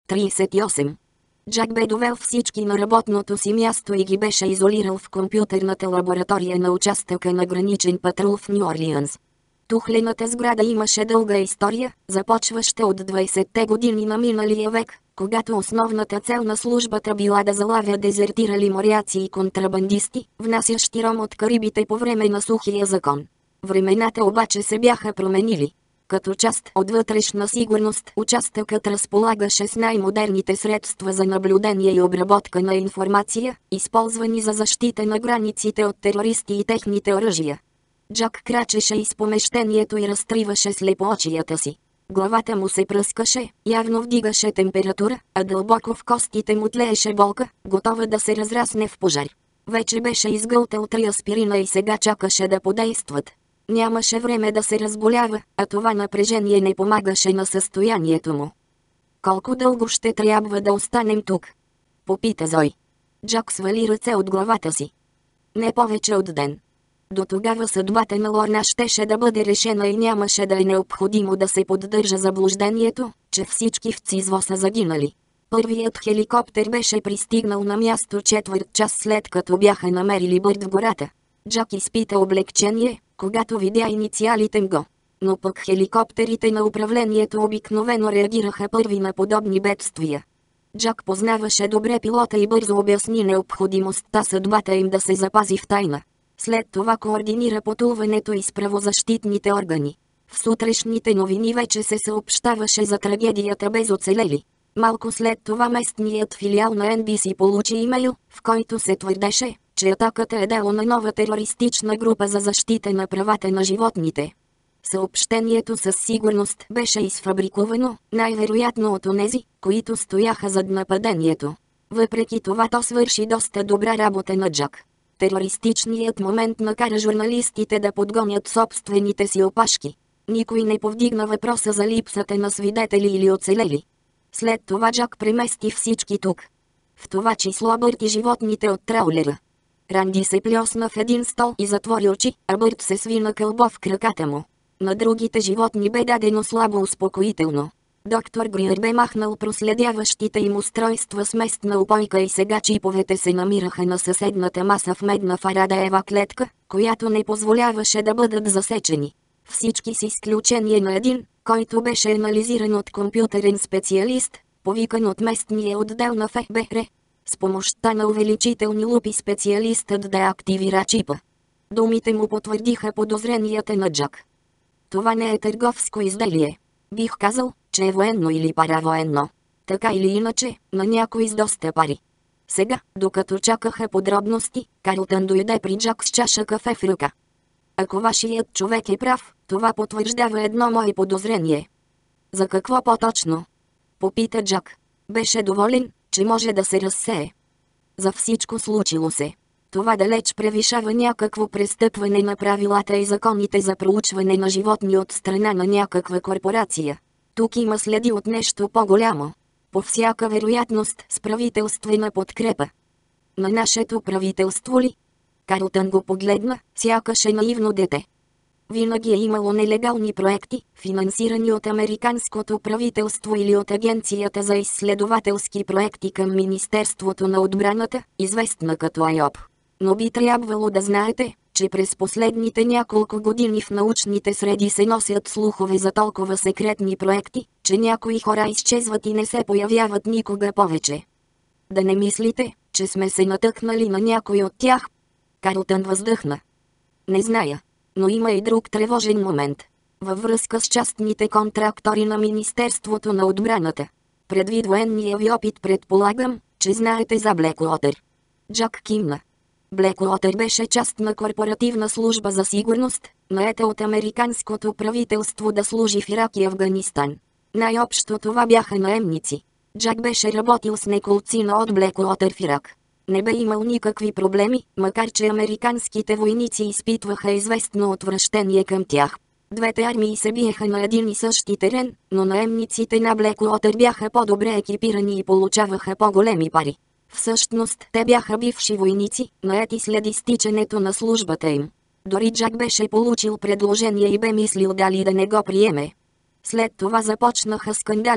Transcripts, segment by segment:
38. Джак бе довел всички на работното си място и ги беше изолирал в компютърната лаборатория на участъка на граничен патрул в Ню Орлианс. Тухлената сграда имаше дълга история, започваща от 20-те години на миналия век, когато основната цел на службата била да залавя дезертирали моряци и контрабандисти, внасящи ром от Карибите по време на сухия закон. Времената обаче се бяха променили. Като част от вътрешна сигурност, участъкът разполагаше с най-модерните средства за наблюдение и обработка на информация, използвани за защита на границите от терористи и техните оръжия. Джак крачеше из помещението и разтриваше слепоочията си. Главата му се пръскаше, явно вдигаше температура, а дълбоко в костите му тлееше болка, готова да се разрасне в пожар. Вече беше изгълтал 3 аспирина и сега чакаше да подействат. Нямаше време да се разболява, а това напрежение не помагаше на състоянието му. «Колко дълго ще трябва да останем тук?» попита Зой. Джак свали ръце от главата си. «Не повече от ден. До тогава съдбата на Лорна щеше да бъде решена и нямаше да е необходимо да се поддържа заблуждението, че всички в Цизво са загинали». Първият хеликоптер беше пристигнал на място 1/4 час след като бяха намерили Бърт в гората. Джак изпита облегчение, когато видя инициалите МГО. Но пък хеликоптерите на управлението обикновено реагираха първи на подобни бедствия. Джак познаваше добре пилота и бързо обясни необходимостта съдбата им да се запази в тайна. След това координира потулването и с правозащитните органи. В сутрешните новини вече се съобщаваше за трагедията без оцелели. Малко след това местният филиал на NBC получи имейл, в който се твърдеше, че атаката е дело на нова терористична група за защита на правата на животните. Съобщението със сигурност беше изфабрикувано, най-вероятно от онези, които стояха зад нападението. Въпреки това то свърши доста добра работа на Джак. Терористичният момент накара журналистите да подгонят собствените си опашки. Никой не повдигна въпроса за липсата на свидетели или оцелели. След това Джак премести всички тук. В това число Бърт и животните от траулера. Ранди се плесна в един стол и затвори очи, а Бърт се сви на кълбо в краката му. На другите животни бе дадено слабо успокоително. Доктор Гриер бе махнал проследяващите им устройства с местна упойка и сега чиповете се намираха на съседната маса в медна фарадаева клетка, която не позволяваше да бъдат засечени. Всички с изключение на един, който беше анализиран от компютърен специалист, повикан от местния отдел на ФБР. С помощта на увеличителни лупи специалистът деактивира чипа. Думите му потвърдиха подозренията на Джак. Това не е търговско изделие. Бих казал, че е военно или паравоенно. Така или иначе, на някой с доста пари. Сега, докато чакаха подробности, Карлтън дойде при Джак с чаша кафе в ръка. Ако вашият човек е прав, това потвърждава едно мое подозрение. За какво по-точно? Попита Джак. Беше доволен, че може да се разсее. За всичко случило се. Това далеч превишава някакво престъпване на правилата и законите за проучване на животни от страна на някаква корпорация. Тук има следи от нещо по-голямо. По всяка вероятност с правителствена подкрепа. На нашето правителство ли? Карлтън го погледна, сякаш е наивно дете. Винаги е имало нелегални проекти, финансирани от американското правителство или от Агенцията за изследователски проекти към Министерството на отбраната, известна като АЙОП. Но би трябвало да знаете, че през последните няколко години в научните среди се носят слухове за толкова секретни проекти, че някои хора изчезват и не се появяват никога повече. Да не мислите, че сме се натъкнали на някой от тях? Карлтън въздъхна. Не зная. Но има и друг тревожен момент. Във връзка с частните контрактори на Министерството на отбраната. Предвид военния ви опит предполагам, че знаете за Блекуотър. Джак кимна. Блекуотър беше част на корпоративна служба за сигурност, наета от американското правителство да служи в Ирак и Афганистан. Най-общо това бяха наемници. Джак беше работил с неколцина от Блекуотър в Ирак. Не бе имал никакви проблеми, макар че американските войници изпитваха известно отвращение към тях. Двете армии се биеха на един и същи терен, но наемниците на Блекуотър бяха по-добре екипирани и получаваха по-големи пари. Всъщност те бяха бивши войници, наети след изтичането на службата им. Дори Джак беше получил предложение и бе мислил дали да не го приеме. След това започнаха скандалите,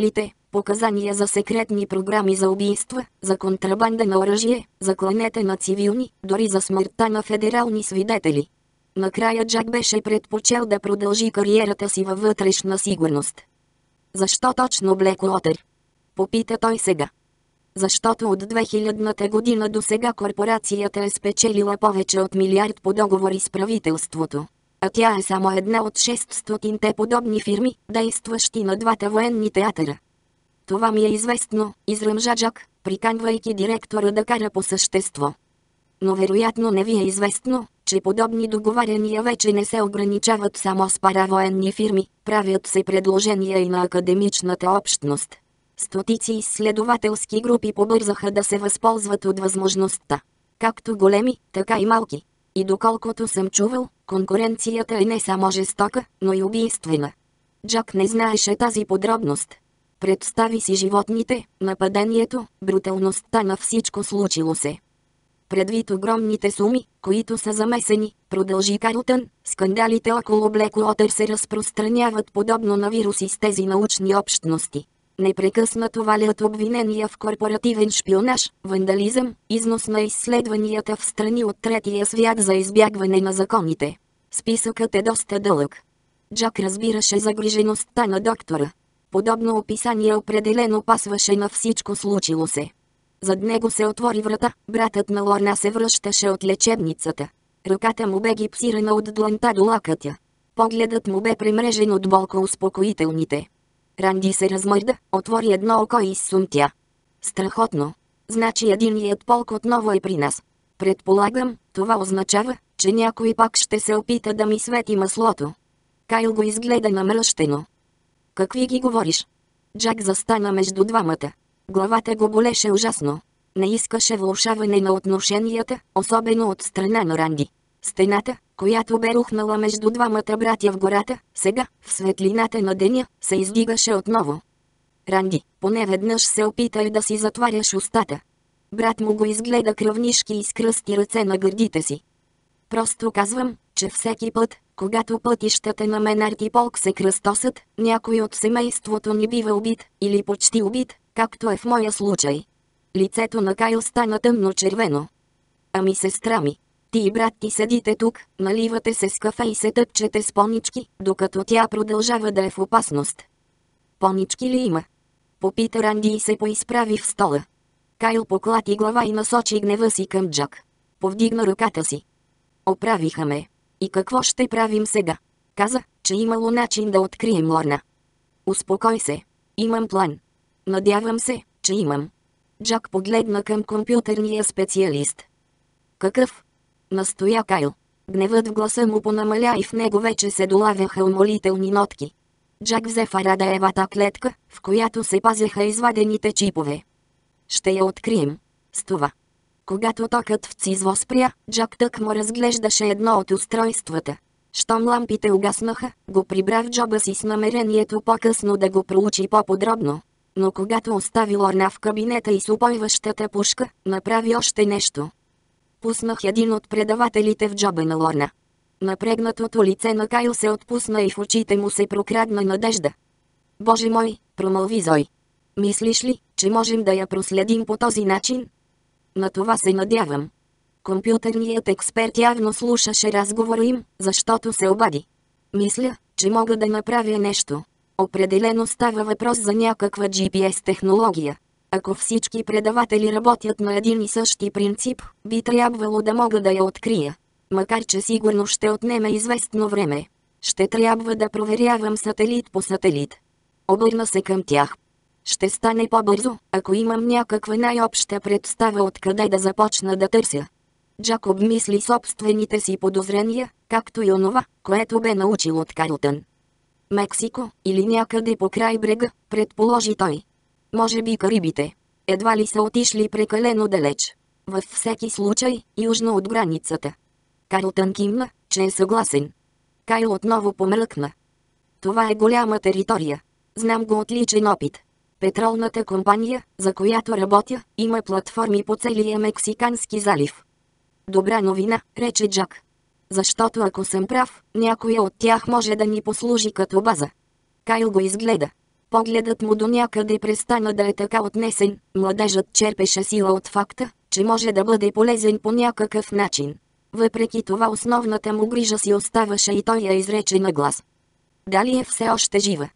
Показания за секретни програми за убийства, за контрабанда на оръжие, за кланета на цивилни, дори за смъртта на федерални свидетели. Накрая Джак беше предпочел да продължи кариерата си във вътрешна сигурност. Защо точно Blackwater? Попита той сега. Защото от 2000-та година до сега корпорацията е спечелила повече от милиард по договори с правителството. А тя е само една от 600-те подобни фирми, действащи на двата военни театъра. Това ми е известно, изръмжа Джак, приканвайки директора да кара по същество. Но вероятно не ви е известно, че подобни договаряния вече не се ограничават само с паравоенни фирми, правят се предложения и на академичната общност. Стотици изследователски групи побързаха да се възползват от възможността. Както големи, така и малки. И доколкото съм чувал, конкуренцията е не само жестока, но и убийствена. Джак не знаеше тази подробност. Представи си животните, нападението, бруталността на всичко случило се. Предвид огромните суми, които са замесени, продължи Карлтън, скандалите около Blackwater се разпространяват подобно на вируси с тези научни общности. Непрекъснато валят обвинения в корпоративен шпионаж, вандализъм, износ на изследванията в страни от третия свят за избягване на законите. Списъкът е доста дълъг. Джак разбираше загрижеността на доктора. Подобно описание определено пасваше на всичко случило се. Зад него се отвори врата, братът на Лорна се връщаше от лечебницата. Ръката му бе гипсирана от дланта до лакътя. Погледът му бе премрежен от болко успокоителните. Ранди се размърда, отвори едно око и изсумтя. Страхотно. Значи единият полк отново е при нас. Предполагам, това означава, че някой пак ще се опита да ми свети маслото. Кайл го изгледа намръщено. Какви ги говориш? Джак застана между двамата. Главата го болеше ужасно. Не искаше влошаване на отношенията, особено от страна на Ранди. Стената, която бе рухнала между двамата братя в гората, сега, в светлината на деня, се издигаше отново. Ранди, поне веднъж се опитай да си затваряш устата. Брат му го изгледа кръвнишки и скръсти ръце на гърдите си. Просто казвам, че всеки път, когато пътищата на Менард полк се кръстосат, някой от семейството ни бива убит, или почти убит, както е в моя случай. Лицето на Кайл стана тъмно червено. Ами сестра ми, ти и брат ти седите тук, наливате се с кафе и се тъпчете с понички, докато тя продължава да е в опасност. Понички ли има? Попита Ранди и се поизправи в стола. Кайл поклати глава и насочи гнева си към Джак. Повдигна ръката си. Оправиха ме. И какво ще правим сега? Каза, че имало начин да открием Лорна. Успокой се. Имам план. Надявам се, че имам. Джак погледна към компютърния специалист. Какъв? Настоя Кайл. Гневът в гласа му понамаля и в него вече се долавяха умолителни нотки. Джак взе Фарадеевата клетка, в която се пазеха извадените чипове. Ще я открием. С това. Когато токът в Цизво спря, Джак тъкмо разглеждаше едно от устройствата. Щом лампите угаснаха, го прибра в джоба си с намерението по-късно да го проучи по-подробно. Но когато остави Лорна в кабинета и с упойващата пушка, направи още нещо. Пуснах един от предавателите в джоба на Лорна. Напрегнатото лице на Кайл се отпусна и в очите му се прокрадна надежда. Боже мой, промълви Зой. Мислиш ли, че можем да я проследим по този начин? На това се надявам. Компютърният експерт явно слушаше разговора им, защото се обади. Мисля, че мога да направя нещо. Определено става въпрос за някаква GPS технология. Ако всички предаватели работят на един и същи принцип, би трябвало да мога да я открия. Макар че сигурно ще отнеме известно време. Ще трябва да проверявам сателит по сателит. Обърна се към тях. Ще стане по-бързо, ако имам някаква най-обща представа откъде да започна да търся. Джак обмисли собствените си подозрения, както и онова, което бе научил от Карлтън. Мексико, или някъде по край брега, предположи той. Може би Карибите. Едва ли са отишли прекалено далеч. Във всеки случай, южно от границата. Карлтън кимна, че е съгласен. Кайл отново помръкна. Това е голяма територия. Знам го от личен опит. Петролната компания, за която работя, има платформи по целия Мексикански залив. Добра новина, рече Джак. Защото ако съм прав, някоя от тях може да ни послужи като база. Кайл го изгледа. Погледът му до някъде престана да е така отнесен, младежът черпеше сила от факта, че може да бъде полезен по някакъв начин. Въпреки това основната му грижа си оставаше и той я изрече на глас. Дали е все още жива?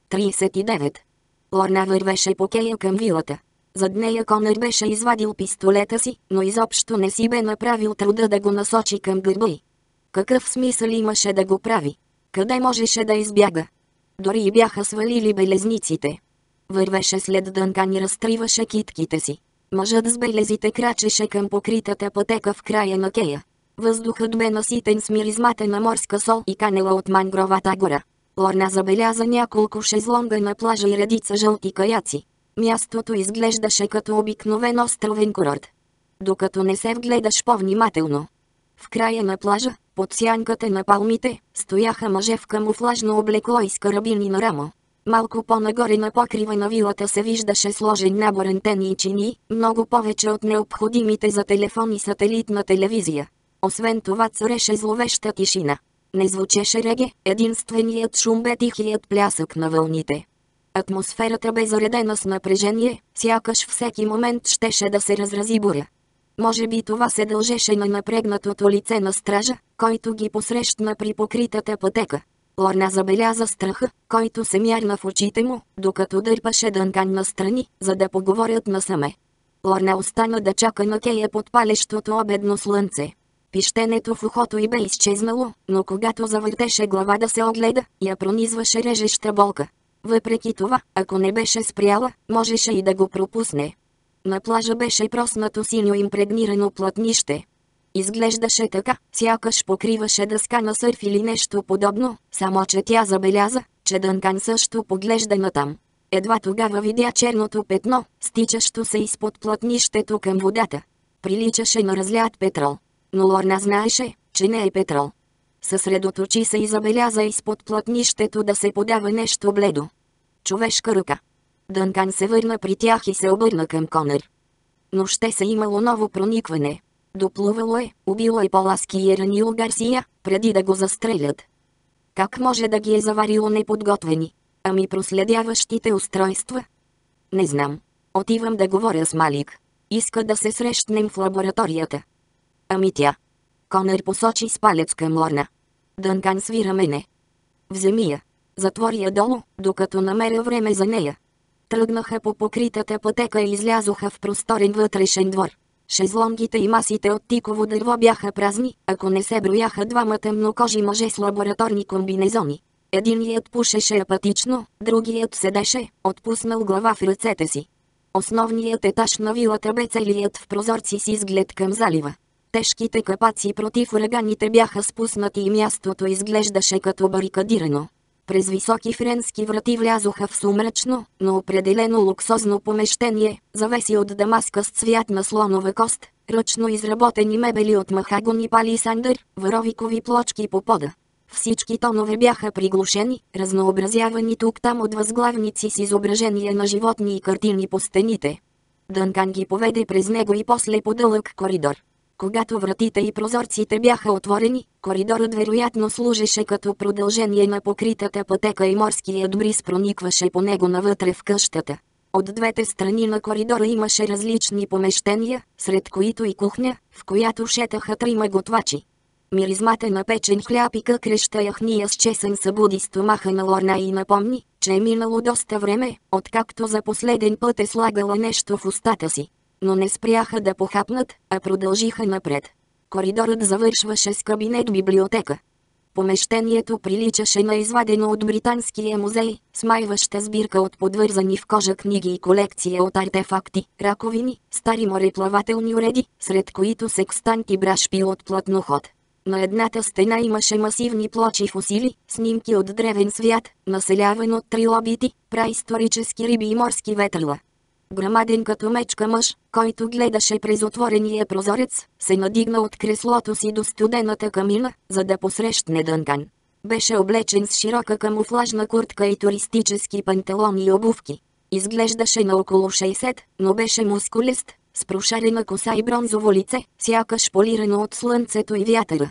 39. Лорна вървеше по кея към вилата. Зад нея Конър беше извадил пистолета си, но изобщо не си бе направил труда да го насочи към гърба й. Какъв смисъл имаше да го прави? Къде можеше да избяга? Дори и бяха свалили белезниците. Вървеше след Дънкан и разтриваше китките си. Мъжът с белезите крачеше към покритата пътека в края на кея. Въздухът бе наситен с миризмата на морска сол и канела от мангровата гора. Лорна забеляза няколко шезлонга на плажа и редица жълти каяци. Мястото изглеждаше като обикновен островен курорт. Докато не се вгледаш по-внимателно. В края на плажа, под сянката на палмите, стояха мъже в камуфлажно облекло и с карабини на рамо. Малко по-нагоре на покрива на вилата се виждаше сложен набор антени и чинии, много повече от необходимите за телефон и сателитна телевизия. Освен това цареше зловеща тишина. Не звучеше реге, единственият шум бе тихият плясък на вълните. Атмосферата бе заредена с напрежение, сякаш всеки момент щеше да се разрази буря. Може би това се дължеше на напрегнатото лице на стража, който ги посрещна при покритата пътека. Лорна забеляза страха, който се мярна в очите му, докато дърпаше Дънкан настрани, за да поговорят насаме. Лорна остана да чака на кея под палещото обедно слънце. Пищенето в ухото й бе изчезнало, но когато завъртеше глава да се огледа, я пронизваше режеща болка. Въпреки това, ако не беше спряла, можеше и да го пропусне. На плажа беше проснато синьо импрегнирано платнище. Изглеждаше така, сякаш покриваше дъска на сърф или нещо подобно, само че тя забеляза, че Дънкан също поглежда натам. Едва тогава видя черното петно, стичащо се изпод платнището към водата. Приличаше на разлят петрол. Но Лорна знаеше, че не е петрол. Съсредоточи се и забеляза изпод платнището да се подава нещо бледо. Човешка ръка. Дънкан се върна при тях и се обърна към Конър. Но ще се имало ново проникване. Доплувало е, убило е Поласки и е ранило Гарсия, преди да го застрелят. Как може да ги е заварило неподготвени? Ами проследяващите устройства? Не знам. Отивам да говоря с Малик. Иска да се срещнем в лабораторията. Ами тя. Конър посочи с палец към Лорна. Дънкан свира мене. Вземи я. Затвори я долу, докато намеря време за нея. Тръгнаха по покритата пътека и излязоха в просторен вътрешен двор. Шезлонгите и масите от тиково дърво бяха празни, ако не се брояха двама тъмнокожи мъже с лабораторни комбинезони. Единият пушеше апатично, другият седеше, отпуснал глава в ръцете си. Основният етаж на вилата бе целият в прозорци с изглед към залива. Тежките капаци против ураганите бяха спуснати и мястото изглеждаше като барикадирано. През високи френски врати влязоха в сумрачно, но определено луксозно помещение, завеси от дамаска с цвят на слонова кост, ръчно изработени мебели от махагони палисандър, варовикови плочки по пода. Всички тонове бяха приглушени, разнообразявани тук-там от възглавници с изображения на животни и картини по стените. Дънкан ги поведе през него и после по дълъг коридор. Когато вратите и прозорците бяха отворени, коридорът вероятно служеше като продължение на покритата пътека и морският бриз проникваше по него навътре в къщата. От двете страни на коридора имаше различни помещения, сред които и кухня, в която шетаха трима готвачи. Миризмата на печен хляб и къкреща яхния с чесън събуди стомаха на Лорна и напомни, че е минало доста време, откакто за последен път е слагала нещо в устата си. Но не спряха да похапнат, а продължиха напред. Коридорът завършваше с кабинет-библиотека. Помещението приличаше на извадено от Британския музей, смайваща сбирка от подвързани в кожа книги и колекция от артефакти, раковини, стари мореплавателни уреди, сред които секстант и брашпил от платноход. На едната стена имаше масивни плочи фосили, снимки от древен свят, населяван от трилобити, праисторически риби и морски ветрила. Грамаден като мечка мъж, който гледаше през отворения прозорец, се надигна от креслото си до студената камина, за да посрещне Дънкан. Беше облечен с широка камуфлажна куртка и туристически панталони и обувки. Изглеждаше на около 60, но беше мускулест, с прошарена коса и бронзово лице, сякаш полирано от слънцето и вятъра.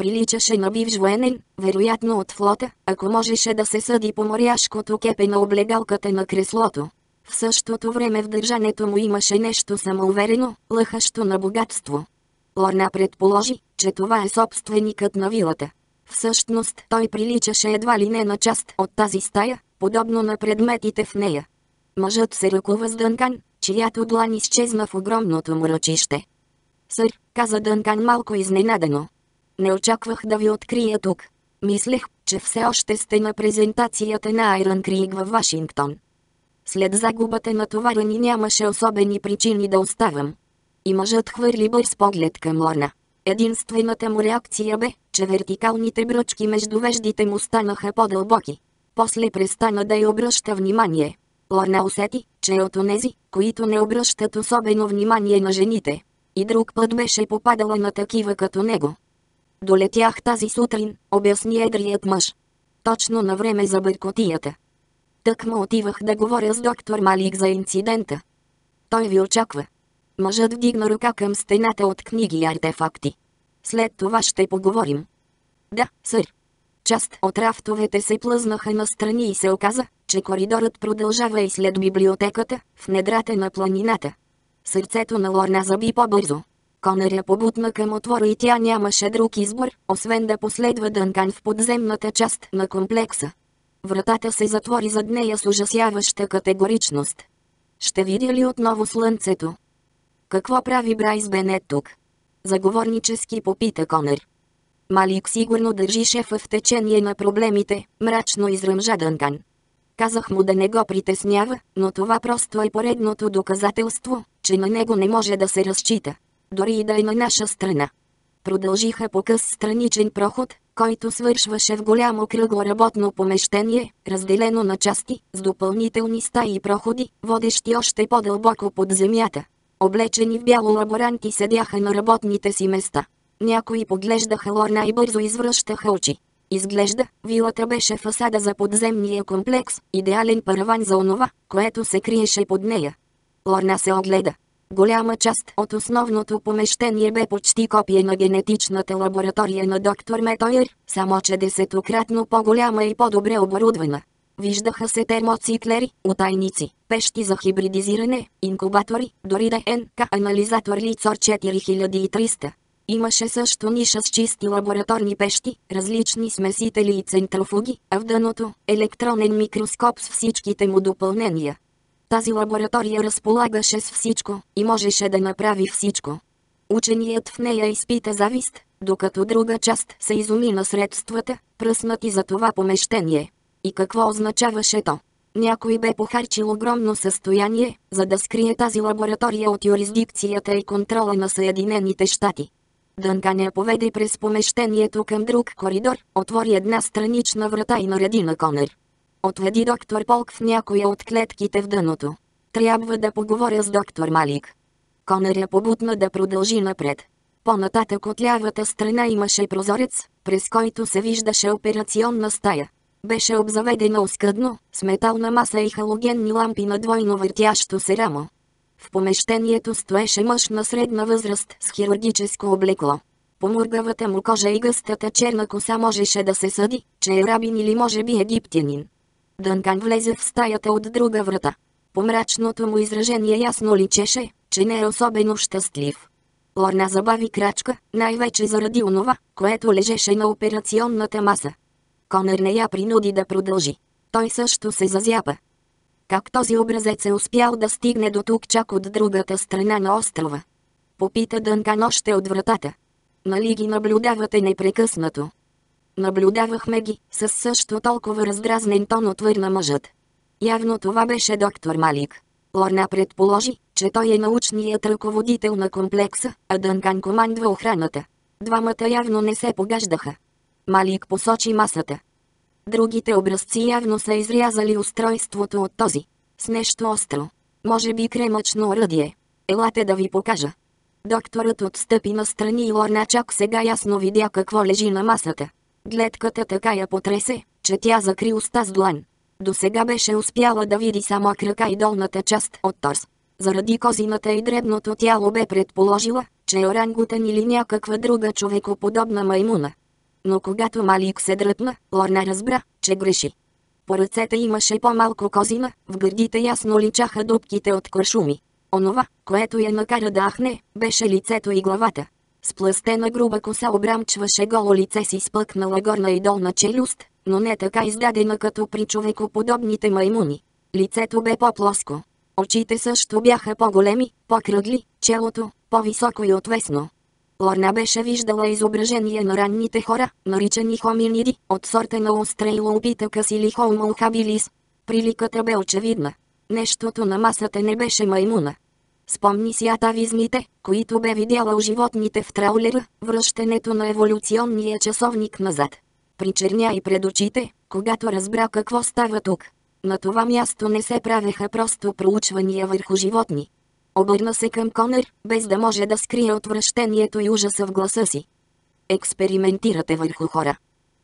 Приличаше на бивш военен, вероятно от флота, ако можеше да се съди по моряшкото кепе на облегалката на креслото. В същото време в държането му имаше нещо самоуверено, лъхащо на богатство. Лорна предположи, че това е собственикът на вилата. Всъщност той приличаше едва ли не на част от тази стая, подобно на предметите в нея. Мъжът се ръкува с Дънкан, чиято длан изчезна в огромното му ръчище. Сър, каза Дънкан малко изненадано. Не очаквах да ви открия тук. Мислех, че все още сте на презентацията на Айрън Крийг във Вашингтон. След загубата на товара ни нямаше особени причини да оставам. И мъжът хвърли бърз поглед към Лорна. Единствената му реакция бе, че вертикалните бръчки между веждите му станаха по-дълбоки. После престана да й обръща внимание. Лорна усети, че е от онези, които не обръщат особено внимание на жените. И друг път беше попадала на такива като него. Долетях тази сутрин, обясни едрият мъж. Точно на време за бъркотията. Тък му отивах да говоря с доктор Малик за инцидента. Той ви очаква. Мъжът вдигна ръка към стената от книги и артефакти. След това ще поговорим. Да, сър. Част от рафтовете се плъзнаха настрани и се оказа, че коридорът продължава и след библиотеката, в недрата на планината. Сърцето на Лорна заби по-бързо. Конър я побутна към отвора и тя нямаше друг избор, освен да последва Дънкан в подземната част на комплекса. Вратата се затвори зад нея с ужасяваща категоричност. Ще видя ли отново слънцето? Какво прави Брайс Бенет тук? Заговорнически попита Конър. Малик сигурно държи шефа в течение на проблемите, мрачно изръмжа Дънкан. Казах му да не го притеснява, но това просто е поредното доказателство, че на него не може да се разчита. Дори и да е на наша страна. Продължиха по къс страничен проход, който свършваше в голямо кръгло работно помещение, разделено на части, с допълнителни стаи и проходи, водещи още по-дълбоко под земята. Облечени в бяло лаборанти седяха на работните си места. Някои поглеждаха Лорна и бързо извръщаха очи. Изглежда, вилата беше фасада за подземния комплекс, идеален параван за онова, което се криеше под нея. Лорна се огледа. Голяма част от основното помещение бе почти копие на генетичната лаборатория на доктор Метойер, само че 10-кратно по-голяма и по-добре оборудвана. Виждаха се термоциклери, утайници, пещи за хибридизиране, инкубатори, дори ДНК анализатор Лицор 4300. Имаше също ниша с чисти лабораторни пещи, различни смесители и центрофуги, а в дъното – електронен микроскоп с всичките му допълнения. Тази лаборатория разполагаше с всичко и можеше да направи всичко. Ученият в нея изпита завист, докато друга част се изуми на средствата, пръснати за това помещение. И какво означаваше то? Някой бе похарчил огромно състояние, за да скрие тази лаборатория от юрисдикцията и контрола на Съединените щати. Дънкан я поведе през помещението към друг коридор, отвори една странична врата и нареди на Конър. Отведи доктор Полк в някоя от клетките в дъното. Трябва да поговоря с доктор Малик. Конър я побутна да продължи напред. По-нататък от лявата страна имаше прозорец, през който се виждаше операционна стая. Беше обзаведена оскъдно, с метална маса и халогенни лампи на двойно въртящо се рамо. В помещението стоеше мъж на средна възраст с хирургическо облекло. По мургавата му кожа и гъстата черна коса можеше да се съди, че е рабин или може би египтянин. Дънкан влезе в стаята от друга врата. По мрачното му изражение ясно личеше, че не е особено щастлив. Лорна забави крачка, най-вече заради онова, което лежеше на операционната маса. Конър не я принуди да продължи. Той също се зазяпа. Как този образец е успял да стигне до тук чак от другата страна на острова? Попита Дънкан още от вратата. Нали ги наблюдавате непрекъснато? Наблюдавахме ги, със също толкова раздразнен тон отвърна мъжът. Явно това беше доктор Малик. Лорна предположи, че той е научният ръководител на комплекса, а Дънкан командва охраната. Двамата явно не се погаждаха. Малик посочи масата. Другите образци явно са изрязали устройството от този. С нещо остро. Може би кремъчно оръдие. Елате да ви покажа. Докторът отстъпи настрани и Лорна чак сега ясно видя какво лежи на масата. Гледката така я потресе, че тя закри уста с длан. До сега беше успяла да види само крака и долната част от торс. Заради козината и дребното тяло бе предположила, че е орангутан или някаква друга човекоподобна маймуна. Но когато Малик се дръпна, Лорна разбра, че греши. По ръцете имаше по-малко козина, в гърдите ясно личаха дупките от куршуми. Онова, което я накара да ахне, беше лицето и главата. Сплъстена груба коса обрамчваше голо лице си спъкнала горна и долна челюст, но не така издадена като при човекоподобните маймуни. Лицето бе по-плоско. Очите също бяха по-големи, по-кръгли, челото по-високо и отвесно. Лорна беше виждала изображение на ранните хора, наричани хоминиди, от сорта на Australopithecus или Homo habilis. Приликата бе очевидна. Нещото на масата не беше маймуна. Спомни си атавизмите, които бе видяла у животните в траулера, връщането на еволюционния часовник назад. Причерня и пред очите, когато разбра какво става тук. На това място не се правеха просто проучвания върху животни. Обърна се към Конър, без да може да скрие отвращението и ужаса в гласа си. Експериментирате върху хора.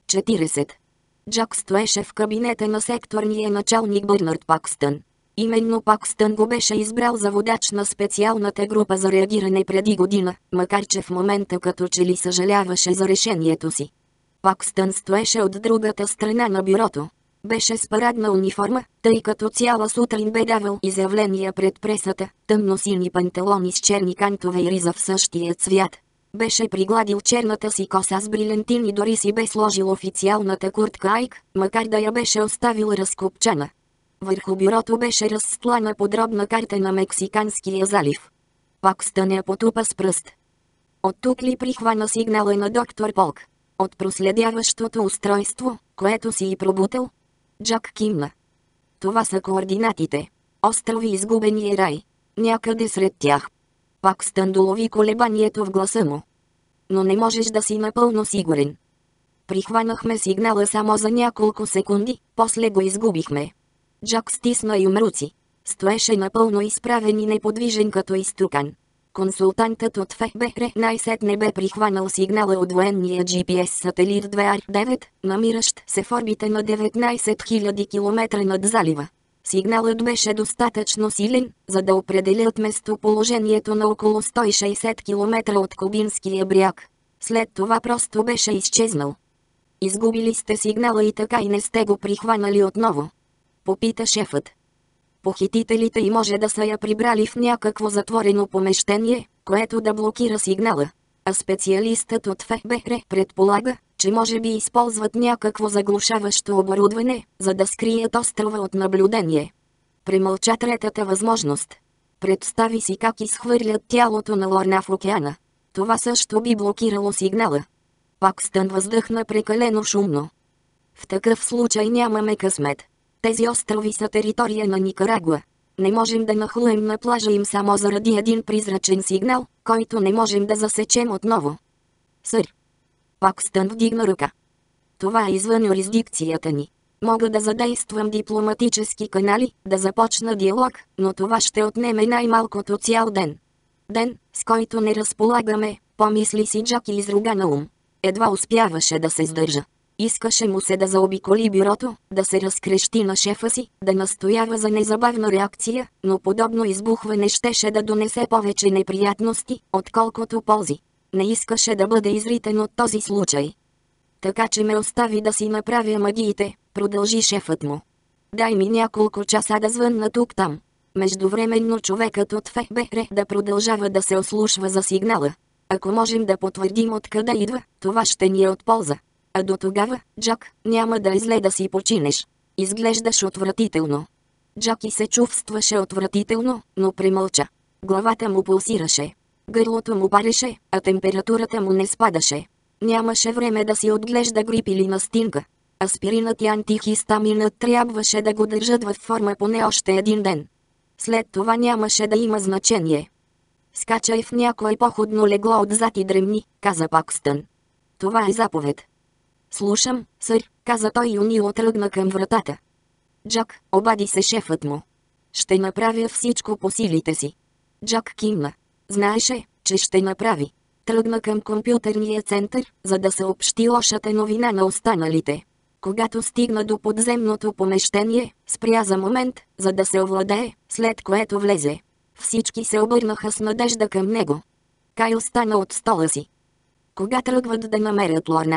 40. Джак стоеше в кабинета на секторния началник Бърнард Пакстън. Именно Пакстън го беше избрал за водач на специалната група за реагиране преди година, макар че в момента като че ли съжаляваше за решението си. Пакстън стоеше от другата страна на бюрото. Беше с парадна униформа, тъй като цяла сутрин бе давал изявления пред пресата, тъмно-сини панталони с черни кантове и риза в същия цвят. Беше пригладил черната си коса с брилянтин и дори си бе сложил официалната куртка Айк, макар да я беше оставил разкопчана. Върху бюрото беше разстлана подробна карта на Мексиканския залив. Пакстън я потупа с пръст. От тук ли прихвана сигнала на доктор Полк? От проследяващото устройство, което си и пробутал? Джак кимна. Това са координатите. Острови изгубения рай. Някъде сред тях. Пакстън долови колебанието в гласа му. Но не можеш да си напълно сигурен. Прихванахме сигнала само за няколко секунди, после го изгубихме. Джак стисна юмруци. Стоеше напълно изправен и неподвижен като изтукан. Консултантът от ФБР най-сетне бе прихванал сигнала от военния GPS сателит 2R9, намиращ се в орбита на 19 000 км над залива. Сигналът беше достатъчно силен, за да определят местоположението на около 160 км от Кубинския бряг. След това просто беше изчезнал. Изгубили сте сигнала и така и не сте го прихванали отново? Попита шефът. Похитителите и може да са я прибрали в някакво затворено помещение, което да блокира сигнала. А специалистът от ФБР предполага, че може би използват някакво заглушаващо оборудване, за да скрият острова от наблюдение. Премълча третата възможност. Представи си как изхвърлят тялото на Лорна в океана. Това също би блокирало сигнала. Пакстън въздъхна прекалено шумно. В такъв случай нямаме късмет. Тези острови са територия на Никарагуа. Не можем да нахлуем на плажа им само заради един призрачен сигнал, който не можем да засечем отново. Сър. Пакстън вдигна ръка. Това е извън юрисдикцията ни. Мога да задействам дипломатически канали, да започна диалог, но това ще отнеме най-малкото цял ден. Ден, с който не разполагаме, помисли си Джак и изруга на ум. Едва успяваше да се сдържа. Искаше му се да заобиколи бюрото, да се разкрещи на шефа си, да настоява за незабавна реакция, но подобно избухване щеше да донесе повече неприятности, отколкото ползи. Не искаше да бъде изритен от този случай. Така че ме остави да си направя магиите, продължи шефът му. Дай ми няколко часа да звънна тук-там. Междувременно човекът от ФБР да продължава да се ослушва за сигнала. Ако можем да потвърдим откъде идва, това ще ни е от полза. А до тогава, Джак, няма да е зле да си починеш. Изглеждаш отвратително. Джаки се чувстваше отвратително, но премълча. Главата му пулсираше. Гърлото му пареше, а температурата му не спадаше. Нямаше време да си отглежда грип или настинка. Аспиринът и антихистаминът трябваше да го държат във форма поне още един ден. След това нямаше да има значение. Скачай в някое походно легло отзад и дремни, каза Пакстън. Това е заповед. Слушам, сър, каза той и унило тръгна към вратата. Джак, обади се шефът му. Ще направя всичко по силите си. Джак кимна. Знаеше, че ще направи. Тръгна към компютърния център, за да съобщи лошата новина на останалите. Когато стигна до подземното помещение, спря за момент, за да се овладее, след което влезе. Всички се обърнаха с надежда към него. Кайл стана от стола си. Кога тръгват да намерят Лорна?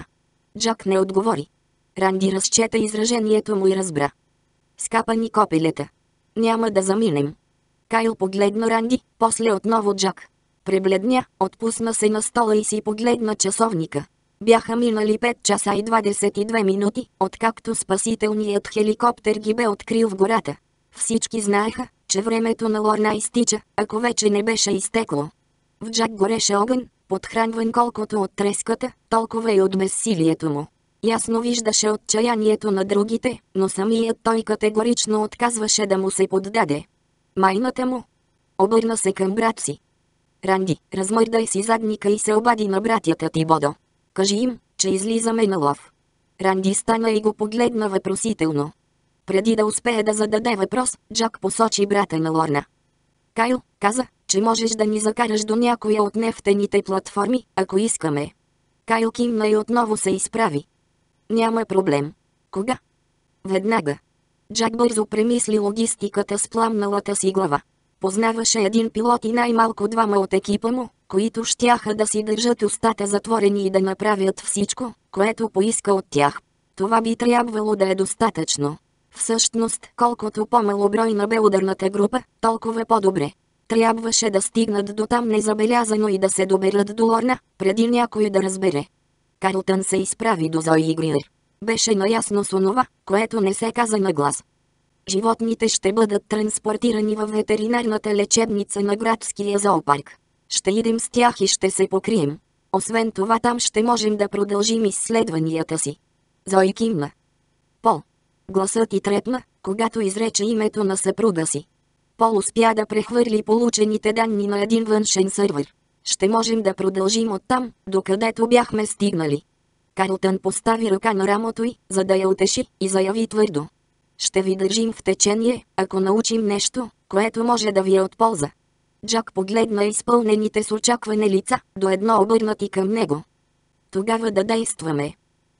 Джак не отговори. Ранди разчета изражението му и разбра. Скапани копелета. Няма да заминем. Кайл погледна Ранди, после отново Джак. Пребледня, отпусна се на стола и си погледна часовника. Бяха минали 5 часа и 22 минути, откакто спасителният хеликоптер ги бе открил в гората. Всички знаеха, че времето на Лорна изтича, ако вече не беше изтекло. В Джак гореше огън, подхранван колкото от треската, толкова и от безсилието му. Ясно виждаше отчаянието на другите, но самият той категорично отказваше да му се поддаде. Майната му обърна се към брат си. Ранди, размърдай си задника и се обади на братята ти Бодо. Кажи им, че излизаме на лов. Ранди стана и го погледна въпросително. Преди да успее да зададе въпрос, Джак посочи брата на Лорна. Кайл каза, че можеш да ни закараш до някоя от нефтените платформи, ако искаме. Кайл кимна и отново се изправи. Няма проблем. Кога? Веднага. Джак бързо премисли логистиката с пламналата си глава. Познаваше един пилот и най-малко двама от екипа му, които щяха да си държат устата затворени и да направят всичко, което поиска от тях. Това би трябвало да е достатъчно. Всъщност, колкото по-малобройна бе ударната група, толкова по-добре. Трябваше да стигнат до там незабелязано и да се доберат до Лорна, преди някой да разбере. Карлтън се изправи до Зои Гриер. Беше наясно с онова, което не се каза на глас. Животните ще бъдат транспортирани във ветеринарната лечебница на градския зоопарк. Ще идем с тях и ще се покрием. Освен това там ще можем да продължим изследванията си. Зои кимна. Пол. Гласът й трепна, когато изрече името на съпруга си. Пол успя да прехвърли получените данни на един външен сървър. Ще можем да продължим оттам, докъдето бяхме стигнали. Карлтън постави ръка на рамото й, за да я утеши, и заяви твърдо. Ще ви държим в течение, ако научим нещо, което може да ви е от полза. Джак погледна изпълнените с очакване лица, до едно обърнати към него. Тогава да действаме.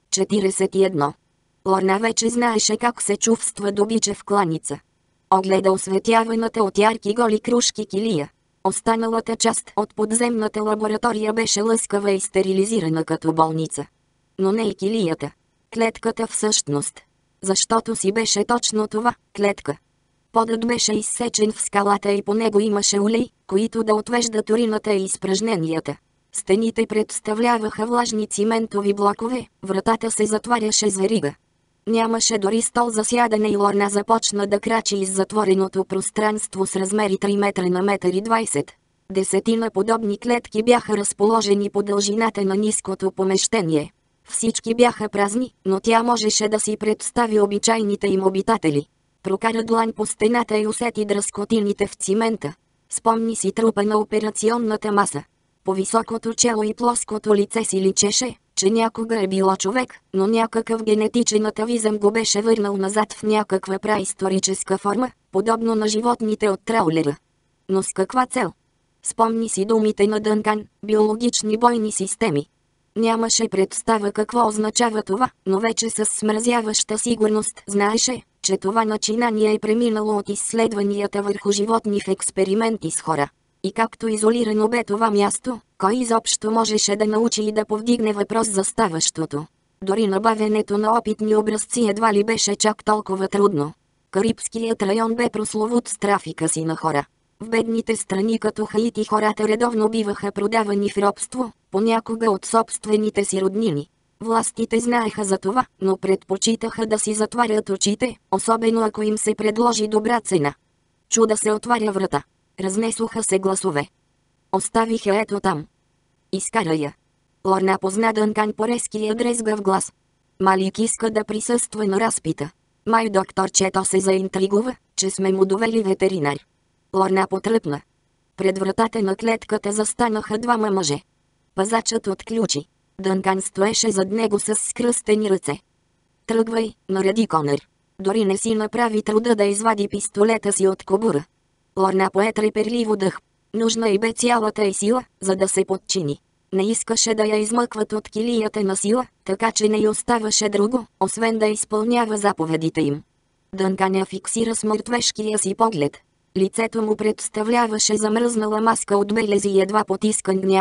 41. Лорна вече знаеше как се чувства добиче в кланица. Огледа осветяваната от ярки голи крушки килия. Останалата част от подземната лаборатория беше лъскава и стерилизирана като болница. Но не и килията. Клетката всъщност. Защото си беше точно това – клетка. Подът беше изсечен в скалата и по него имаше улей, които да отвеждат урината и изпражненията. Стените представляваха влажни циментови блокове, вратата се затваряше с верига. Нямаше дори стол за сядане и Лорна започна да крачи из затвореното пространство с размери 3 метра на 1,20 м. Десетина подобни клетки бяха разположени по дължината на ниското помещение. Всички бяха празни, но тя можеше да си представи обичайните им обитатели. Прокара длан по стената и усети дръскотините в цимента. Спомни си трупа на операционната маса. По високото чело и плоското лице си личеше, че някога е било човек, но някакъв генетичен атавизъм го беше върнал назад в някаква праисторическа форма, подобно на животните от траулера. Но с каква цел? Спомни си думите на Дънкан – биологични бойни системи. Нямаше представа какво означава това, но вече с смразяваща сигурност знаеше, че това начинание е преминало от изследванията върху животни в експерименти с хора. И както изолирано бе това място, кой изобщо можеше да научи и да повдигне въпрос за ставащото. Дори набавянето на опитни образци едва ли беше чак толкова трудно. Карибският район бе прословут с трафика си на хора. В бедните страни като Хаити хората редовно биваха продавани в робство, понякога от собствените си роднини. Властите знаеха за това, но предпочитаха да си затварят очите, особено ако им се предложи добра цена. Чу да се отваря врата. Разнесоха се гласове. Оставих я ето там. Изкара я. Лорна позна Дънкан по резкия дрезгав глас. Малик иска да присъства на разпита. Май докторчето се заинтригува, че сме му довели ветеринар. Лорна потръпна. Пред вратата на клетката застанаха двама мъже. Пазачът отключи. Дънкан стоеше зад него с скръстени ръце. Тръгвай, нареди Конър. Дори не си направи труда да извади пистолета си от кобура. Лорна пое треперливо дъх. Нужна й бе цялата й сила, за да се подчини. Не искаше да я измъкват от килията на сила, така че не й оставаше друго, освен да изпълнява заповедите им. Дънкан я фиксира с мъртвешкия си поглед. Лицето му представляваше замръзнала маска от белези и едва потискан гняв.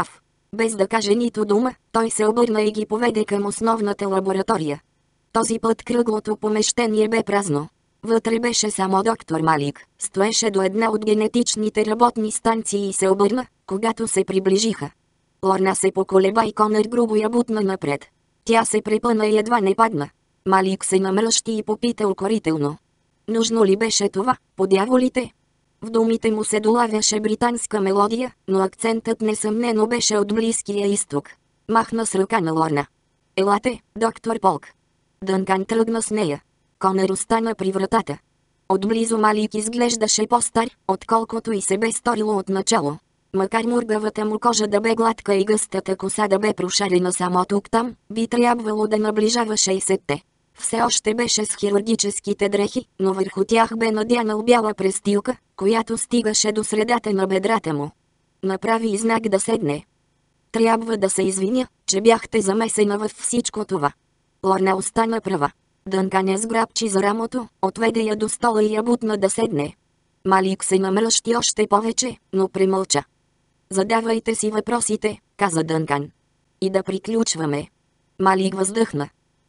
Без да каже нито дума, той се обърна и ги поведе към основната лаборатория. Този път кръглото помещение бе празно. Вътре беше само доктор Малик, стоеше до една от генетичните работни станции и се обърна, когато се приближиха. Лорна се поколеба и Конър грубо я бутна напред. Тя се препъна и едва не падна. Малик се намръщи и попита укорително. Нужно ли беше това, по дяволите? В думите му се долавяше британска мелодия, но акцентът несъмнено беше от Близкия изток. Махна с ръка на Лорна. Елате, доктор Полк. Дънкан тръгна с нея. Конър остана при вратата. Отблизо Малик изглеждаше по-стар, отколкото и се бе сторило отначало. Макар мургавата му кожа да бе гладка и гъстата коса да бе прошарена само тук-там, би трябвало да наближава 60-те. Все още беше с хирургическите дрехи, но върху тях бе надянал бяла престилка, която стигаше до средата на бедрата му. Направи знак да седне. Трябва да се извиня, че бяхте замесена във всичко това. Лорна остана права. Дънкан я сграбчи за рамото, отведе я до стола и я бутна да седне. Малик се намръщи още повече, но премълча. Задавайте си въпросите, каза Дънкан. И да приключваме. Малик въздъхна.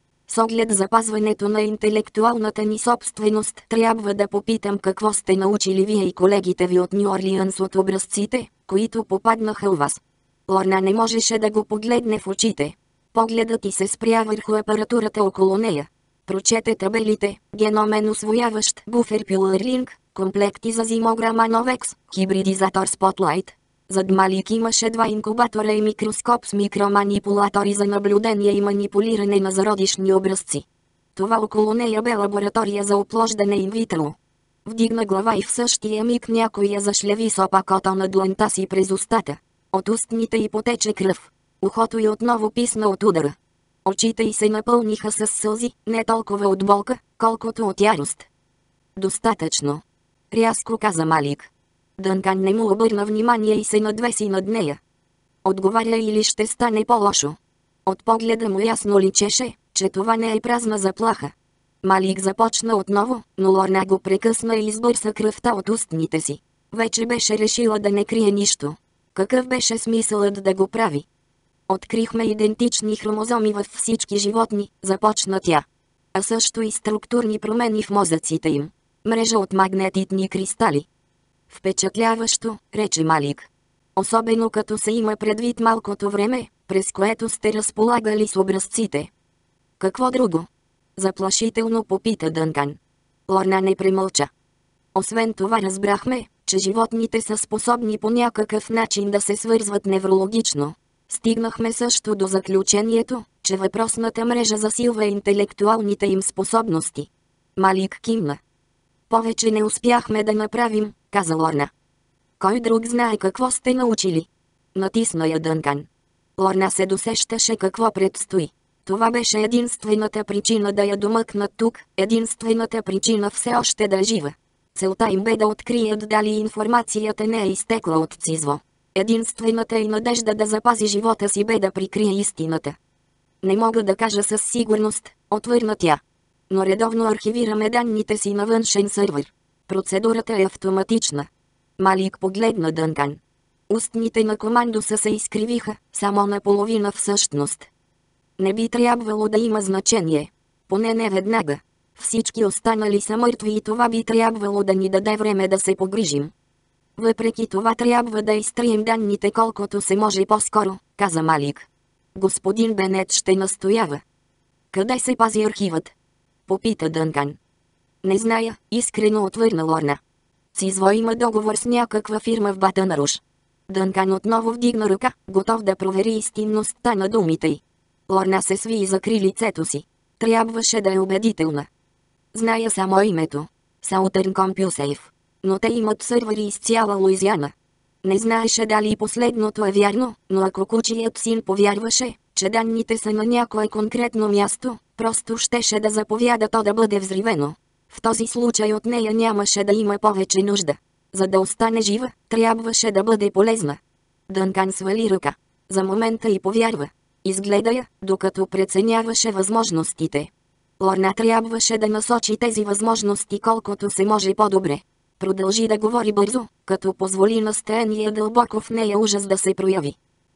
С оглед запазването на интелектуалната ни собственост, трябва да попитам какво сте научили вие и колегите ви от Ню Орлианс от образците, които попаднаха у вас. Лорна не можеше да го погледне в очите. Погледът й се спря върху апаратурата около нея. Прочете табелите, геномен усвояващ буфер пюлърлинг, комплекти за зимограма Новекс, хибридизатор Spotlight. Зад Малик имаше 2 инкубатора и микроскоп с микроманипулатори за наблюдение и манипулиране на зародишни образци. Това около нея бе лаборатория за оплождане инвитро. Вдигна глава и в същия миг някой я зашлеви с опакото на дланта си през устата. От устните й потече кръв. Ухото й отново писна от удара. Очите й се напълниха с сълзи, не толкова от болка, колкото от ярост. Достатъчно. Рязко каза Малик. Дънкан не му обърна внимание и се надвеси над нея. Отговаря или ще стане по-лошо. От погледа му ясно личеше, че това не е празна заплаха. Малик започна отново, но Лорна го прекъсна и избърса кръвта от устните си. Вече беше решила да не крие нищо. Какъв беше смисълът да го прави? Открихме идентични хромозоми във всички животни, започна тя. А също и структурни промени в мозъците им. Мрежа от магнетитни кристали. Впечатляващо, рече Малик. Особено като се има предвид малкото време, през което сте разполагали с образците. Какво друго? Заплашително попита Дънкан. Лорна не премълча. Освен това разбрахме, че животните са способни по някакъв начин да се свързват неврологично. Стигнахме също до заключението, че въпросната мрежа засилва интелектуалните им способности. Малик кимна. Повече не успяхме да направим, каза Лорна. Кой друг знае какво сте научили? Натисна я Дънкан. Лорна се досещаше какво предстои. Това беше единствената причина да я домъкнат тук, единствената причина все още да е жива. Целта им бе да открият дали информацията не е изтекла от Цизво. Единствената и надежда да запази живота си бе да прикрие истината. Не мога да кажа със сигурност, отвърна тя. Но редовно архивираме данните си на външен сървър. Процедурата е автоматична. Малик погледна Дънкан. Устните на командоса се изкривиха, само наполовина всъщност. Не би трябвало да има значение. Поне не веднага. Всички останали са мъртви и това би трябвало да ни даде време да се погрижим. Въпреки това трябва да изтрием данните колкото се може по-скоро, каза Малик. Господин Бенет ще настоява. Къде се пази архивът? Попита Дънкан. Не зная, искрено отвърна Лорна. Цизво има договор с някаква фирма в Батън Руж. Дънкан отново вдигна ръка, готов да провери истинността на думите й. Лорна се сви и закри лицето си. Трябваше да е убедителна. Зная само името. Southern CompuSafe. Но те имат сървъри из цяла Луизиана. Не знаеше дали последното е вярно, но ако кучият син повярваше, че данните са на някое конкретно място, просто щеше да заповяда то да бъде взривено. В този случай от нея нямаше да има повече нужда. За да остане жива, трябваше да бъде полезна. Дънкан свали ръка. За момента и повярва. Изгледа я, докато преценяваше възможностите. Лорна трябваше да насочи тези възможности колкото се може по-добре. Продължи да говори бързо, като позволи настроения дълбоко в нея ужас да се прояви.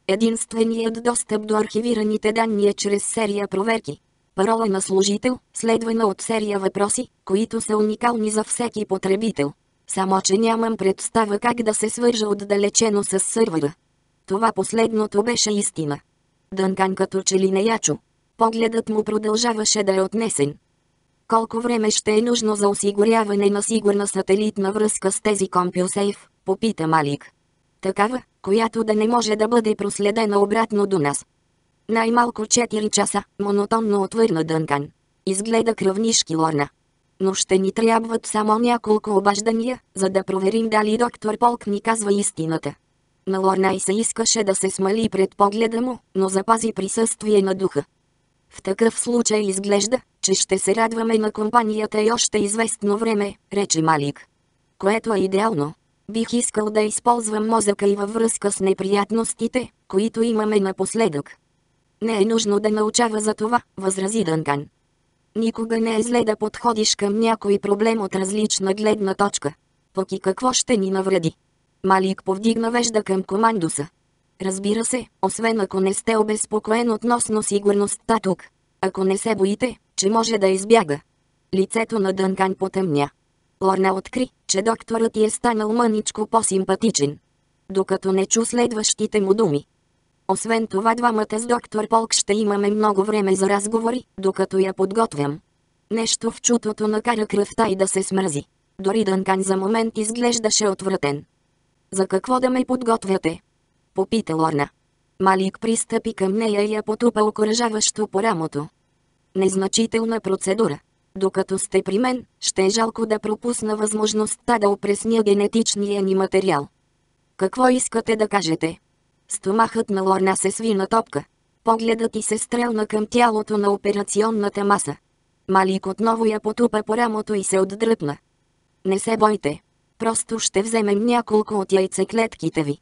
Единственият достъп до архивираните данни е чрез серия проверки. Парола на служител, следвана от серия въпроси, които са уникални за всеки потребител. Само че нямам представа как да се свържа отдалечено с сървъра. Това последното беше истина. Дънкан като че ли не я чу. Погледът му продължаваше да е отнесен. Колко време ще е нужно за осигуряване на сигурна сателитна връзка с тези CompuSafe, попита Малик. Такава, която да не може да бъде проследена обратно до нас. Най-малко 4 часа, монотонно отвърна Дънкан. Изгледа кръвнишки Лорна. Но ще ни трябват само няколко обаждания, за да проверим дали доктор Полк ни казва истината. На Лорна и се искаше да се смали пред погледа му, но запази присъствие на духа. В такъв случай изглежда, че ще се радваме на компанията и още известно време, рече Малик. Което е идеално. Бих искал да използвам мозъка и във връзка с неприятностите, които имаме напоследък. Не е нужно да научава за това, възрази Дънкан. Никога не е зле да подходиш към някой проблем от различна гледна точка. Пък и какво ще ни навреди? Малик повдигна вежда към командоса. Разбира се, освен ако не сте обезпокоен относно сигурността тук. Ако не се боите, че може да избяга. Лицето на Дънкан потъмня. Лорна откри, че докторът ти е станал мъничко по-симпатичен. Докато не чу следващите му думи. Освен това двамата с доктор Полк ще имаме много време за разговори, докато я подготвям. Нещо в чутото накара кръвта и да се смрази. Дори Дънкан за момент изглеждаше отвратен. За какво да ме подготвяте? Попита Лорна. Малик пристъпи към нея и я потупа окуражаващо по рамото. Незначителна процедура. Докато сте при мен, ще е жалко да пропусна възможността да опресня генетичния ни материал. Какво искате да кажете? Стомахът на Лорна се сви на топка. Погледът й се стрелна към тялото на операционната маса. Малик отново я потупа по рамото и се отдръпна. Не се бойте. Просто ще вземем няколко от яйцеклетките ви.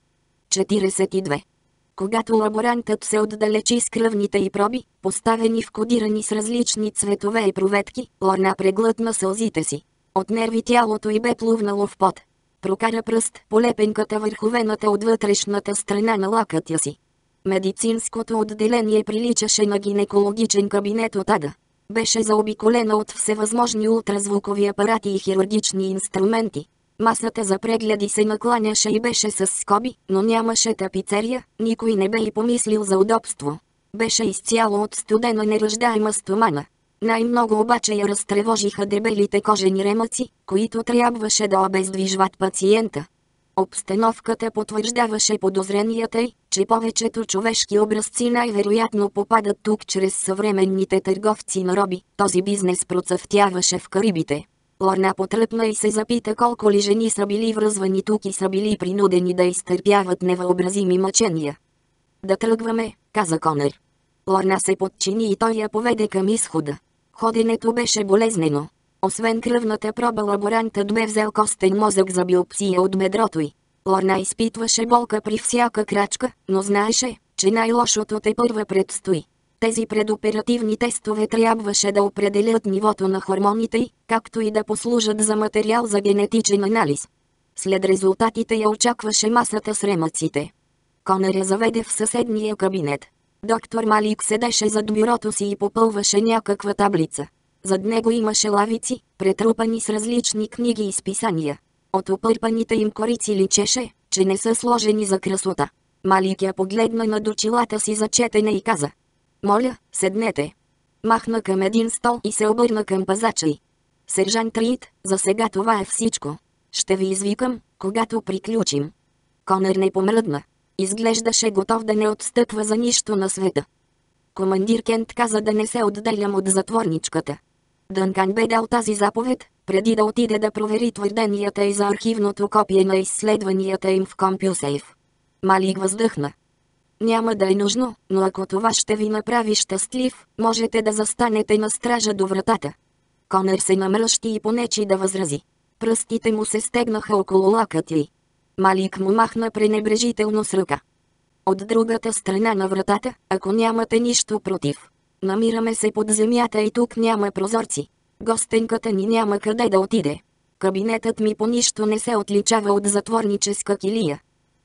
42. Когато лаборантът се отдалечи с кръвните й проби, поставени в кодирани с различни цветове и проветки, Лорна преглътна сълзите си. От нерви тялото й бе плувнало в пот. Прокара пръст по лепенката върху вената от вътрешната страна на лакътя си. Медицинското отделение приличаше на гинекологичен кабинет от ада. Беше заобиколена от всевъзможни ултразвукови апарати и хирургични инструменти. Масата за прегледи се накланяше и беше с скоби, но нямаше тапицерия, никой не бе и помислил за удобство. Беше изцяло от студена неръждаема стомана. Най-много обаче я разтревожиха дебелите кожени ремъци, които трябваше да обездвижват пациента. Обстановката потвърждаваше подозренията й, че повечето човешки образци най-вероятно попадат тук чрез съвременните търговци на роби. Този бизнес процъфтяваше в Карибите. Лорна потръпна и се запита колко ли жени са били връзвани тук и са били принудени да изтърпяват невъобразими мъчения. Да тръгваме, каза Конър. Лорна се подчини и той я поведе към изхода. Ходенето беше болезнено. Освен кръвната проба, лаборантът бе взел костен мозък за биопсия от бедрото й. Лорна изпитваше болка при всяка крачка, но знаеше, че най-лошото тепърва предстои. Тези предоперативни тестове трябваше да определят нивото на хормоните й, както и да послужат за материал за генетичен анализ. След резултатите я очакваше масата с ремъците. Конър я заведе в съседния кабинет. Доктор Малик седеше зад бюрото си и попълваше някаква таблица. Зад него имаше лавици, претрупани с различни книги и списания. От опърпаните им корици личеше, че не са сложени за красота. Малик я погледна над очилата си за четене и каза: „Моля, седнете." Махна към един стол и се обърна към пазача й. „Сержант Рид, за сега това е всичко. Ще ви извикам, когато приключим." Конър не помръдна. Изглеждаше готов да не отстъпва за нищо на света. Командир Кент каза да не се отделям от затворничката. Дънкан бе дал тази заповед, преди да отиде да провери твърденията и за архивното копие на изследванията им в CompuSafe. Малик въздъхна. „Няма да е нужно, но ако това ще ви направи щастлив, можете да застанете на стража до вратата." Конър се намръщи и понечи да възрази. Пръстите му се стегнаха около лакътя й. Малик му махна пренебрежително с ръка. „От другата страна на вратата, ако нямате нищо против. Намираме се под земята и тук няма прозорци. Гостенката ни няма къде да отиде. Кабинетът ми по нищо не се отличава от затворническа килия."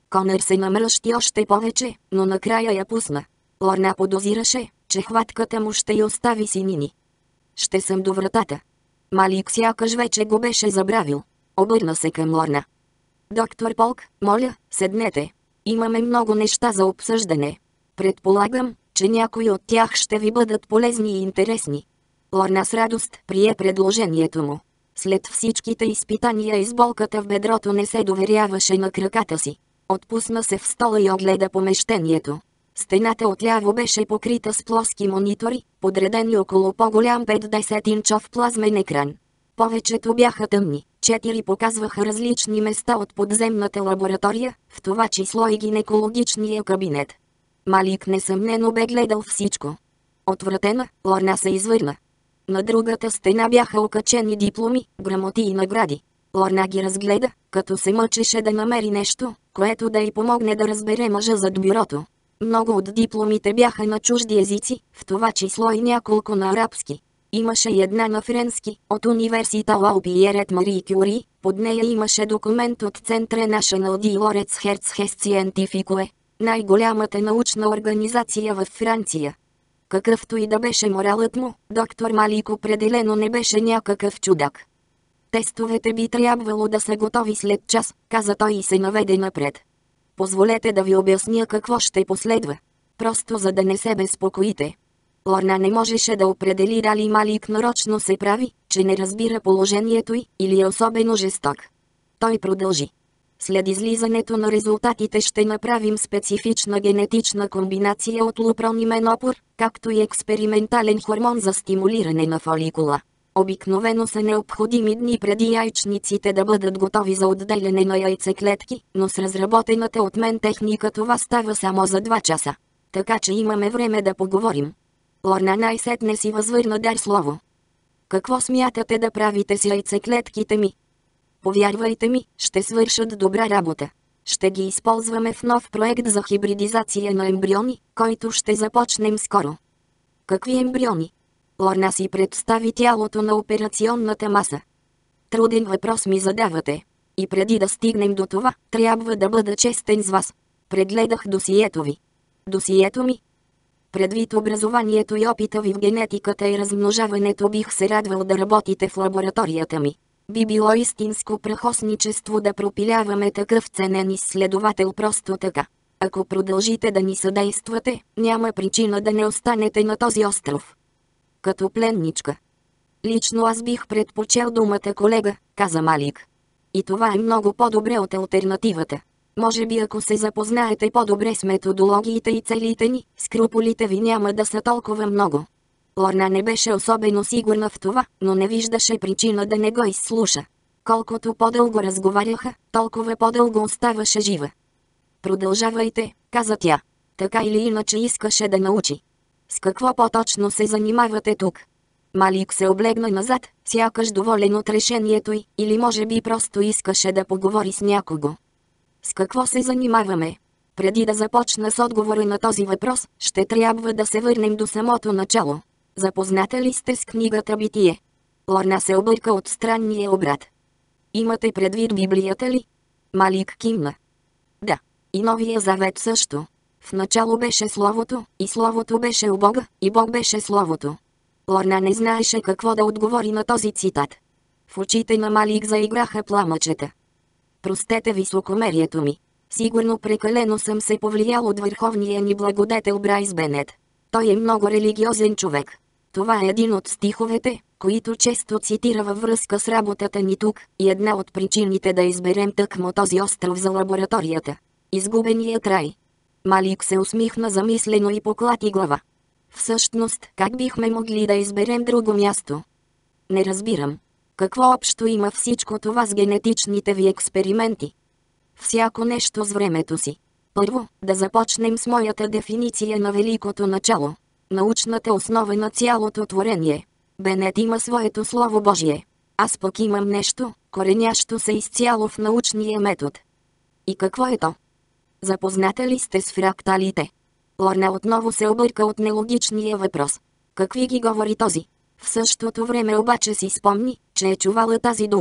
Конър се намръщи още повече, но накрая я пусна. Лорна подозираше, че хватката му ще й остави синини. Ще съм до вратата. Малик сякаш вече го беше забравил. Обърна се към Лорна. Доктор Полк, моля, седнете. Имаме много неща за обсъждане. Предполагам, че някои от тях ще ви бъдат полезни и интересни. Лорна с радост прие предложението му. След всичките изпитания и с болката в бедрото не се доверяваше на краката си. Отпусна се в стола и огледа помещението. Стената отляво беше покрита с плоски монитори, подредени около по-голям 50-инчов плазмен екран. Повечето бяха тъмни, 4 показваха различни места от подземната лаборатория, в това число и гинекологичния кабинет. Малик несъмнено бе гледал всичко. Отвратена, Лорна се извърна. На другата стена бяха окачени дипломи, грамоти и награди. Лорна ги разгледа, като се мъчеше да намери нещо, което да й помогне да разбере мъжа зад бюрото. Много от дипломите бяха на чужди езици, в това число и няколко на арабски. Имаше и една на френски, от университа Лау Пиерет Мари Кюри, под нея имаше документ от Центре National di Lorez Herzhes Scientifique, най-голямата научна организация в Франция. Какъвто и да беше моралът му, доктор Малик определено не беше някакъв чудак. Тестовете би трябвало да са готови след час, каза той и се наведе напред. Позволете да ви обясня какво ще последва. Просто за да не се безпокоите. Лорна не можеше да определи дали Малик нарочно се прави, че не разбира положението й, или е особено жесток. Той продължи. След излизането на резултатите ще направим специфична генетична комбинация от лупрон и менопор, както и експериментален хормон за стимулиране на фоликула. Обикновено са необходими дни преди яйчниците да бъдат готови за отделяне на яйцеклетки, но с разработената от мен техника това става само за 2 часа. Така че имаме време да поговорим. Лорна най-сетне си възвърна дар слово. Какво смятате да правите с яйцеклетките ми? Повярвайте ми, ще свършат добра работа. Ще ги използваме в нов проект за хибридизация на ембриони, който ще започнем скоро. Какви ембриони? Лорна си представи тялото на операционната маса. Труден въпрос ми задавате. И преди да стигнем до това, трябва да бъда честен с вас. Прегледах досието ви. Досието ми? Предвид образованието и опита ви в генетиката и размножаването, бих се радвал да работите в лабораторията ми. Би било истинско прахосничество да пропиляваме такъв ценен изследовател просто така. Ако продължите да ни съдействате, няма причина да не останете на този остров. Като пленничка. Лично аз бих предпочел думата колега, каза Малик. И това е много по-добре от алтернативата. Може би ако се запознаете по-добре с методологиите и целите ни, скрупулите ви няма да са толкова много. Лорна не беше особено сигурна в това, но не виждаше причина да не го изслуша. Колкото по-дълго разговаряха, толкова по-дълго оставаше жива. Продължавайте, каза тя. Така или иначе искаше да научи. С какво по-точно се занимавате тук? Малик се облегна назад, сякаш доволен от решението й, или може би просто искаше да поговори с някого. С какво се занимаваме? Преди да започна с отговора на този въпрос, ще трябва да се върнем до самото начало. Запозната ли сте с книгата Битие? Лорна се обърка от странния обрат. Имате предвид Библията ли? Малик кимна. Да. И Новия Завет също. В начало беше Словото, и Словото беше у Бога, и Бог беше Словото. Лорна не знаеше какво да отговори на този цитат. В очите на Малик заиграха пламъчета. Простете високомерието ми. Сигурно прекалено съм се повлиял от върховния ни благодетел Брайс Бенет. Той е много религиозен човек. Това е един от стиховете, които често цитира във връзка с работата ни тук, и една от причините да изберем тъкмо този остров за лабораторията. Изгубеният рай. Малик се усмихна замислено и поклати глава. Всъщност, как бихме могли да изберем друго място? Не разбирам. Какво общо има всичко това с генетичните ви експерименти? Всяко нещо с времето си. Първо, да започнем с моята дефиниция на великото начало. Научната основа на цялото творение. Бенет има своето Слово Божие. Аз пък имам нещо, коренящо се изцяло в научния метод. И какво е то? Запозната ли сте с фракталите? Лорна отново се обърка от нелогичния въпрос. Какви ги говори този? В същото време обаче си спомни, че е чувала тази дума.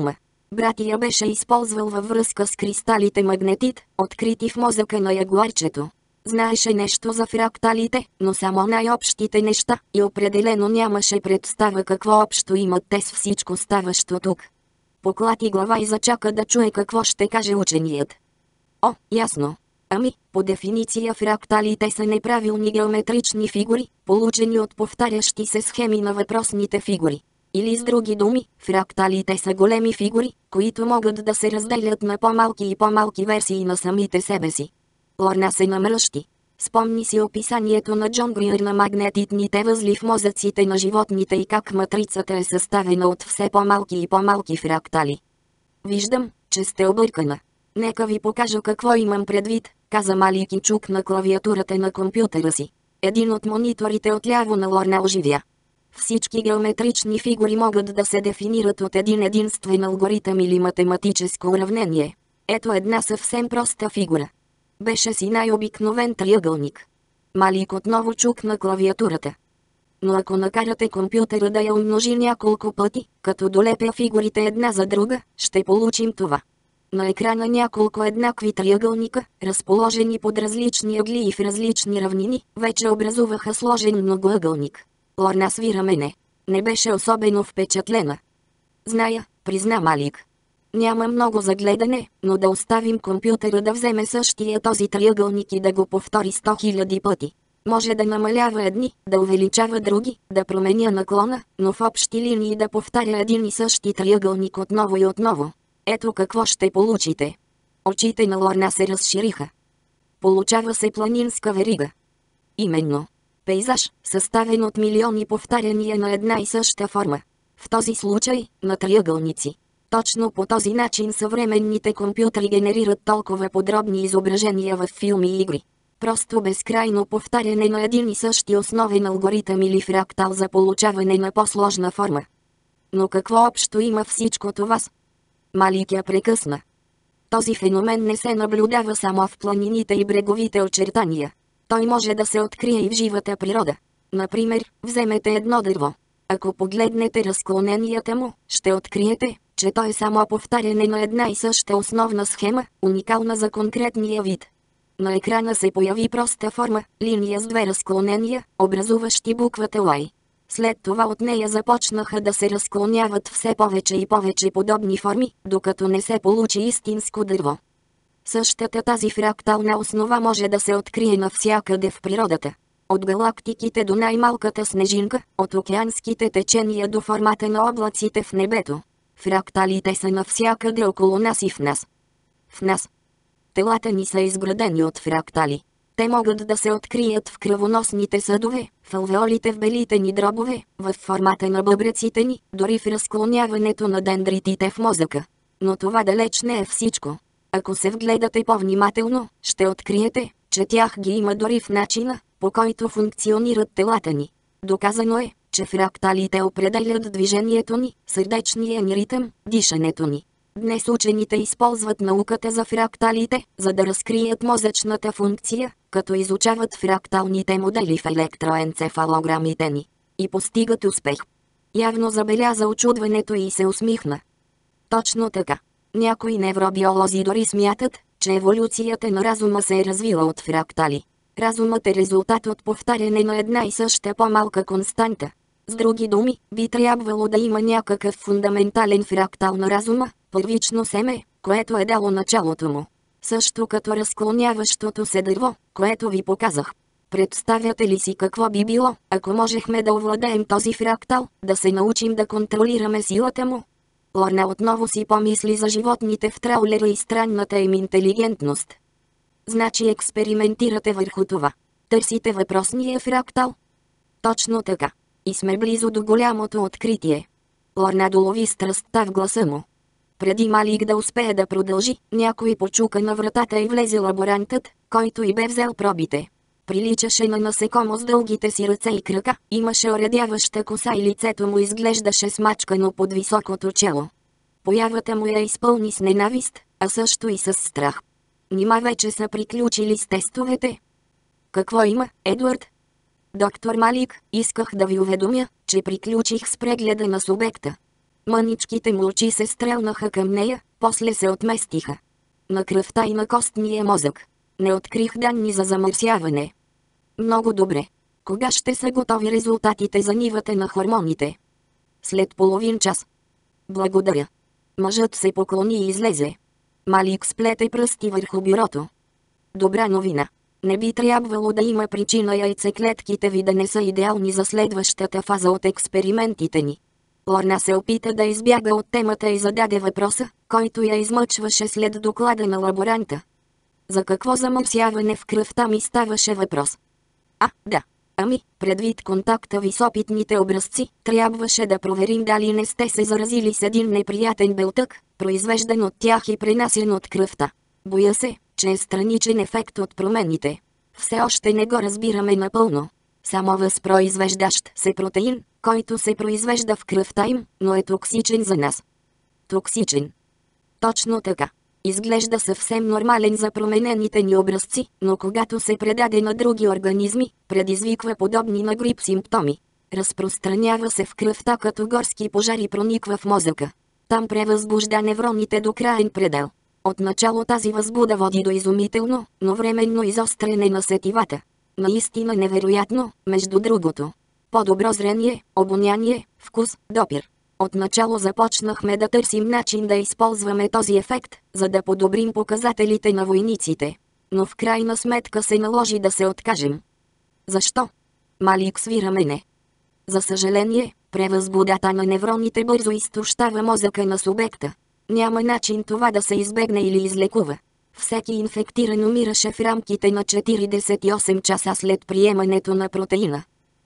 Брат я беше използвал във връзка с кристалите магнетит, открити в мозъка на ягуарчето. Знаеше нещо за фракталите, но само най-общите неща, и определено нямаше представа какво общо имат те с всичко ставащо тук. Поклати глава и зачака да чуе какво ще каже ученият. О, ясно. Ами, по дефиниция фракталите са неправилни геометрични фигури, получени от повтарящи се схеми на въпросните фигури. Или с други думи, фракталите са големи фигури, които могат да се разделят на по-малки и по-малки версии на самите себе си. Лорна се намръщи. Спомни си описанието на Джон Гриър на магнетитните възли в мозъците на животните и как матрицата е съставена от все по-малки и по-малки фрактали. Виждам, че сте объркана. Нека ви покажа какво имам предвид, каза Малик и чукна клавиатурата на компютъра си. Един от мониторите отляво на Лорна оживя. Всички геометрични фигури могат да се дефинират от един единствен алгоритъм или математическо уравнение. Ето една съвсем проста фигура. Беше си най-обикновен триъгълник. Малик отново чукна клавиатурата. Но ако накарате компютъра да я умножи няколко пъти, като долепя фигурите една за друга, ще получим това. На екрана няколко еднакви триъгълника, разположени под различни ъгли и в различни равнини, вече образуваха сложен многоъгълник. Лорна свира мене. Не беше особено впечатлена. Зная, призна Малик. Няма много за гледане, но да оставим компютъра да вземе същия този триъгълник и да го повтори 100 000 пъти. Може да намалява едни, да увеличава други, да променя наклона, но в общи линии да повтаря един и същи триъгълник отново и отново. Ето какво ще получите. Очите на Лорна се разшириха. Получава се планинска верига. Именно. Пейзаж, съставен от милиони повтаряния на една и съща форма. В този случай, на триъгълници. Точно по този начин съвременните компютри генерират толкова подробни изображения в филми и игри. Просто безкрайно повтаряне на един и същи основен алгоритъм или фрактал за получаване на по-сложна форма. Но какво общо има всичко това с... Малик я прекъсна. Този феномен не се наблюдава само в планините и бреговите очертания. Той може да се открие и в живата природа. Например, вземете едно дърво. Ако погледнете разклоненията му, ще откриете, че то е само повтаряне на една и съща основна схема, уникална за конкретния вид. На екрана се появи проста форма, линия с две разклонения, образуващи буквата Y. След това от нея започнаха да се разклоняват все повече и повече подобни форми, докато не се получи истинско дърво. Същата тази фрактална основа може да се открие навсякъде в природата. От галактиките до най-малката снежинка, от океанските течения до формата на облаците в небето. Фракталите са навсякъде около нас и в нас. В нас. Телата ни са изградени от фрактали. Те могат да се открият в кръвоносните съдове, в алвеолите в белите ни дробове, в формата на бъбреците ни, дори в разклоняването на дендритите в мозъка. Но това далеч не е всичко. Ако се вгледате по-внимателно, ще откриете, че тях ги има дори в начина, по който функционират телата ни. Доказано е, че фракталите определят движението ни, сърдечния ни ритъм, дишането ни. Днес учените използват науката за фракталите, за да разкрият мозъчната функция, като изучават фракталните модели в електроенцефалограмите ни. И постигат успех. Явно забеляза очудването и се усмихна. Точно така. Някои невробиолози дори смятат, че еволюцията на разума се е развила от фрактали. Разумът е резултат от повтаряне на една и съща по-малка константа. С други думи, би трябвало да има някакъв фундаментален фрактал на разума, първично семе, което е дало началото му. Също като разклоняващото се дърво, което ви показах. Представяте ли си какво би било, ако можехме да овладеем този фрактал, да се научим да контролираме силата му? Лорна отново си помисли за животните в траулера и странната им интелигентност. Значи експериментирате върху това. Търсите въпросния фрактал? Точно така. И сме близо до голямото откритие. Лорна долови страстта в гласа му. Преди Малик да успее да продължи, някой почука на вратата и влезе лаборантът, който и бе взел пробите. Приличаше на насекомо с дългите си ръце и крака, имаше оредяваща коса и лицето му изглеждаше смачкано под високото чело. Появата му я изпълни с ненавист, а също и с страх. Нима вече са приключили с тестовете? Какво има, Едуард? Доктор Малик, исках да ви уведомя, че приключих с прегледа на субекта. Мъничките му очи се стрелнаха към нея, после се отместиха. На кръвта и на костния мозък. Не открих данни за замърсяване. Много добре. Кога ще са готови резултатите за нивата на хормоните? След половин час. Благодаря. Мъжът се поклони и излезе. Малик сплете пръсти върху бюрото. Добра новина. Не би трябвало да има причина яйцеклетките ви да не са идеални за следващата фаза от експериментите ни. Лорна се опита да избяга от темата и зададе въпроса, който я измъчваше след доклада на лаборанта. За какво замърсяване в кръвта ми ставаше въпрос? Да. Предвид контакта ви с опитните образци, трябваше да проверим дали не сте се заразили с един неприятен белтък, произвеждан от тях и пренасен от кръвта. Боя се, че е страничен ефект от промените. Все още не го разбираме напълно. Само възпроизвеждащ се протеин, който се произвежда в кръвта им, но е токсичен за нас. Токсичен. Точно така. Изглежда съвсем нормален за променените ни образци, но когато се предаде на други организми, предизвиква подобни на грип симптоми. Разпространява се в кръвта като горски пожар и прониква в мозъка. Там превъзбужда невроните до краен предел. Отначало тази възбуда води до изумително, но временно изостряне на сетивата. Наистина невероятно, между другото. По-добро зрение, обоняние, вкус, допир. Отначало започнахме да търсим начин да използваме този ефект, за да подобрим показателите на войниците. Но в крайна сметка се наложи да се откажем. Защо? Малик свира мене. За съжаление, превъзбудата на невроните бързо изтощава мозъка на субекта. Няма начин това да се избегне или излекува. Всеки инфектиран умираше в рамките на 48 часа след приемането на протеина.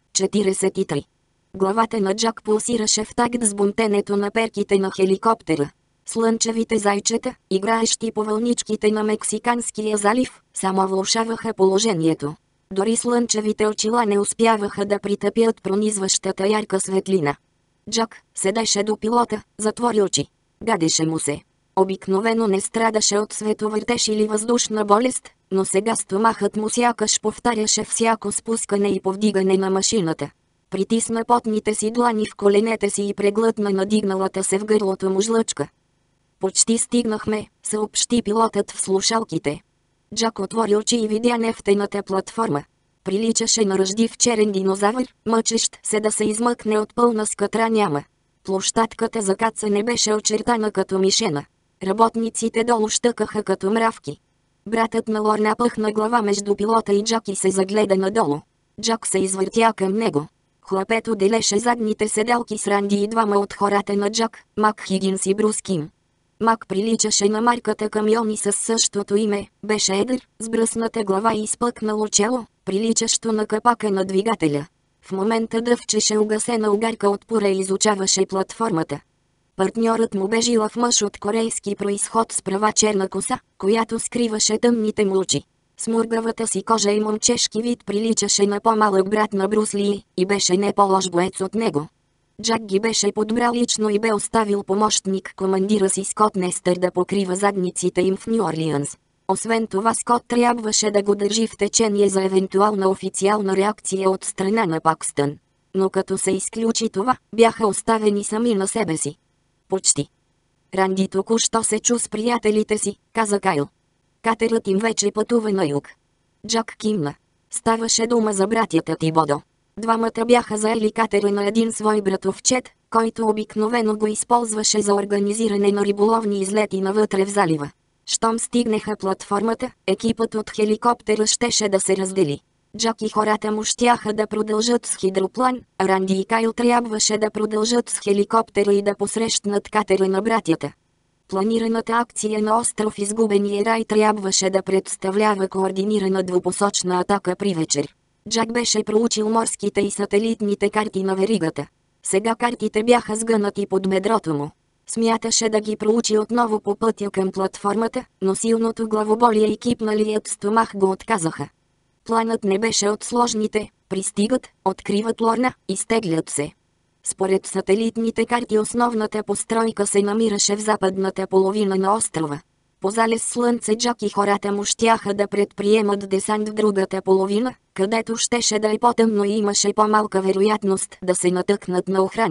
43. Главата на Джак пулсираше в такт с бунтенето на перките на хеликоптера. Слънчевите зайчета, играещи по вълничките на Мексиканския залив, само влошаваха положението. Дори слънчевите очила не успяваха да притъпят пронизващата ярка светлина. Джак седеше до пилота, затвори очи. Гадеше му се. Обикновено не страдаше от световъртеж или въздушна болест, но сега стомахът му сякаш повтаряше всяко спускане и повдигане на машината. Притисна потните си длани в коленете си и преглътна надигналата се в гърлото му жлъчка. Почти стигнахме, съобщи пилотът в слушалките. Джак отвори очи и видя нефтената платформа. Приличаше на ръждив черен динозавър, мъчещ се да се измъкне от пълна скатра няма. Площадката за кацане беше очертана като мишена. Работниците долу щъкаха като мравки. Братът на Лорна пъхна глава между пилота и Джак и се загледа надолу. Джак се извъртя към него. Хлапето делеше задните седалки с Ранди и двама от хората на Джак, Мак Хигинс и Брус Ким. Мак приличаше на марката камиони с същото име, беше едър, с бръсната глава и изпъкнало чело, приличащо на капака на двигателя. В момента дъвчеше угасена огарка от пура и изучаваше платформата. Партньорът му бе жилав мъж от корейски произход с права черна коса, която скриваше тъмните му очи. Смургавата си кожа и момчешки вид приличаше на по-малък брат на Брус Ли и беше не по-лош боец от него. Джак ги беше подбрал лично и бе оставил помощник командира си Скот Нестър да покрива задниците им в Ню Орлианс. Освен това Скот трябваше да го държи в течение за евентуална официална реакция от страна на Пакстън. Но като се изключи това, бяха оставени сами на себе си. Почти. Ранди току-що се чу с приятелите си, каза Кайл. Катерът им вече пътува на юг. Джак кимна. Ставаше дума за братята Тибодо. Двамата бяха заели катера на един свой братовчет, който обикновено го използваше за организиране на риболовни излети навътре в залива. Щом стигнеха платформата, екипът от хеликоптера щеше да се раздели. Джак и хората му щяха да продължат с хидроплан, а Ранди и Кайл трябваше да продължат с хеликоптера и да посрещнат катера на братята. Планираната акция на остров Изгубения рай трябваше да представлява координирана двупосочна атака при вечер. Джак беше проучил морските и сателитните карти на веригата. Сега картите бяха сгънати под бедрото му. Смяташе да ги проучи отново по пътя към платформата, но силното главоболие и кипналият стомах го отказаха. Планът не беше от сложните, пристигат, откриват Лорна, изтеглят се. Според сателитните карти основната постройка се намираше в западната половина на острова. По залез слънце Джак и хората му щяха да предприемат десант в другата половина, където щеше да е по-тъмно и имаше по-малка вероятност да се натъкнат на охрана.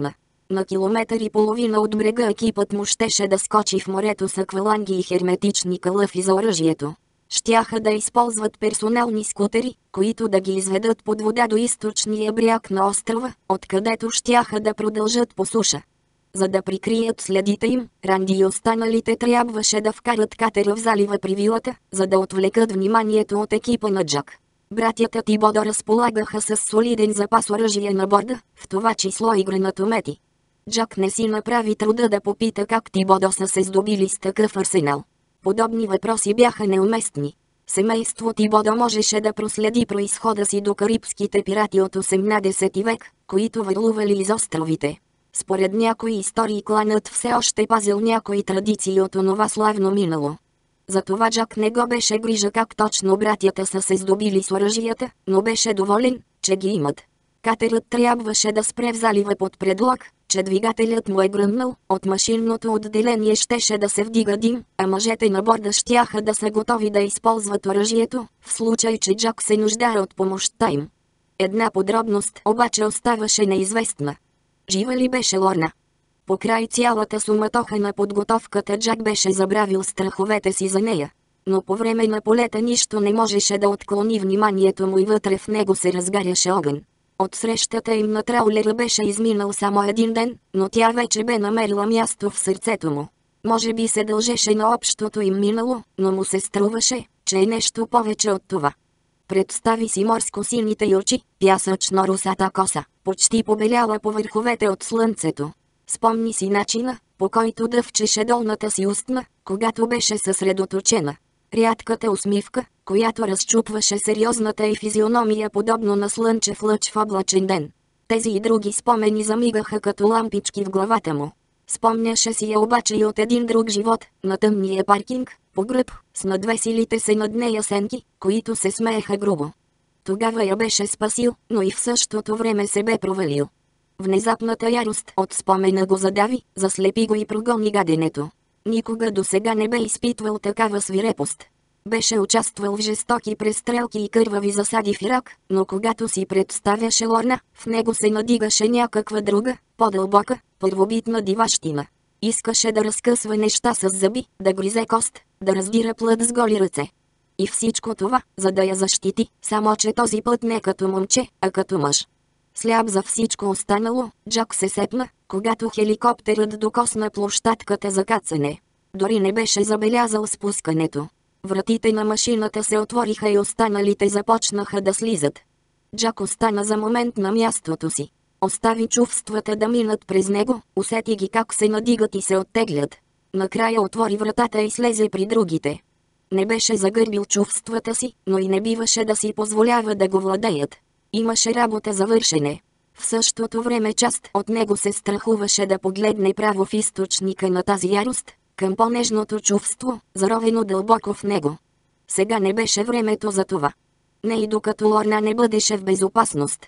На километър и половина от брега екипът му щеше да скочи в морето с акваланги и херметични калъфи за оръжието. Щяха да използват персонални скутери, които да ги изведат под вода до източния бряг на острова, откъдето щяха да продължат по суша. За да прикрият следите им, Ранди и останалите трябваше да вкарат катера в залива при вилата, за да отвлекат вниманието от екипа на Джак. Братята Тибодо разполагаха с солиден запас оръжие на борда, в това число и гранатомети. Джак не си направи труда да попита как Тибодо са се здобили с такъв арсенал. Подобни въпроси бяха неуместни. Семейство Тибодо можеше да проследи произхода си до карибските пирати от 18 век, които върлували из островите. Според някои истории кланът все още пазил някои традиции от онова славно минало. Затова Джак не го беше грижа как точно братята са се здобили с оръжията, но беше доволен, че ги имат. Катерът трябваше да спре в залива под предлог, че двигателят му е гръмнал, от машинното отделение щеше да се вдига дим, а мъжете на борда щяха да са готови да използват оръжието, в случай че Джак се нуждае от помощта им. Една подробност обаче оставаше неизвестна. Жива ли беше Лорна? Покрай цялата суматоха на подготовката Джак беше забравил страховете си за нея. Но по време на полета нищо не можеше да отклони вниманието му и вътре в него се разгаряше огън. От срещата им на траулера беше изминал само един ден, но тя вече бе намерила място в сърцето му. Може би се дължеше на общото им минало, но му се струваше, че е нещо повече от това. Представи си морско-сините й очи, пясъчно-русата коса, почти побеляла по върховете от слънцето. Спомни си начина, по който дъвчеше долната си устна, когато беше съсредоточена. Рядката усмивка, която разчупваше сериозната й физиономия подобно на слънчев лъч в облачен ден. Тези и други спомени замигаха като лампички в главата му. Спомняше си я обаче и от един друг живот, на тъмния паркинг, по гръб, с надвесилите се над нея сенки, които се смееха грубо. Тогава я беше спасил, но и в същото време се бе провалил. Внезапната ярост от спомена го задави, заслепи го и прогони гаденето. Никога досега не бе изпитвал такава свирепост. Беше участвал в жестоки престрелки и кървави засади в Ирак, но когато си представяше Лорна, в него се надигаше някаква друга, по-дълбока, първобитна диващина. Искаше да разкъсва неща с зъби, да гризе кост, да раздира плът с голи ръце. И всичко това, за да я защити, само че този път не като момче, а като мъж. Сляп за всичко останало, Джак се сепна, когато хеликоптерът докосна площадката за кацане. Дори не беше забелязал спускането. Вратите на машината се отвориха и останалите започнаха да слизат. Джак остана за момент на мястото си. Остави чувствата да минат през него, усети ги как се надигат и се оттеглят. Накрая отвори вратата и слезе при другите. Не беше загърбил чувствата си, но и не биваше да си позволява да го владеят. Имаше работа за вършене. В същото време част от него се страхуваше да погледне право в източника на тази ярост, към по-нежното чувство, заровено дълбоко в него. Сега не беше времето за това. Не и докато Лорна не бъдеше в безопасност.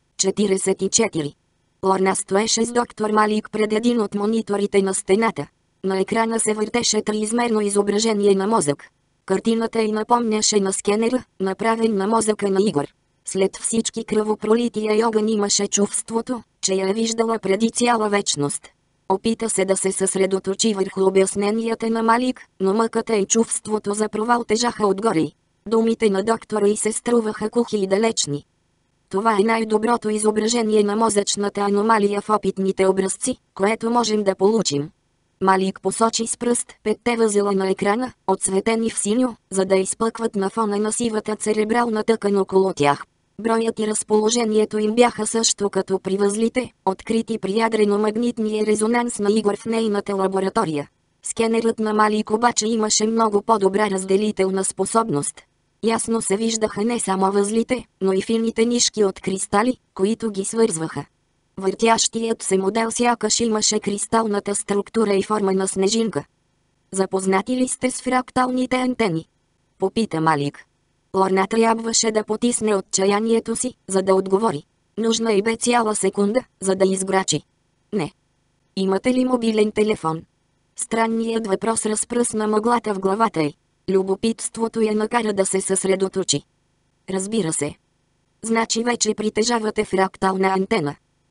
44. Лорна стоеше с доктор Малик пред един от мониторите на стената. На екрана се въртеше триизмерно изображение на мозък. Картината й напомняше на скенера, направен на мозъка на Игор. След всички кръвопролития и огън имаше чувството, че я е виждала преди цяла вечност. Опита се да се съсредоточи върху обясненията на Малик, но мъката и чувството за провал тежаха отгоре. Думите на доктора й се струваха кухи и далечни. Това е най-доброто изображение на мозъчната аномалия в опитните образци, което можем да получим. Малик посочи с пръст петте възела на екрана, отсветени в синьо, за да изпъкват на фона на сивата церебрална тъкан около тях. Броят и разположението им бяха също като при възлите, открити при ядрено-магнитния резонанс на Игор в нейната лаборатория. Скенерът на Малик обаче имаше много по-добра разделителна способност. Ясно се виждаха не само възлите, но и фините нишки от кристали, които ги свързваха. Въртящият се модел сякаш имаше кристалната структура и форма на снежинка. Запознати ли сте с фракталните антени? Попита Малик. Лорна трябваше да потисне отчаянието си, за да отговори. Нужна й бе цяла секунда, за да изграчи. Не. Имате ли мобилен телефон? Странният въпрос разпръсна мъглата в главата й. Любопитството я накара да се съсредоточи. Разбира се. Значи вече притежавате фрактална антена.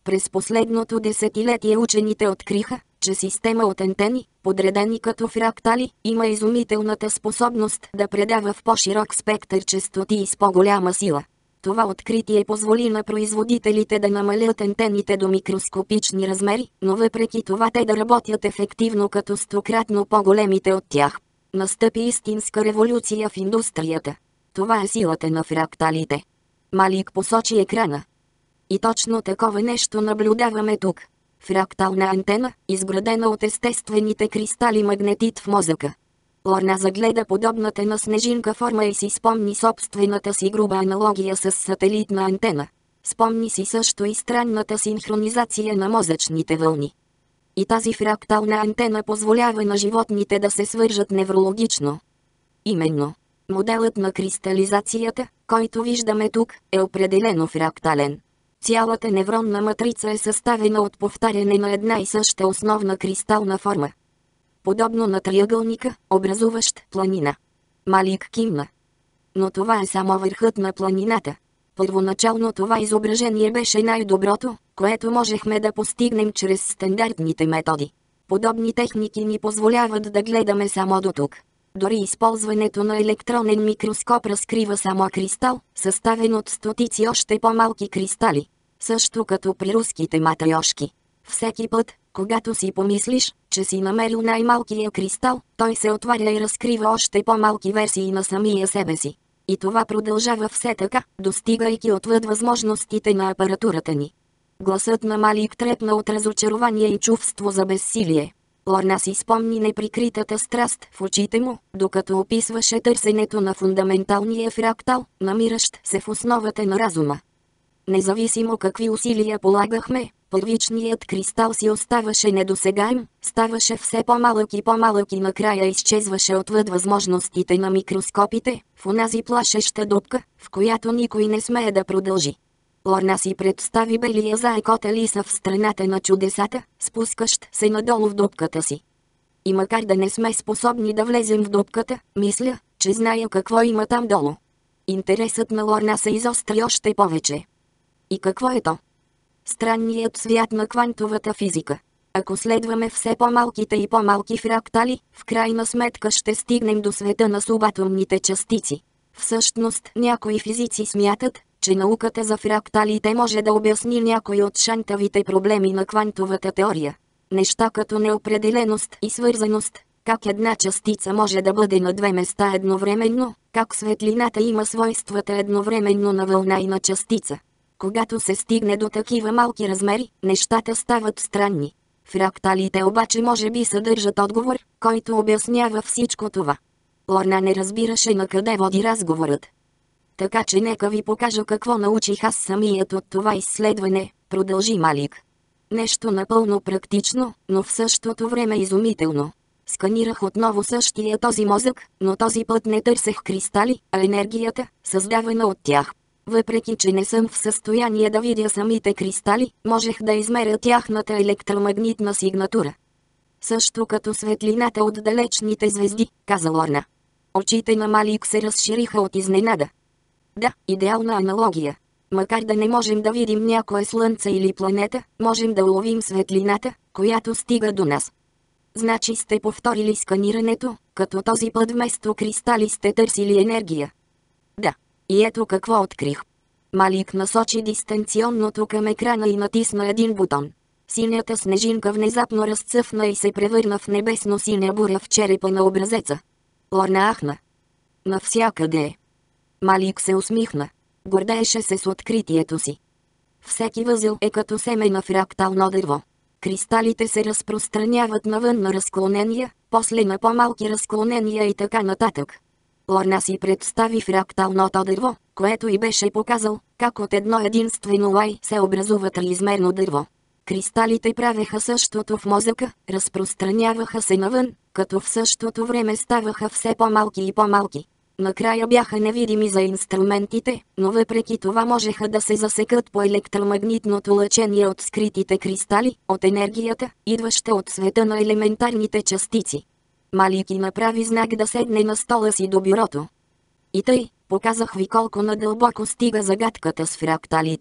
През последното десетилетие учените откриха, че система от антени, подредени като фрактали, има изумителната способност да предава в по-широк спектър честоти и с по-голяма сила. Това откритие позволи на производителите да намалят антените до микроскопични размери, но въпреки това те да работят ефективно като стократно по-големите от тях. Настъпи истинска революция в индустрията. Това е силата на фракталите. Малик посочи екрана. И точно такова нещо наблюдаваме тук. Фрактална антена, изградена от естествените кристали магнетит в мозъка. Лорна загледа подобната на снежинка форма и си спомни собствената си груба аналогия с сателитна антена. Спомни си също и странната синхронизация на мозъчните вълни. И тази фрактална антена позволява на животните да се свържат неврологично. Именно. Моделът на кристализацията, който виждаме тук, е определено фрактален. Цялата невронна матрица е съставена от повтаряне на една и съща основна кристална форма. Подобно на триъгълника, образуващ планина. Малик кимна. Но това е само върхът на планината. Първоначално това изображение беше най-доброто, което можехме да постигнем чрез стандартните методи. Подобни техники ни позволяват да гледаме само до тук. Дори използването на електронен микроскоп разкрива само кристал, съставен от стотици още по-малки кристали. Също като при руските матриошки. Всеки път, когато си помислиш, че си намерил най-малкия кристал, той се отваря и разкрива още по-малки версии на самия себе си. И това продължава все така, достигайки отвъд възможностите на апаратурата ни. Гласът на Малик трепна от разочарование и чувство за безсилие. Лорна си спомни неприкритата страст в очите му, докато описваше търсенето на фундаменталния фрактал, намиращ се в основата на разума. Независимо какви усилия полагахме, първичният кристал си оставаше недосегаем, ставаше все по-малък и накрая изчезваше отвъд възможностите на микроскопите, в онази плашеща дупка, в която никой не смее да продължи. Лорна си представи белия заек от Алиса в страната на чудесата, спускащ се надолу в дупката си. И макар да не сме способни да влезем в дупката, мисля, че зная какво има там долу. Интересът на Лорна се изостри още повече. И какво е то? Странният свят на квантовата физика. Ако следваме все по-малките и по-малки фрактали, в крайна сметка ще стигнем до света на субатомните частици. Всъщност, някои физици смятат, че науката за фракталите може да обясни някои от шантавите проблеми на квантовата теория. Неща като неопределеност и свързаност, как една частица може да бъде на две места едновременно, как светлината има свойствата едновременно на вълна и на частица. Когато се стигне до такива малки размери, нещата стават странни. Фракталите обаче може би съдържат отговор, който обяснява всичко това. Лорна не разбираше на къде води разговорът. Така че нека ви покажа какво научих аз самият от това изследване, продължи Малик. Нещо напълно практично, но в същото време изумително. Сканирах отново същия този мозък, но този път не търсех кристали, а енергията, създавана от тях. Въпреки че не съм в състояние да видя самите кристали, можех да измеря тяхната електромагнитна сигнатура. Също като светлината от далечните звезди, каза Лорна. Очите на Малик се разшириха от изненада. Да, идеална аналогия. Макар да не можем да видим някое слънце или планета, можем да уловим светлината, която стига до нас. Значи сте повторили сканирането, като този път вместо кристали сте търсили енергия. Да. И ето какво открих. Малик насочи дистанционното към екрана и натисна един бутон. Синята снежинка внезапно разцъфна и се превърна в небесно синя буря в черепа на образеца. Лорна ахна. Навсякъде е. Малик се усмихна. Гордееше се с откритието си. Всеки възел е като семе на фрактално дърво. Кристалите се разпространяват навън на разклонения, после на по-малки разклонения и така нататък. Лорна си представи фракталното дърво, което й беше показал, как от едно единствено лай се образува триизмерно дърво. Кристалите правеха същото в мозъка, разпространяваха се навън, като в същото време ставаха все по-малки и по-малки. Накрая бяха невидими за инструментите, но въпреки това можеха да се засекат по електромагнитното лъчение от скритите кристали, от енергията, идваща от света на елементарните частици. Малик й направи знак да седне на стола си до бюрото. И тъй, показах ви колко надълбоко стига загадката с фракталите.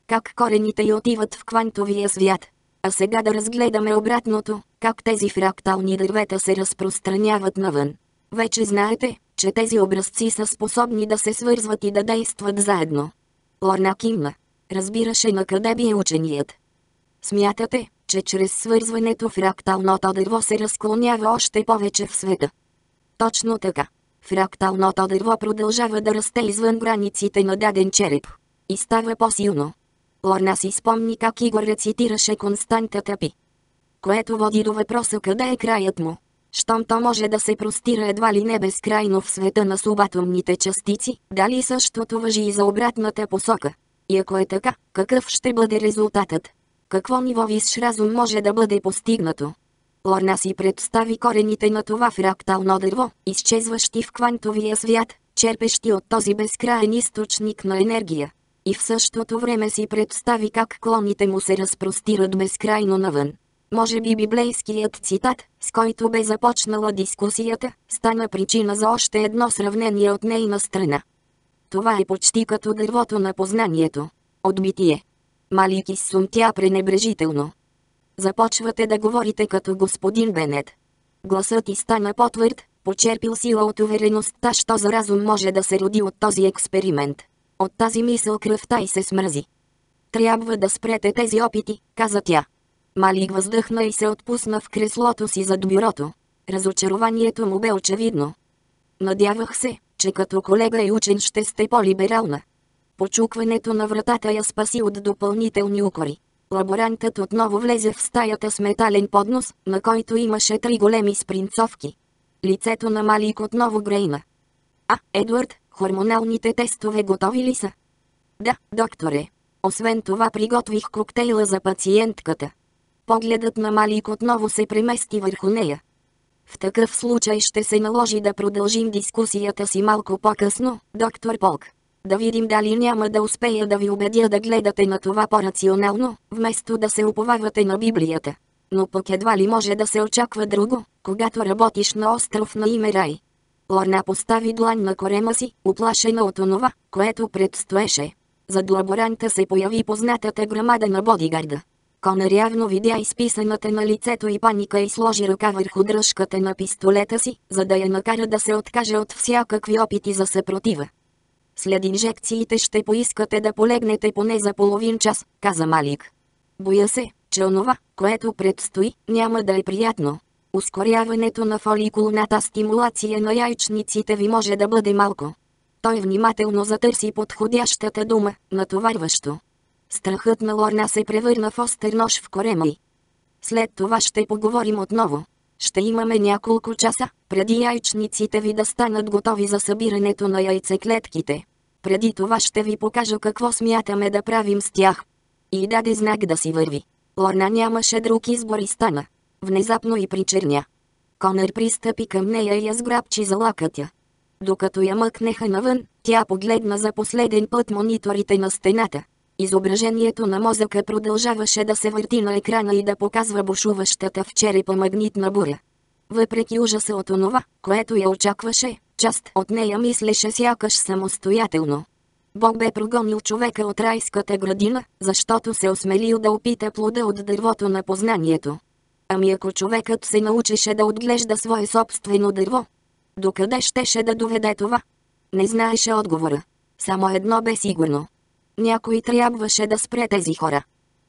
как корените й отиват в квантовия свят. А сега да разгледаме обратното, как тези фрактални дървета се разпространяват навън. Вече знаете, че тези образци са способни да се свързват и да действат заедно. Лорна кимна. Разбираше на къде бие ученият. Смятате, че чрез свързването фракталното дърво се разклонява още повече в света. Точно така. Фракталното дърво продължава да расте извън границите на даден череп. И става по-силно. Лорна си спомни как Игор рецитираше константата пи. Което води до въпроса къде е краят му. Щом то може да се простира едва ли не безкрайно в света на субатомните частици, дали същото важи и за обратната посока? И ако е така, какъв ще бъде резултатът? Какво ниво висш разум може да бъде постигнато? Лорна си представи корените на това фрактално дърво, изчезващи в квантовия свят, черпещи от този безкрайен източник на енергия. И в същото време си представи как клоните му се разпростират безкрайно навън. Може би библейският цитат, с който бе започнала дискусията, стана причина за още едно сравнение от нейна страна. Това е почти като дървото на познанието. От битие. Малик изсумтя пренебрежително. Започвате да говорите като господин Бенет. Гласът ти стана по-твърд, почерпил сила от увереността, що за разум може да се роди от този експеримент. От тази мисъл кръвта й се смрази. Трябва да спрете тези опити, каза тя. Малик въздъхна и се отпусна в креслото си зад бюрото. Разочарованието му бе очевидно. Надявах се, че като колега и учен ще сте по-либерална. Почукването на вратата я спаси от допълнителни укори. Лаборантът отново влезе в стаята с метален поднос, на който имаше 3 големи спринцовки. Лицето на Малик отново грейна. Едуард, хормоналните тестове готови ли са? Да, докторе. Освен това приготвих коктейла за пациентката. Погледът на Малик отново се премести върху нея. В такъв случай ще се наложи да продължим дискусията си малко по-късно, доктор Полк. Да видим дали няма да успея да ви убедя да гледате на това по-рационално, вместо да се уповавате на Библията. Но пък едва ли може да се очаква друго, когато работиш на остров на име Рай. Лорна постави длан на корема си, уплашена от онова, което предстоеше. Зад лаборанта се появи познатата грамада на бодигарда. Конър явно видя изписаната на лицето и паника и сложи ръка върху дръжката на пистолета си, за да я накара да се откаже от всякакви опити за съпротива. След инжекциите ще поискате да полегнете поне за половин час, каза Малик. Боя се, че онова, което предстои, няма да е приятно. Ускоряването на фоликулната стимулация на яйчниците ви може да бъде малко. Той внимателно затърси подходящата дума, натоварващо. Страхът на Лорна се превърна в остър нож в корема й. След това ще поговорим отново. Ще имаме няколко часа, преди яйчниците ви да станат готови за събирането на яйцеклетките. Преди това ще ви покажа какво смятаме да правим с тях. И даде знак да си върви. Лорна нямаше друг избор и стана. Внезапно и причерня. Конър пристъпи към нея и я сграбчи за лакътя. Докато я мъкнеха навън, тя погледна за последен път мониторите на стената. Изображението на мозъка продължаваше да се върти на екрана и да показва бушуващата в черепа магнитна буря. Въпреки ужаса от онова, което я очакваше, част от нея мислеше сякаш самостоятелно. Бог бе прогонил човека от райската градина, защото се осмелил да опита плода от дървото на познанието. Ами ако човекът се научеше да отглежда свое собствено дърво? Докъде щеше да доведе това? Не знаеше отговора. Само едно бе сигурно. Някой трябваше да спре тези хора.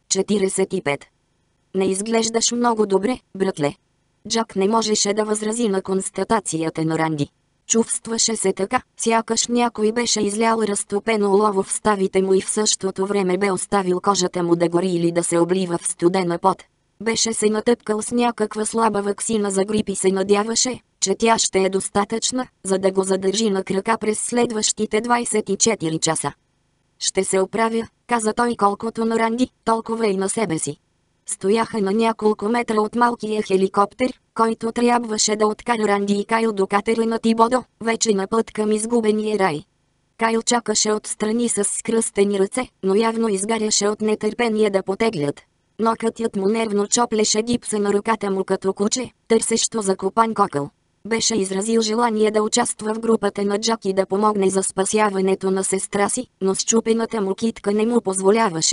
45. Не изглеждаш много добре, братле. Джак не можеше да възрази на констатацията на Ранди. Чувстваше се така, сякаш някой беше излял разтопено олово в ставите му и в същото време бе оставил кожата му да гори или да се облива в студена пот. Беше се натъпкал с някаква слаба ваксина за грип и се надяваше, че тя ще е достатъчна, за да го задържи на крака през следващите 24 часа. Ще се оправя, каза той, колкото на Ранди, толкова и на себе си. Стояха на няколко метра от малкия хеликоптер, който трябваше да откара Ранди и Кайл до катера на Тибодо, вече на път към изгубения рай. Кайл чакаше отстрани с скръстени ръце, но явно изгаряше от нетърпение да потеглят. Нокътят му нервно чоплеше гипса на ръката му като куче, търсещо закопан кокъл. Беше изразил желание да участва в групата на Джак и да помогне за спасяването на сестра си, но счупената му китка не му позволяваше.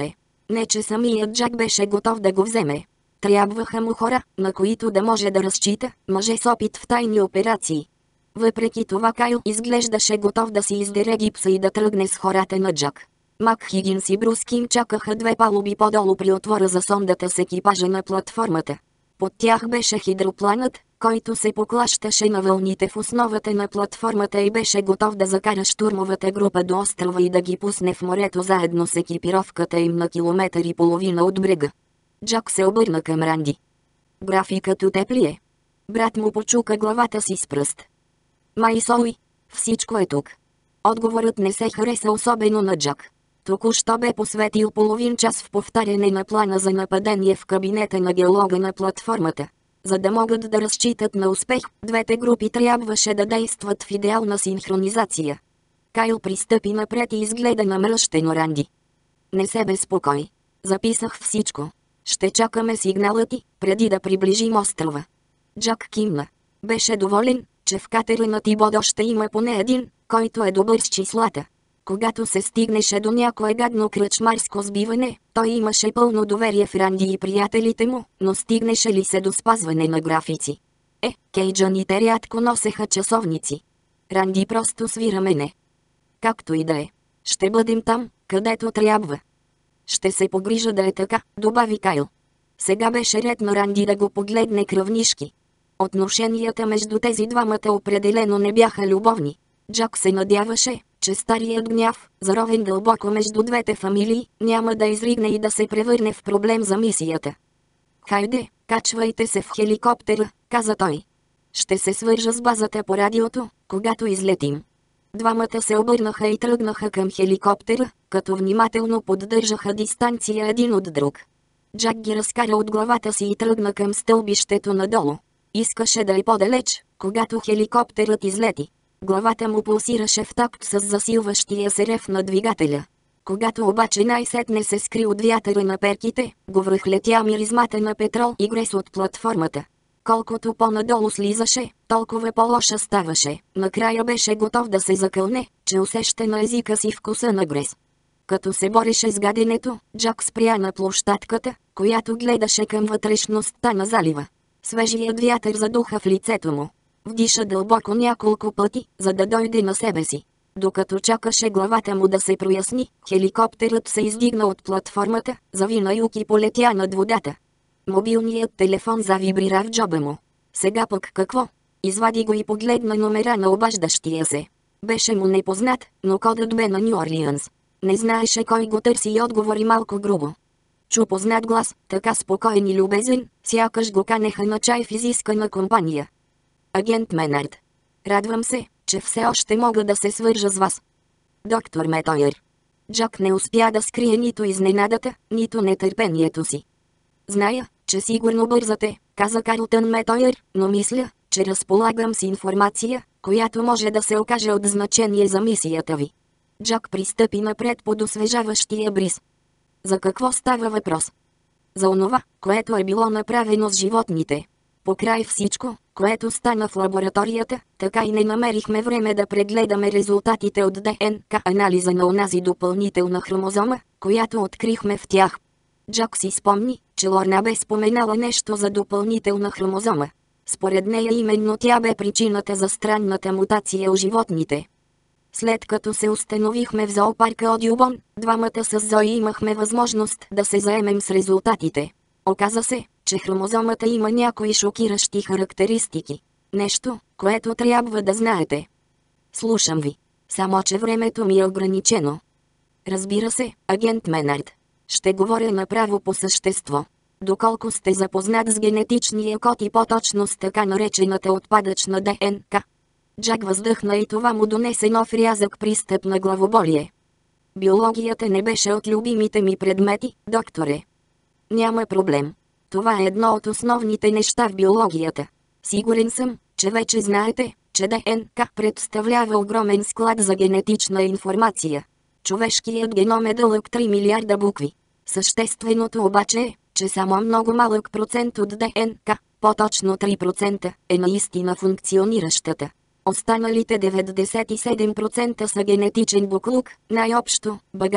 Не че самият Джак беше готов да го вземе. Трябваха му хора, на които да може да разчита, мъже с опит в тайни операции. Въпреки това Кайл изглеждаше готов да си издере гипса и да тръгне с хората на Джак. Мак Хигинс и Брус Ким чакаха 2 палуби по-долу при отвора за сондата с екипажа на платформата. Под тях беше хидропланът, който се поклащаше на вълните в основата на платформата и беше готов да закара щурмовата група до острова и да ги пусне в морето заедно с екипировката им на километър и половина от брега. Джак се обърна към Ранди. Графикът тепли е. Брат му почука главата си с пръст. Май Соуи, всичко е тук. Отговорът не се хареса особено на Джак. Току-що бе посветил половин час в повтаряне на плана за нападение в кабинета на геолога на платформата. За да могат да разчитат на успех, двете групи трябваше да действат в идеална синхронизация. Кайл пристъпи напред и изгледа намръщено Ранди. Не се безпокой. Записах всичко. Ще чакаме сигнала ти, преди да приближим острова. Джак кимна. Беше доволен, че в катера на Тибодо ще има поне един, който е добър с числата. Когато се стигнеше до някое гадно кръчмарско сбиване, той имаше пълно доверие в Ранди и приятелите му, но стигнеше ли се до спазване на графици? Кейджаните рядко носеха часовници. Ранди просто свира мене. Както и да е. Ще бъдем там, където трябва. Ще се погрижа да е така, добави Кайл. Сега беше ред на Ранди да го погледне кръвнишки. Отношенията между тези двамата определено не бяха любовни. Джак се надяваше, че старият гняв, заровен дълбоко между двете фамилии, няма да изригне и да се превърне в проблем за мисията. Хайде, качвайте се в хеликоптера, каза той. Ще се свържа с базата по радиото, когато излетим. Двамата се обърнаха и тръгнаха към хеликоптера, като внимателно поддържаха дистанция един от друг. Джак ги разкара от главата си и тръгна към стълбището надолу. Искаше да е по-далеч, когато хеликоптерът излети. Главата му пулсираше в такт с засилващия се рев на двигателя. Когато обаче най-сетне се скри от вятъра на перките, го връхлетя миризмата на петрол и грес от платформата. Колкото по-надолу слизаше, толкова по-лоша ставаше. Накрая беше готов да се закълне, че усеща на езика си вкуса на грес. Като се бореше с гаденето, Джак спря на площадката, която гледаше към вътрешността на залива. Свежият вятър задуха в лицето му. Вдиша дълбоко няколко пъти, за да дойде на себе си. Докато чакаше главата му да се проясни, хеликоптерът се издигна от платформата, зави на юг и полетя над водата. Мобилният телефон завибрира в джоба му. Сега пък какво? Извади го и погледна номера на обаждащия се. Беше му непознат, но кодът бе на Ню Орлианс. Не знаеше кой го търси и отговори малко грубо. Чу познат глас, така спокоен и любезен, сякаш го канеха на чай в изискана компания. Агент Менард. Радвам се, че все още мога да се свържа с вас. Доктор Метойер. Джак не успя да скрие нито изненадата, нито нетърпението си. Зная, че сигурно бързате, каза Карлтън Метойер, но мисля, че разполагам с информация, която може да се окаже от значение за мисията ви. Джак пристъпи напред под освежаващия бриз. За какво става въпрос? За онова, което е било направено с животните. Покрай всичко, което стана в лабораторията, така и не намерихме време да прегледаме резултатите от ДНК анализа на онази допълнителна хромозома, която открихме в тях. Джак си спомни, че Лорна бе споменала нещо за допълнителна хромозома. Според нея именно тя бе причината за странната мутация у животните. След като се установихме в зоопарка Одюбон, двамата с Зои имахме възможност да се заемем с резултатите. Оказа се, че хромозомата има някои шокиращи характеристики. Нещо, което трябва да знаете. Слушам ви. Само че времето ми е ограничено. Разбира се, агент Менард. Ще говоря направо по същество. Доколко сте запознат с генетичния код и по-точно с така наречената отпадъчна ДНК. Джак въздъхна и това му донесе нов рязък пристъп на главоболие. Биологията не беше от любимите ми предмети, докторе. Няма проблем. Това е едно от основните неща в биологията. Сигурен съм, че вече знаете, че ДНК представлява огромен склад за генетична информация. Човешкият геном е дълъг 3 милиарда букви. Същественото обаче е, че само много малък процент от ДНК, по-точно 3%, е наистина функциониращата. Останалите 97% са генетичен буклук, най-общо, багажът,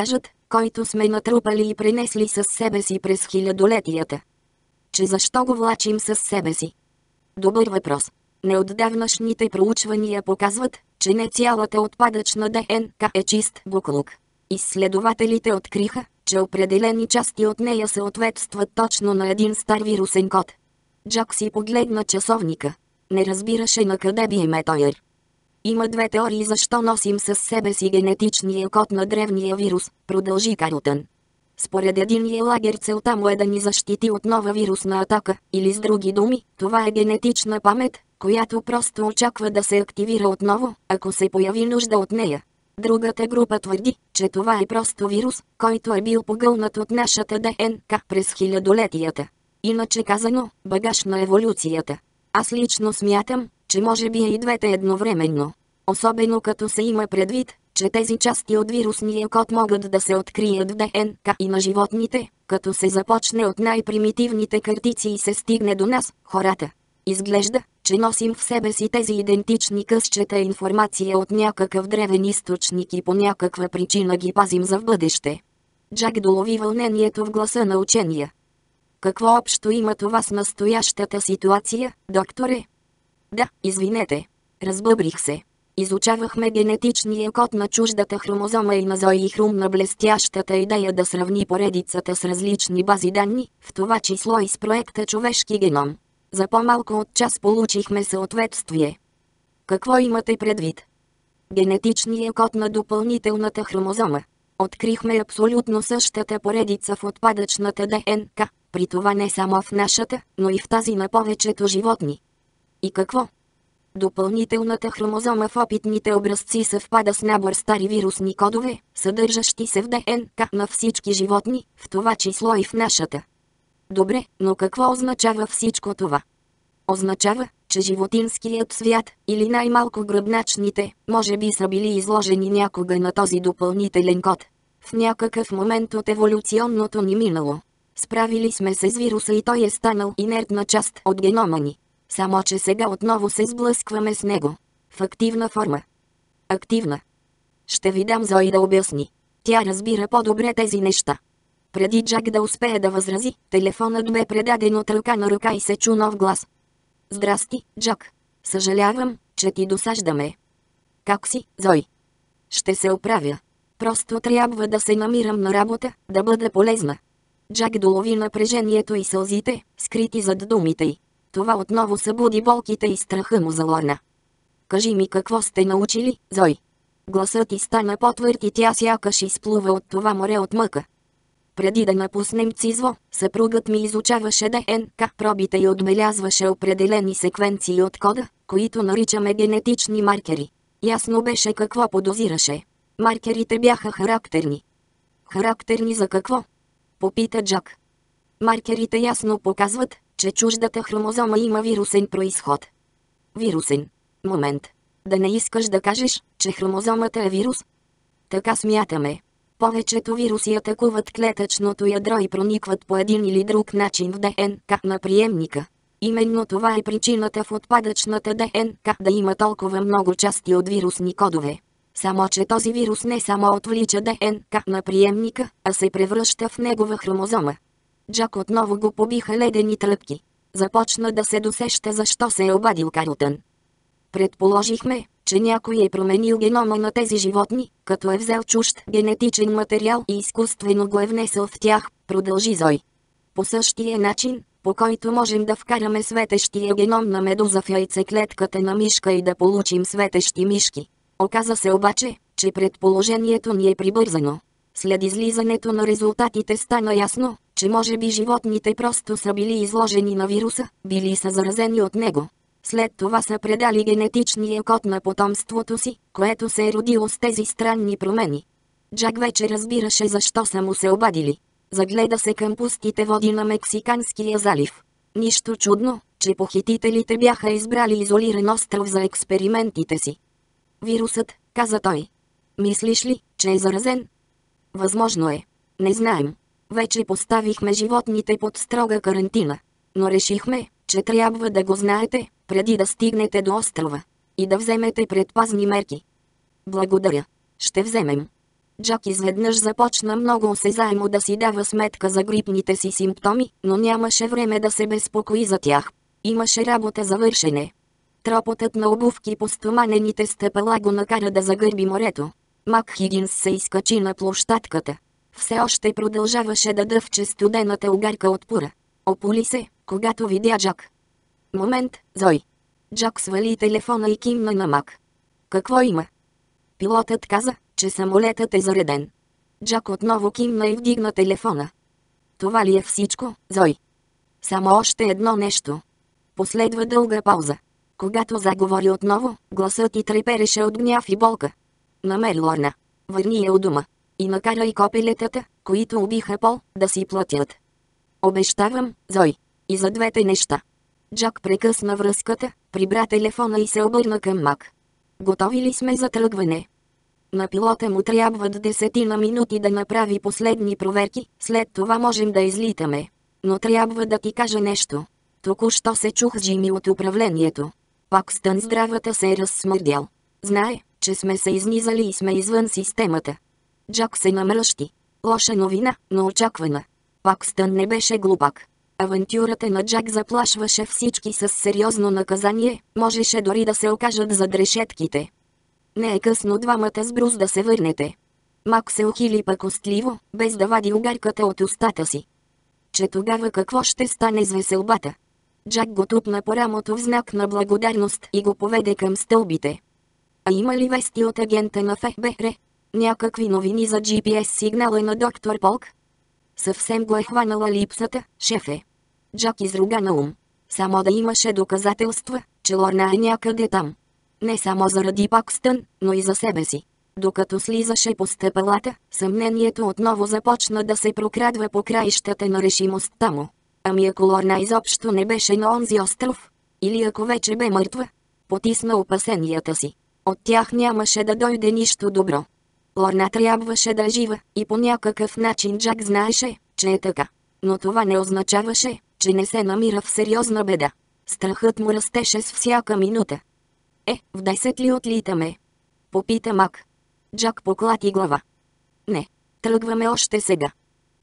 който сме натрупали и пренесли със себе си през хилядолетията. Че защо го влачим със себе си? Добър въпрос. Неотдавнашните проучвания показват, че не цялата отпадъчна ДНК е чист боклук. Изследователите откриха, че определени части от нея съответстват точно на един стар вирусен код. Джак си погледна часовника. Не разбираше на къде биеме той. Има две теории защо носим със себе си генетичния код на древния вирус, продължи Карлтън. Според единия лагер целта му е да ни защити от нова вирусна атака, или с други думи, това е генетична памет, която просто очаква да се активира отново, ако се появи нужда от нея. Другата група твърди, че това е просто вирус, който е бил погълнат от нашата ДНК през хилядолетията. Иначе казано, багаж на еволюцията. Аз лично смятам, че може би и двете едновременно. Особено като се има предвид, че тези части от вирусния код могат да се открият в ДНК и на животните, като се започне от най-примитивните картици и се стигне до нас, хората. Изглежда, че носим в себе си тези идентични късчета информация от някакъв древен източник и по някаква причина ги пазим за в бъдеще. Джак долови вълнението в гласа на учения. Какво общо има това с настоящата ситуация, докторе? Да, извинете. Разбъбрих се. Изучавахме генетичния код на чуждата хромозома и на Зои хрумна блестящата идея да сравни поредицата с различни бази данни, в това число и с проекта Човешки геном. За по-малко от час получихме съответствие. Какво имате предвид? Генетичния код на допълнителната хромозома. Открихме абсолютно същата поредица в отпадъчната ДНК, при това не само в нашата, но и в тази на повечето животни. И какво? Допълнителната хромозома в опитните образци съвпада с набор стари вирусни кодове, съдържащи се в ДНК на всички животни, в това число и в нашата. Добре, но какво означава всичко това? Означава, че животинският свят, или най-малко гръбначните, може би са били изложени някога на този допълнителен код. В някакъв момент от еволюционното ни минало. Справили сме се с вируса и той е станал инертна част от генома ни. Само че сега отново се сблъскваме с него. В активна форма. Активна. Ще ви дам Зои да обясни. Тя разбира по-добре тези неща. Преди Джак да успее да възрази, телефонът бе предаден от ръка на ръка и се чу нов глас. Здрасти, Джак. Съжалявам, че ти досаждаме. Как си, Зои? Ще се оправя. Просто трябва да се намирам на работа, да бъда полезна. Джак долови напрежението и сълзите, скрити зад думите й. Това отново събуди болките и страха му за Лорна. Кажи ми какво сте научили, Зои. Гласът й стана по-твърд и тя сякаш изплува от това море от мъка. Преди да напуснем Цизво, съпругът ми изучаваше ДНК пробите и отбелязваше определени секвенции от кода, които наричаме генетични маркери. Ясно беше какво подозираше. Маркерите бяха характерни. Характерни за какво? Попита Джак. Маркерите ясно показват, че чуждата хромозома има вирусен произход. Вирусен. Момент. Да не искаш да кажеш, че хромозомата е вирус? Така смятаме. Повечето вируси атакуват клетъчното ядро и проникват по един или друг начин в ДНК на приемника. Именно това е причината в отпадъчната ДНК да има толкова много части от вирусни кодове. Само че този вирус не само отвлича ДНК на приемника, а се превръща в негова хромозома. Джак отново го побиха ледени тръпки. Започна да се досеща защо се е обадил Карлтън. Предположихме, че някой е променил генома на тези животни, като е взел чужд генетичен материал и изкуствено го е внесъл в тях, продължи Зои. По същия начин, по който можем да вкараме светещия геном на медуза в яйцеклетката на мишка и да получим светещи мишки. Оказа се обаче, че предположението ни е прибързано. След излизането на резултатите стана ясно, че може би животните просто са били изложени на вируса, били са заразени от него. След това са предали генетичния код на потомството си, което се е родило с тези странни промени. Джак вече разбираше защо са му се обадили. Загледа се към пустите води на Мексиканския залив. Нищо чудно, че похитителите бяха избрали изолиран остров за експериментите си. Вирусът, каза той. Мислиш ли, че е заразен? Възможно е. Не знаем. Вече поставихме животните под строга карантина. Но решихме, че трябва да го знаете, преди да стигнете до острова. И да вземете предпазни мерки. Благодаря. Ще вземем. Джак изведнъж започна много осезаемо да си дава сметка за грипните си симптоми, но нямаше време да се безпокои за тях. Имаше работа за вършене. Тропотът на обувки по стоманените стъпала го накара да загърби морето. Мак Хигинс се изкачи на площадката. Все още продължаваше да дъвче студената огарка от пура. Ополи се, когато видя Джак. Момент, Зой. Джак свали телефона и кимна на Мак. Какво има? Пилотът каза, че самолетът е зареден. Джак отново кимна и вдигна телефона. Това ли е всичко, Зой? Само още едно нещо. Последва дълга пауза. Когато заговори отново, гласът й трепереше от гняв и болка. Намери Лорна. Върни я у дома. И накарай копелетата, които убиха Пол, да си платят. Обещавам, Зой. И за двете неща. Джак прекъсна връзката, прибра телефона и се обърна към Мак. Готови ли сме за тръгване? На пилота му трябват 10 минути да направи последни проверки, след това можем да излитаме. Но трябва да ти кажа нещо. Току-що се чух с Джими от управлението. Пакстън здравата се е разсмърдял. Знае, че сме се изнизали и сме извън системата. Джак се намръщи. Лоша новина, но очаквана. Пакстън не беше глупак. Авантюрата на Джак заплашваше всички с сериозно наказание, можеше дори да се окажат зад решетките. Не е късно двамата с Брус да се върнете. Мак се ухили пакостливо, без да вади огарката от устата си. Че тогава какво ще стане с веселбата? Джак го тупна по рамото в знак на благодарност и го поведе към стълбите. А има ли вести от агента на ФБР? Някакви новини за GPS сигнала на доктор Полк? Съвсем го е хванала липсата, шефе. Джак изруга на ум. Само да имаше доказателства, че Лорна е някъде там. Не само заради Пакстън, но и за себе си. Докато слизаше по стъпалата, съмнението отново започна да се прокрадва по краищата на решимостта му. Ами ако Лорна изобщо не беше на онзи остров? Или ако вече бе мъртва? Потисна опасенията си. От тях нямаше да дойде нищо добро. Лорна трябваше да е жива, и по някакъв начин Джак знаеше, че е така. Но това не означаваше, че не се намира в сериозна беда. Страхът му растеше с всяка минута. В 10 ли отлитаме? Попита Мак. Джак поклати глава. Не, тръгваме още сега.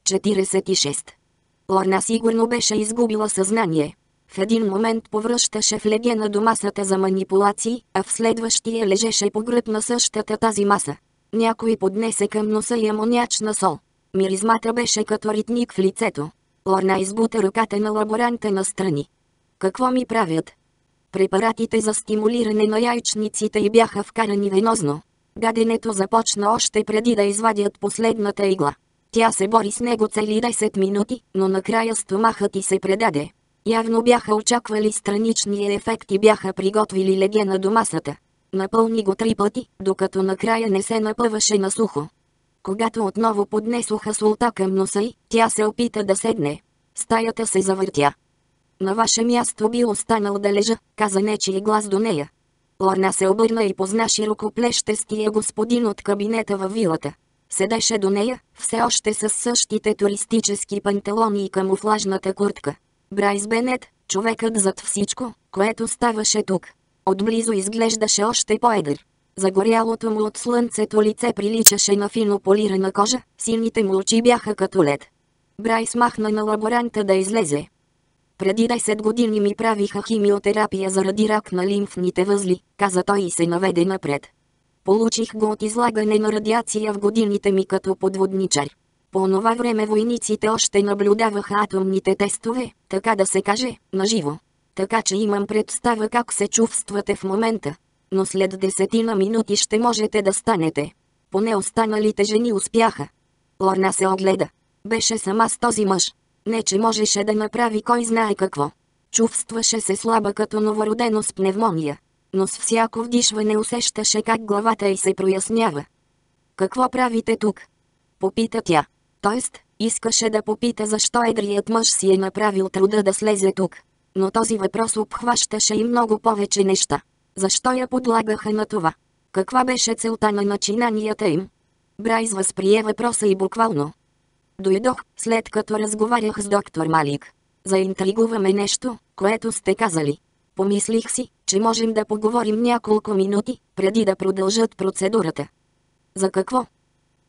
46. Лорна сигурно беше изгубила съзнание. В един момент повръщаше в легена до масата за манипулации, а в следващия лежеше по гръб на същата тази маса. Някой поднесе към носа и амониачна сол. Миризмата беше като ритник в лицето. Лорна избута ръката на лаборанта настрани. Какво ми правят? Препаратите за стимулиране на яйчниците й бяха вкарани венозно. Гаденето започна още преди да извадят последната игла. Тя се бори с него цели 10 минути, но накрая стомахът й се предаде. Явно бяха очаквали страничния ефект и бяха приготвили легена до масата. Напълни го 3 пъти, докато накрая не се напъваше на сухо. Когато отново поднесоха солта към носа й, тя се опита да седне. Стаята се завъртя. На ваше място би останал да лежа, каза нечий глас до нея. Лорна се обърна и позна широкоплещестия господин от кабинета във вилата. Седеше до нея, все още с същите туристически панталони и камуфлажната куртка. Брайс Бенет, човекът зад всичко, което ставаше тук. Отблизо изглеждаше още по-едър. Загорялото му от слънцето лице приличаше на фино полирана кожа, сините му очи бяха като лед. Брайс махна на лаборанта да излезе. Преди 10 години ми правиха химиотерапия заради рак на лимфните възли, каза той и се наведе напред. Получих го от излагане на радиация в годините ми като подводничар. По онова време войниците още наблюдаваха атомните тестове, така да се каже, наживо. Така че имам представа как се чувствате в момента. Но след 10 минути ще можете да станете. Поне останалите жени успяха. Лорна се огледа. Беше сама с този мъж. Не че можеше да направи кой знае какво. Чувстваше се слаба като новородено с пневмония. Но с всяко вдишване усещаше как главата й се прояснява. Какво правите тук? Попита тя. Тоест, искаше да попита защо едрият мъж си е направил труда да слезе тук. Но този въпрос обхващаше и много повече неща. Защо я подлагаха на това? Каква беше целта на начинанията им? Брайс възприе въпроса и буквално. Дойдох, след като разговарях с доктор Малик. Заинтригуваме нещо, което сте казали. Помислих си, че можем да поговорим няколко минути, преди да продължат процедурата. За какво?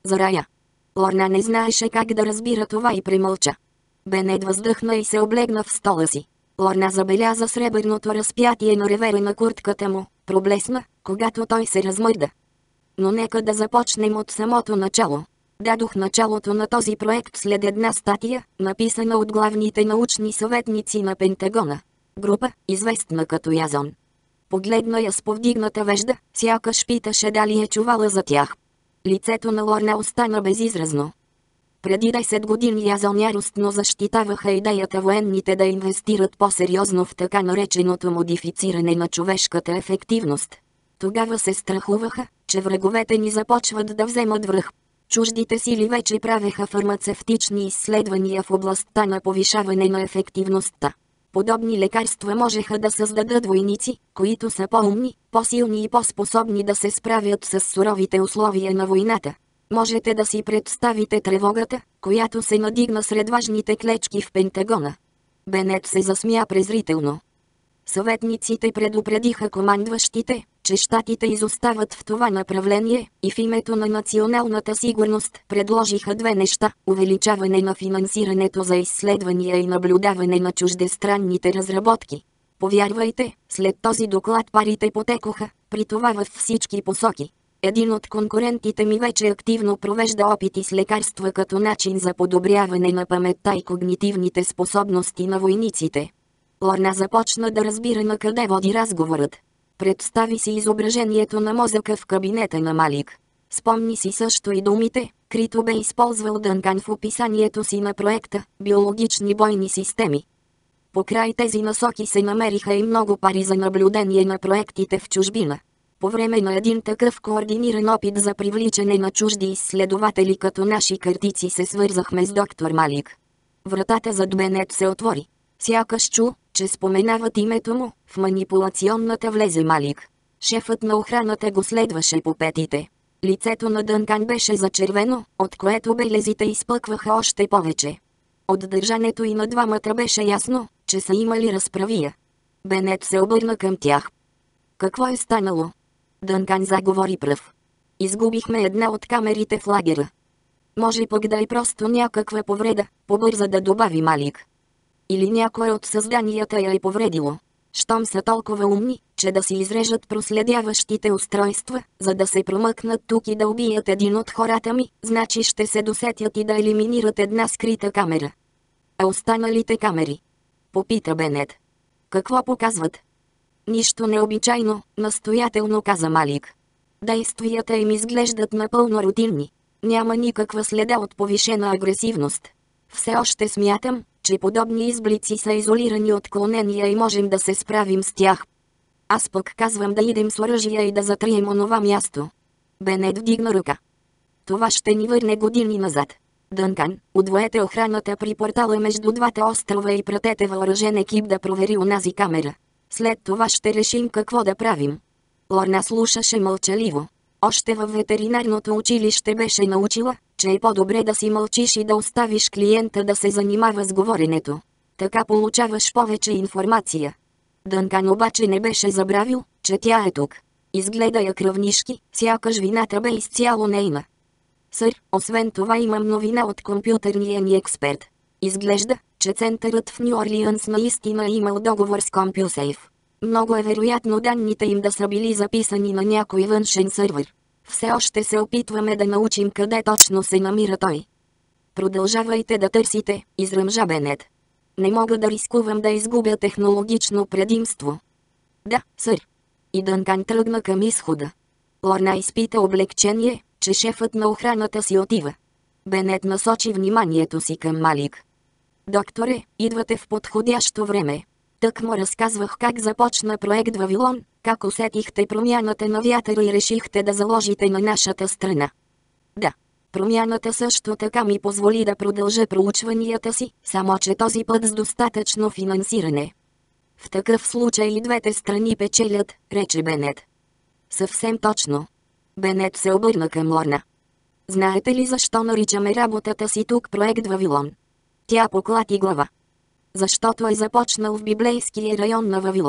За рая. Лорна не знаеше как да разбира това и премълча. Бенет въздъхна и се облегна в стола си. Лорна забеляза сребърното разпятие на ревера на куртката му, проблесна, когато той се размърда. Но нека да започнем от самото начало. Дадох началото на този проект след една статия, написана от главните научни съветници на Пентагона. Група, известна като Язон. Погледна я с повдигната вежда, сякаш питаше дали е чувала за тях. Лицето на Лорна остана безизразно. Преди 10 години Язон яростно защитаваха идеята военните да инвестират по-сериозно в така нареченото модифициране на човешката ефективност. Тогава се страхуваха, че враговете ни започват да вземат връх. Чуждите сили вече правеха фармацевтични изследвания в областта на повишаване на ефективността. Подобни лекарства можеха да създадат войници, които са по-умни, по-силни и по-способни да се справят с суровите условия на войната. Можете да си представите тревогата, която се надигна сред важните клечки в Пентагона. Бенет се засмя презрително. Съветниците предупредиха командващите, че щатите изостават в това направление, и в името на националната сигурност предложиха две неща – увеличаване на финансирането за изследвания и наблюдаване на чуждестранните разработки. Повярвайте, след този доклад парите потекоха, при това във всички посоки. Един от конкурентите ми вече активно провежда опити с лекарства като начин за подобряване на паметта и когнитивните способности на войниците. Лорна започна да разбира на къде води разговорът. Представи си изображението на мозъка в кабинета на Малик. Спомни си също и думите, които бе използвал Дънкан в описанието си на проекта «Биологични бойни системи». Покрай тези насоки се намериха и много пари за наблюдение на проектите в чужбина. По време на един такъв координиран опит за привличане на чужди изследователи като наши картици се свързахме с доктор Малик. Вратата зад Бенет се отвори. Сякаш чу, че споменават името му, в манипулационната влезе Малик. Шефът на охраната го следваше по петите. Лицето на Дънкан беше зачервено, от което белезите изпъкваха още повече. От държането и на двамата беше ясно, че са имали разправия. Бенет се обърна към тях. Какво е станало? Дънкан заговори пръв. Изгубихме една от камерите в лагера. Може пък да е просто някаква повреда, побърза да добави Малик. Или някое от създанията я е повредило. Щом са толкова умни, че да си изрежат проследяващите устройства, за да се промъкнат тук и да убият един от хората ми, значи ще се досетят и да елиминират една скрита камера. А останалите камери? Попита Бенет. Какво показват? Нищо необичайно, настоятелно каза Малик. Действията им изглеждат напълно рутинни. Няма никаква следа от повишена агресивност. Все още смятам, че подобни изблици са изолирани отклонения и можем да се справим с тях. Аз пък казвам да идем с оръжия и да затрием онова място. Бенет вдигна ръка. Това ще ни върне години назад. Дънкан, удвоете охраната при портала между двата острова и пратете въоръжен екип да провери онази камера. След това ще решим какво да правим. Лорна слушаше мълчаливо. Още във ветеринарното училище беше научила, че е по-добре да си мълчиш и да оставиш клиента да се занимава с говоренето. Така получаваш повече информация. Дънкан обаче не беше забравил, че тя е тук. Изгледа я кръвнишки, сякаш вината бе изцяло нейна. Сър, освен това имам новина от компютърния ни експерт. Изглежда, че центърът в Ню Орлианс наистина е имал договор с CompuSafe. Много е вероятно данните им да са били записани на някой външен сървър. Все още се опитваме да научим къде точно се намира той. Продължавайте да търсите, изръмжа Бенет. Не мога да рискувам да изгубя технологично предимство. Да, сър. И Дънкан тръгна към изхода. Лорна изпита облегчение, че шефът на охраната си отива. Бенет насочи вниманието си към Малик. Докторе, идвате в подходящо време. Тък му разказвах как започна проект Вавилон, как усетихте промяната на вятъра и решихте да заложите на нашата страна. Да, промяната също така ми позволи да продължа проучванията си, само че този път с достатъчно финансиране. В такъв случай и двете страни печелят, рече Бенет. Съвсем точно. Бенет се обърна към Лорна. Знаете ли защо наричаме работата си тук проект Вавилон? Тя поклати глава. Защото е започнал в библейския район на Вавилон.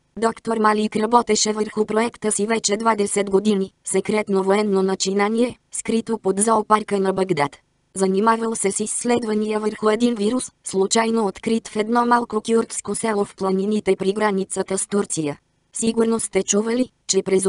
Доктор Малик работеше върху проекта си вече 20 години, секретно военно начинание, скрито под зоопарка на Багдад. Занимавал се с изследвания върху един вирус, случайно открит в едно малко кюрдско село в планините при границата с Турция. Сигурно сте чували, че през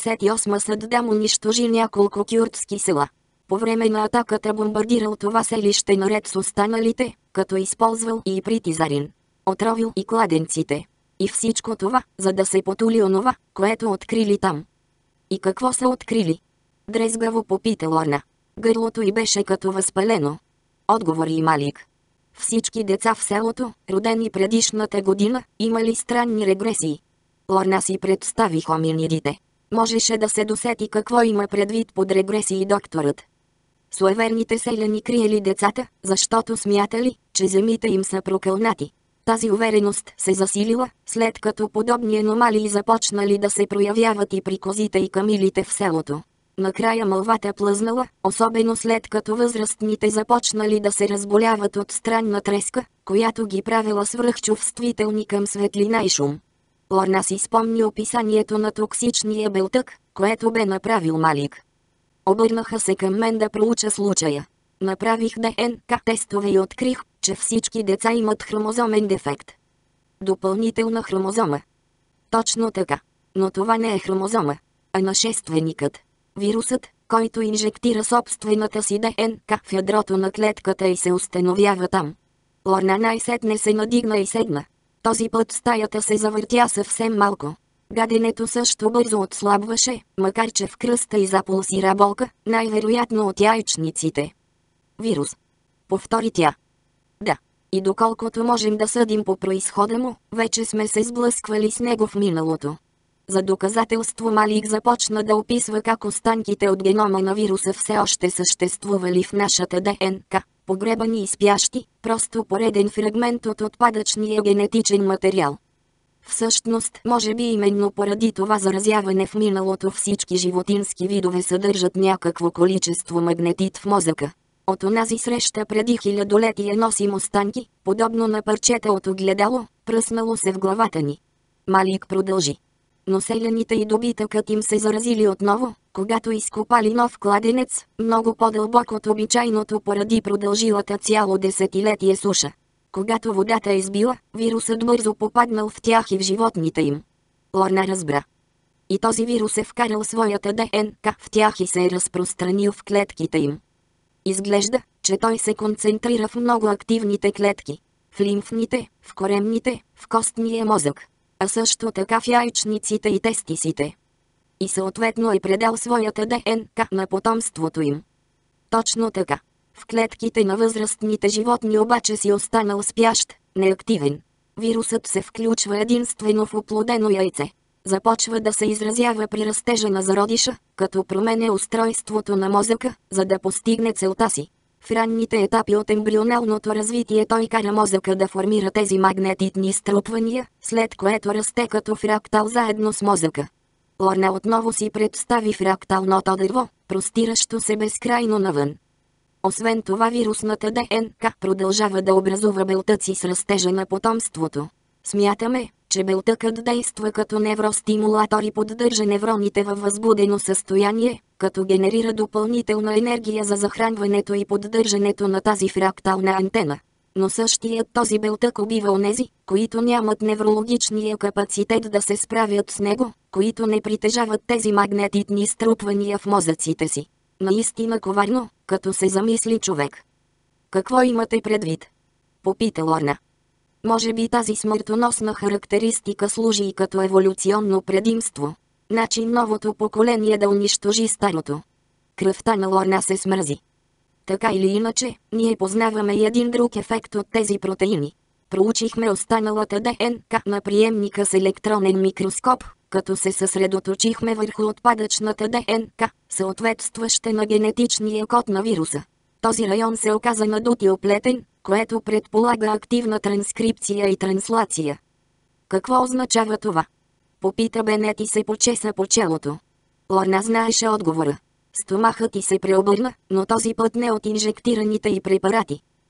88 Саддам унищожи няколко кюрдски села. По време на атаката бомбардирал това селище наред с останалите, като използвал и притизарин. Отровил и кладенците. И всичко това, за да се потули онова, което открили там. И какво са открили? Дрезгаво попита Лорна. Гърлото й беше като възпалено. Отговори и Малик. Всички деца в селото, родени предишната година, имали странни регресии. Лорна си представи хоминидите. Можеше да се досети какво има предвид под регресии докторът. Суеверните селяни криели децата, защото смятали, че земите им са прокълнати. Тази увереност се засилила, след като подобни аномалии започнали да се проявяват и при козите и камилите в селото. Накрая мълвата плъзнала, особено след като възрастните започнали да се разболяват от странна треска, която ги правила свръхчувствителни към светлина и шум. Лорна си спомни описанието на токсичния белтък, което бе направил Малик. Обърнаха се към мен да проуча случая. Направих ДНК тестове и открих, че всички деца имат хромозомен дефект. Допълнителна хромозома. Точно така. Но това не е хромозома, а нашественикът. Вирусът, който инжектира собствената си ДНК в ядрото на клетката и се установява там. Лорна най-сетне се надигна и седна. Този път стаята се завъртя съвсем малко. Гаденето също бързо отслабваше, макар че в кръста и запулсира болка, най-вероятно от яйчниците. Вирус. Повтори тя. Да. И доколкото можем да съдим по произхода му, вече сме се сблъсквали с него в миналото. За доказателство Малик започна да описва как останките от генома на вируса все още съществували в нашата ДНК, погребани и спящи, просто пореден фрагмент от отпадъчния генетичен материал. Всъщност, може би именно поради това заразяване в миналото всички животински видове съдържат някакво количество магнетит в мозъка. От онази среща преди хилядолетие носим останки, подобно на парчета от огледало, пръснало се в главата ни. Малик продължи. Но селяните и добитъкът им се заразили отново, когато изкопали нов кладенец, много по-дълбок от обичайното поради продължилата цяло десетилетие суша. Когато водата е избила, вирусът бързо попаднал в тях и в животните им. Лорна разбра. И този вирус е вкарал своята ДНК в тях и се е разпространил в клетките им. Изглежда, че той се концентрира в много активните клетки. В лимфните, в коремните, в костния мозък. А също така в яйчниците и тестисите. И съответно е предал своята ДНК на потомството им. Точно така. В клетките на възрастните животни обаче си останал спящ, неактивен. Вирусът се включва единствено в оплодено яйце. Започва да се изразява при растежа на зародиша, като променя устройството на мозъка, за да постигне целта си. В ранните етапи от ембрионалното развитие той кара мозъка да формира тези магнетитни струпвания, след което расте като фрактал заедно с мозъка. Лорна отново си представи фракталното дърво, простиращо се безкрайно навън. Освен това вирусната ДНК продължава да образува белтъци с растежа на потомството. Смятаме, че белтъкът действа като невростимулатор и поддържа невроните във възбудено състояние, като генерира допълнителна енергия за захранването и поддържането на тази фрактална антена. Но същият този белтък убива онези, които нямат неврологичния капацитет да се справят с него, които не притежават тези магнетитни струпвания в мозъците си. Наистина коварно, като се замисли човек. Какво имате предвид? Попита Лорна. Може би тази смъртоносна характеристика служи и като еволюционно предимство. Начин новото поколение да унищожи старото. Кръвта на Лорна се смързи. Така или иначе, ние познаваме и един друг ефект от тези протеини. Проучихме останалата ДНК на приемника с електронен микроскоп, като се съсредоточихме върху отпадъчната ДНК, съответстваща на генетичния код на вируса. Този район се оказа надут и оплетен, което предполага активна транскрипция и транслация. Какво означава това? Попита Бенет и се почеса по челото. Лорна знаеше отговора. Стомахът й се преобърна, но този път не от инжектираните й препарати.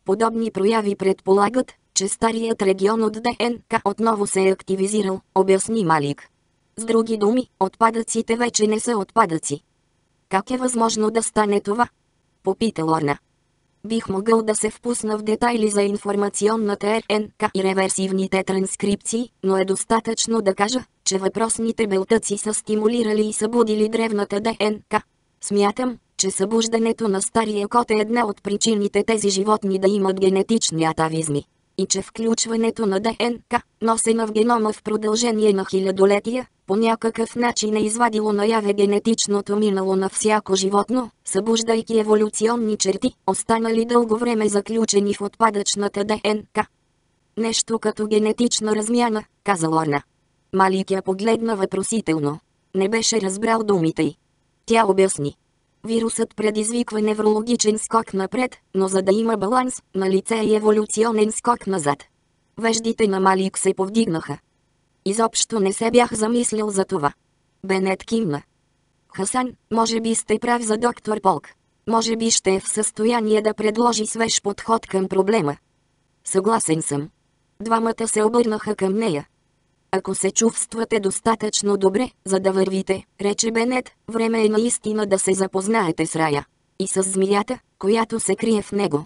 Подобни прояви предполагат, че старият регион от ДНК отново се е активизирал, обясни Малик. С други думи, отпадъците вече не са отпадъци. Как е възможно да стане това? Попита Лорна. Бих могъл да се впусна в детайли за информационната РНК и реверсивните транскрипции, но е достатъчно да кажа, че въпросните белтъци са стимулирали и събудили древната ДНК. Смятам, че събуждането на стария код е една от причините тези животни да имат генетични атавизми. И че включването на ДНК, носена в генома в продължение на хилядолетия, по някакъв начин е извадило наяве генетичното минало на всяко животно, събуждайки еволюционни черти, останали дълго време заключени в отпадъчната ДНК. Нещо като генетична размяна, каза Лорна. Малик я погледна въпросително. Не беше разбрал думите й. Тя обясни. Вирусът предизвиква неврологичен скок напред, но за да има баланс, на лице е еволюционен скок назад. Веждите на Малик се повдигнаха. Изобщо не се бях замислил за това. Бенет кимна. Хасан, може би сте прав за доктор Полк. Може би ще е в състояние да предложи свеж подход към проблема. Съгласен съм. Двамата се обърнаха към нея. Ако се чувствате достатъчно добре, за да вървите, рече Бенет, време е наистина да се запознаете с рая. И с змията, която се крие в него.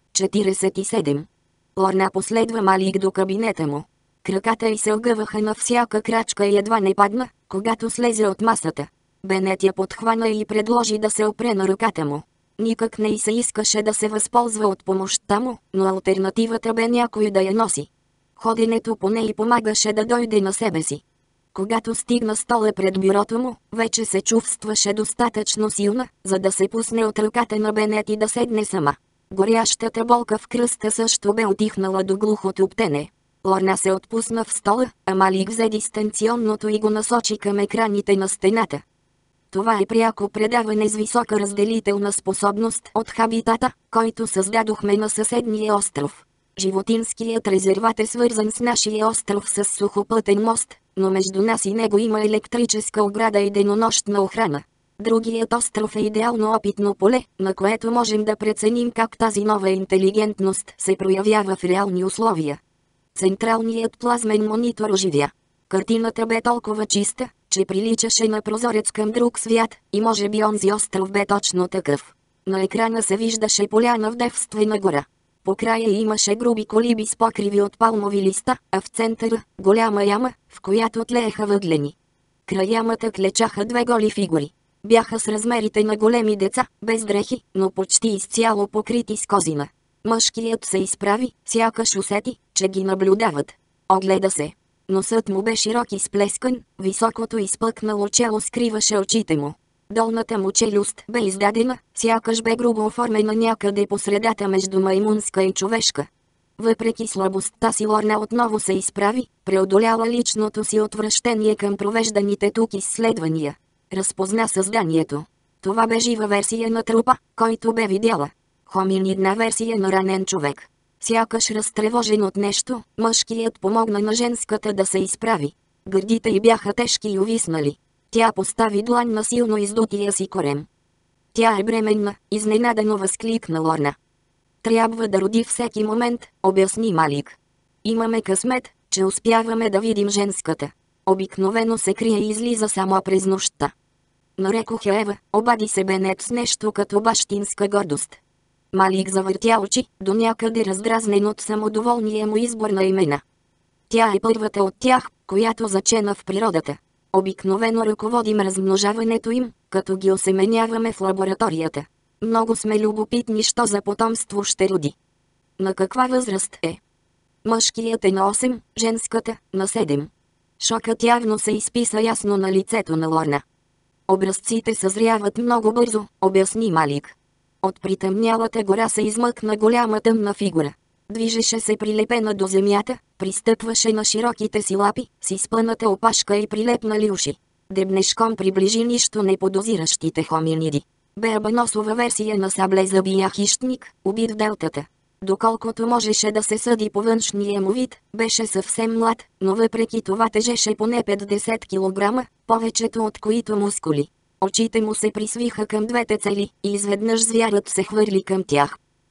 47. Лорна последва Малик до кабинета му. Краката й се огъваха на всяка крачка и едва не падна, когато слезе от масата. Бенет я подхвана и предложи да се опре на ръката му. Никак не й се искаше да се възползва от помощта му, но алтернативата бе някой да я носи. Ходенето по нея помагаше да дойде на себе си. Когато стигна стола пред бюрото му, вече се чувстваше достатъчно силна, за да се пусне от ръката на Бенет и да седне сама. Горящата болка в кръста също бе отихнала до глухото птене. Лорна се отпусна в стола, а Малик взе дистанционното и го насочи към екраните на стената. Това е пряко предаване с висока разделителна способност от хабитата, който създадохме на съседния остров. Животинският резерват е свързан с нашия остров с сухопътен мост, но между нас и него има електрическа ограда и денонощна охрана. Другият остров е идеално опитно поле, на което можем да преценим как тази нова интелигентност се проявява в реални условия. Централният плазмен монитор оживя. Картината бе толкова чиста, че приличаше на прозорец към друг свят, и може би онзи остров бе точно такъв. На екрана се виждаше поляна в девствена гора. По края имаше груби колиби с покриви от палмови листа, а в центъра – голяма яма, в която тлееха въглени. Край ямата клечаха две голи фигури. Бяха с размерите на големи деца, без дрехи, но почти изцяло покрити с козина. Мъжкият се изправи, сякаш усети, че ги наблюдават. Огледа се. Носът му бе широк и сплескан, високото изпъкнало чело скриваше очите му. Долната му челюст бе издадена, сякаш бе грубо оформена някъде по средата между маймунска и човешка. Въпреки слабостта си Лорна отново се изправи, преодоляла личното си отвращение към провежданите тук изследвания. Разпозна създанието. Това бе жива версия на трупа, който бе видяла. Хоминидна версия на ранен човек. Сякаш разтревожен от нещо, мъжкият помогна на женската да се изправи. Гърдите й бяха тежки и увиснали. Тя постави длан на силно издутия си корем. Тя е бременна, изненадано възкликна Лорна. Трябва да роди всеки момент, обясни Малик. Имаме късмет, че успяваме да видим женската. Обикновено се крие и излиза само през нощта. Нарекох я Ева, обади се Бенет с нещо като бащинска гордост. Малик завъртя очи, до някъде раздразнен от самодоволния му избор на имена. Тя е първата от тях, която зачена в природата. Обикновено ръководим размножаването им, като ги осеменяваме в лабораторията. Много сме любопитни, що за потомство ще роди. На каква възраст е? Мъжкият е на 8, женската – на 7. Шокът явно се изписа ясно на лицето на Лорна. Образците съзряват много бързо, обясни Малик. От притъмнялата гора се измъкна голяма тъмна фигура. Движеше се прилепена до земята, пристъпваше на широките си лапи, с изпъната опашка и прилепнали уши. Дебнешком приближи нищо неподозиращите хоминиди. Бе абаносова версия на саблезъбия хищник, убит в делтата. Доколкото можеше да се съди по външния му вид, беше съвсем млад, но въпреки това тежеше поне 50 кг, повечето от които мускули. Очите му се присвиха към двете цели и изведнъж звярат се хвърли към тях.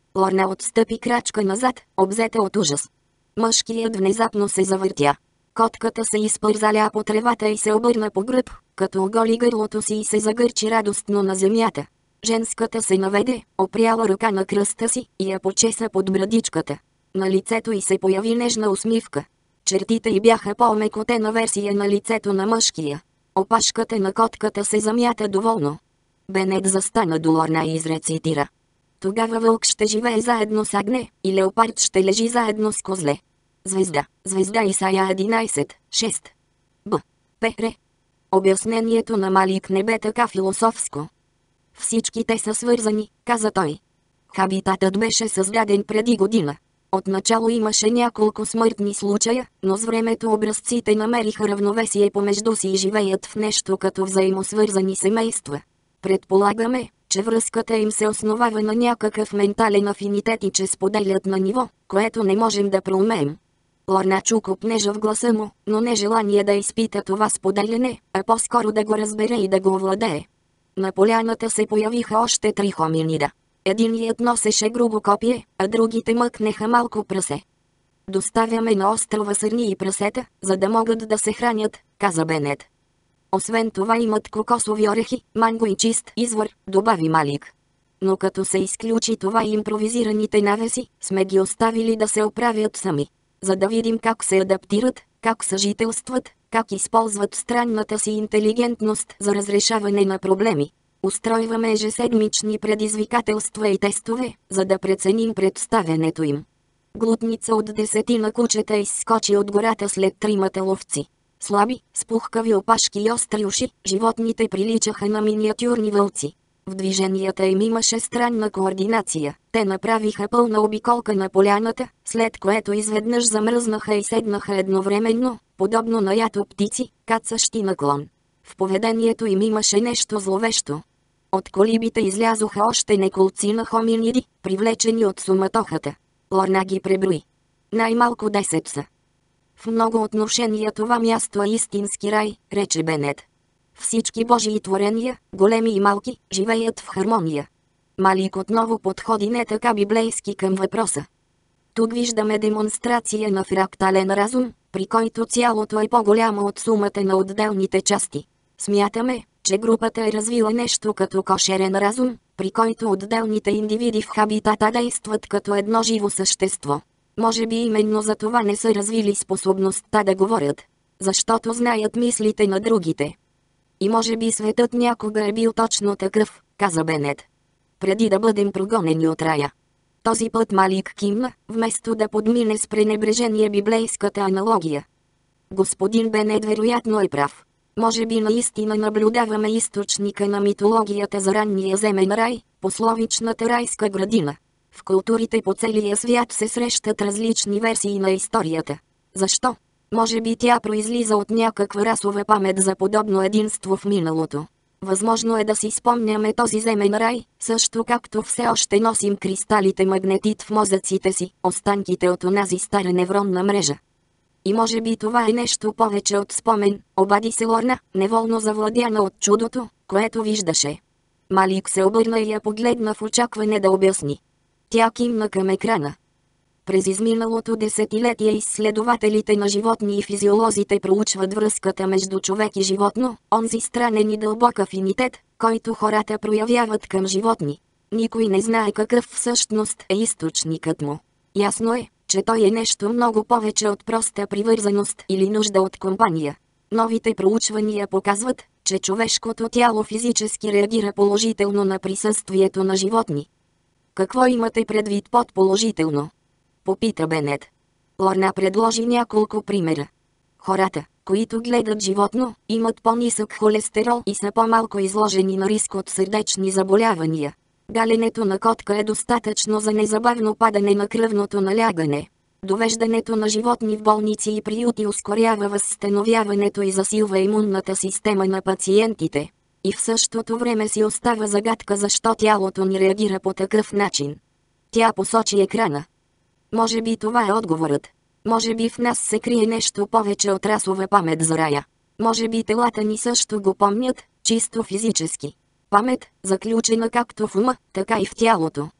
Лорна отстъпи крачка назад, обзета от ужас. Мъжкият внезапно се завъртя. Котката се изпързаля по тревата и се обърна по гръб, като оголи гърлото си и се загърчи радостно на земята. Женската се наведе, опряла ръка на кръста си и я почеса под брадичката. На лицето й се появи нежна усмивка. Чертите й бяха по-мекотена версия на лицето на мъжкия. Опашката на котката се замята доволно. Бенет застана до Лорна и изрецитира: "Тогава вълк ще живее заедно с агне, и леопард ще лежи заедно с козле." Звезда, звезда Исая 11, 6. Б. Р. Обяснението на Малик не бе така философско. "Всички те са свързани," каза той. Хабитатът беше създаден преди година. Отначало имаше няколко смъртни случая, но с времето образците намериха равновесие помежду си и живеят в нещо като взаимосвързани семейства. Предполагаме, че връзката им се основава на някакъв ментален афинитет и че споделят на ниво, което не можем да проумеем. Лорна чу копнежа в гласа му, но не желание да изпита това споделяне, а по-скоро да го разбере и да го овладее. На поляната се появиха още 3 хоминида. Единият носеше грубо копие, а другите мъкнеха малко прасе. "Доставяме на острова сърни и прасета, за да могат да се хранят," каза Бенет. "Освен това имат кокосови орехи, манго и чист извор," добави Малик. "Но като се изключи това и импровизираните навеси, сме ги оставили да се оправят сами. За да видим как се адаптират, как съжителстват, как използват странната си интелигентност за разрешаване на проблеми. Устройваме ежеседмични предизвикателства и тестове, за да преценим представянето им." Глутница от 10 кучета изскочи от гората след 3 ловци. Слаби, с пухкави опашки и остри уши, животните приличаха на миниатюрни вълци. В движенията им имаше странна координация. Те направиха пълна обиколка на поляната, след което изведнъж замръзнаха и седнаха едновременно, подобно на ято птици, кацащи наклон. В поведението им имаше нещо зловещо. От колибите излязоха още неколцина хоминиди, привлечени от суматохата. Лорна ги преброи. "Най-малко 10 са." "В много отношения това място е истински рай," рече Бенет. "Всички божии творения, големи и малки, живеят в хармония." Малик отново подходи не така библейски към въпроса. "Тук виждаме демонстрация на фрактален разум, при който цялото е по-голямо от сумата на отделните части. Смятаме, че групата е развила нещо като кошерен разум, при който отделните индивиди в хабитата действат като едно живо същество. Може би именно за това не са развили способността да говорят. Защото знаят мислите на другите. И може би светът някога е бил точно такъв," каза Бенет. "Преди да бъдем прогонени от рая." Този път Малик кимна, вместо да подмине с пренебрежение библейската аналогия. "Господин Бенет вероятно е прав. Може би наистина наблюдаваме източника на митологията за ранния земен рай, пословичната райска градина. В културите по целия свят се срещат различни версии на историята. Защо? Може би тя произлиза от някаква расова памет за подобно единство в миналото. Възможно е да си спомняме този земен рай, също както все още носим кристалите магнетит в мозъците си, останките от онази стара невронна мрежа. И може би това е нещо повече от спомен," обади се Лорна, неволно завладяна от чудото, което виждаше. Малик се обърна и я погледна в очакване да обясни. Тя кимна към екрана. През изминалото десетилетие изследователите на животни и физиолозите проучват връзката между човек и животно, онзи странен и дълбок афинитет, който хората проявяват към животни. Никой не знае какъв всъщност е източникът му. Ясно е, че той е нещо много повече от проста привързаност или нужда от компания. Новите проучвания показват, че човешкото тяло физически реагира положително на присъствието на животни. "Какво имате предвид под положително?" попита Бенет. Лорна предложи няколко примера. Хората, които гледат животно, имат по-нисък холестерол и са по-малко изложени на риск от сърдечни заболявания. Галенето на котка е достатъчно за незабавно падане на кръвното налягане. Довеждането на животни в болници и приюти ускорява възстановяването и засилва имунната система на пациентите. И в същото време си остава загадка защо тялото ни реагира по такъв начин. Тя посочи екрана. Може би това е отговорът. Може би в нас се крие нещо повече от расова памет за рая. Може би телата ни също го помнят, чисто физически. Памет, заключена както в ума, така и в тялото.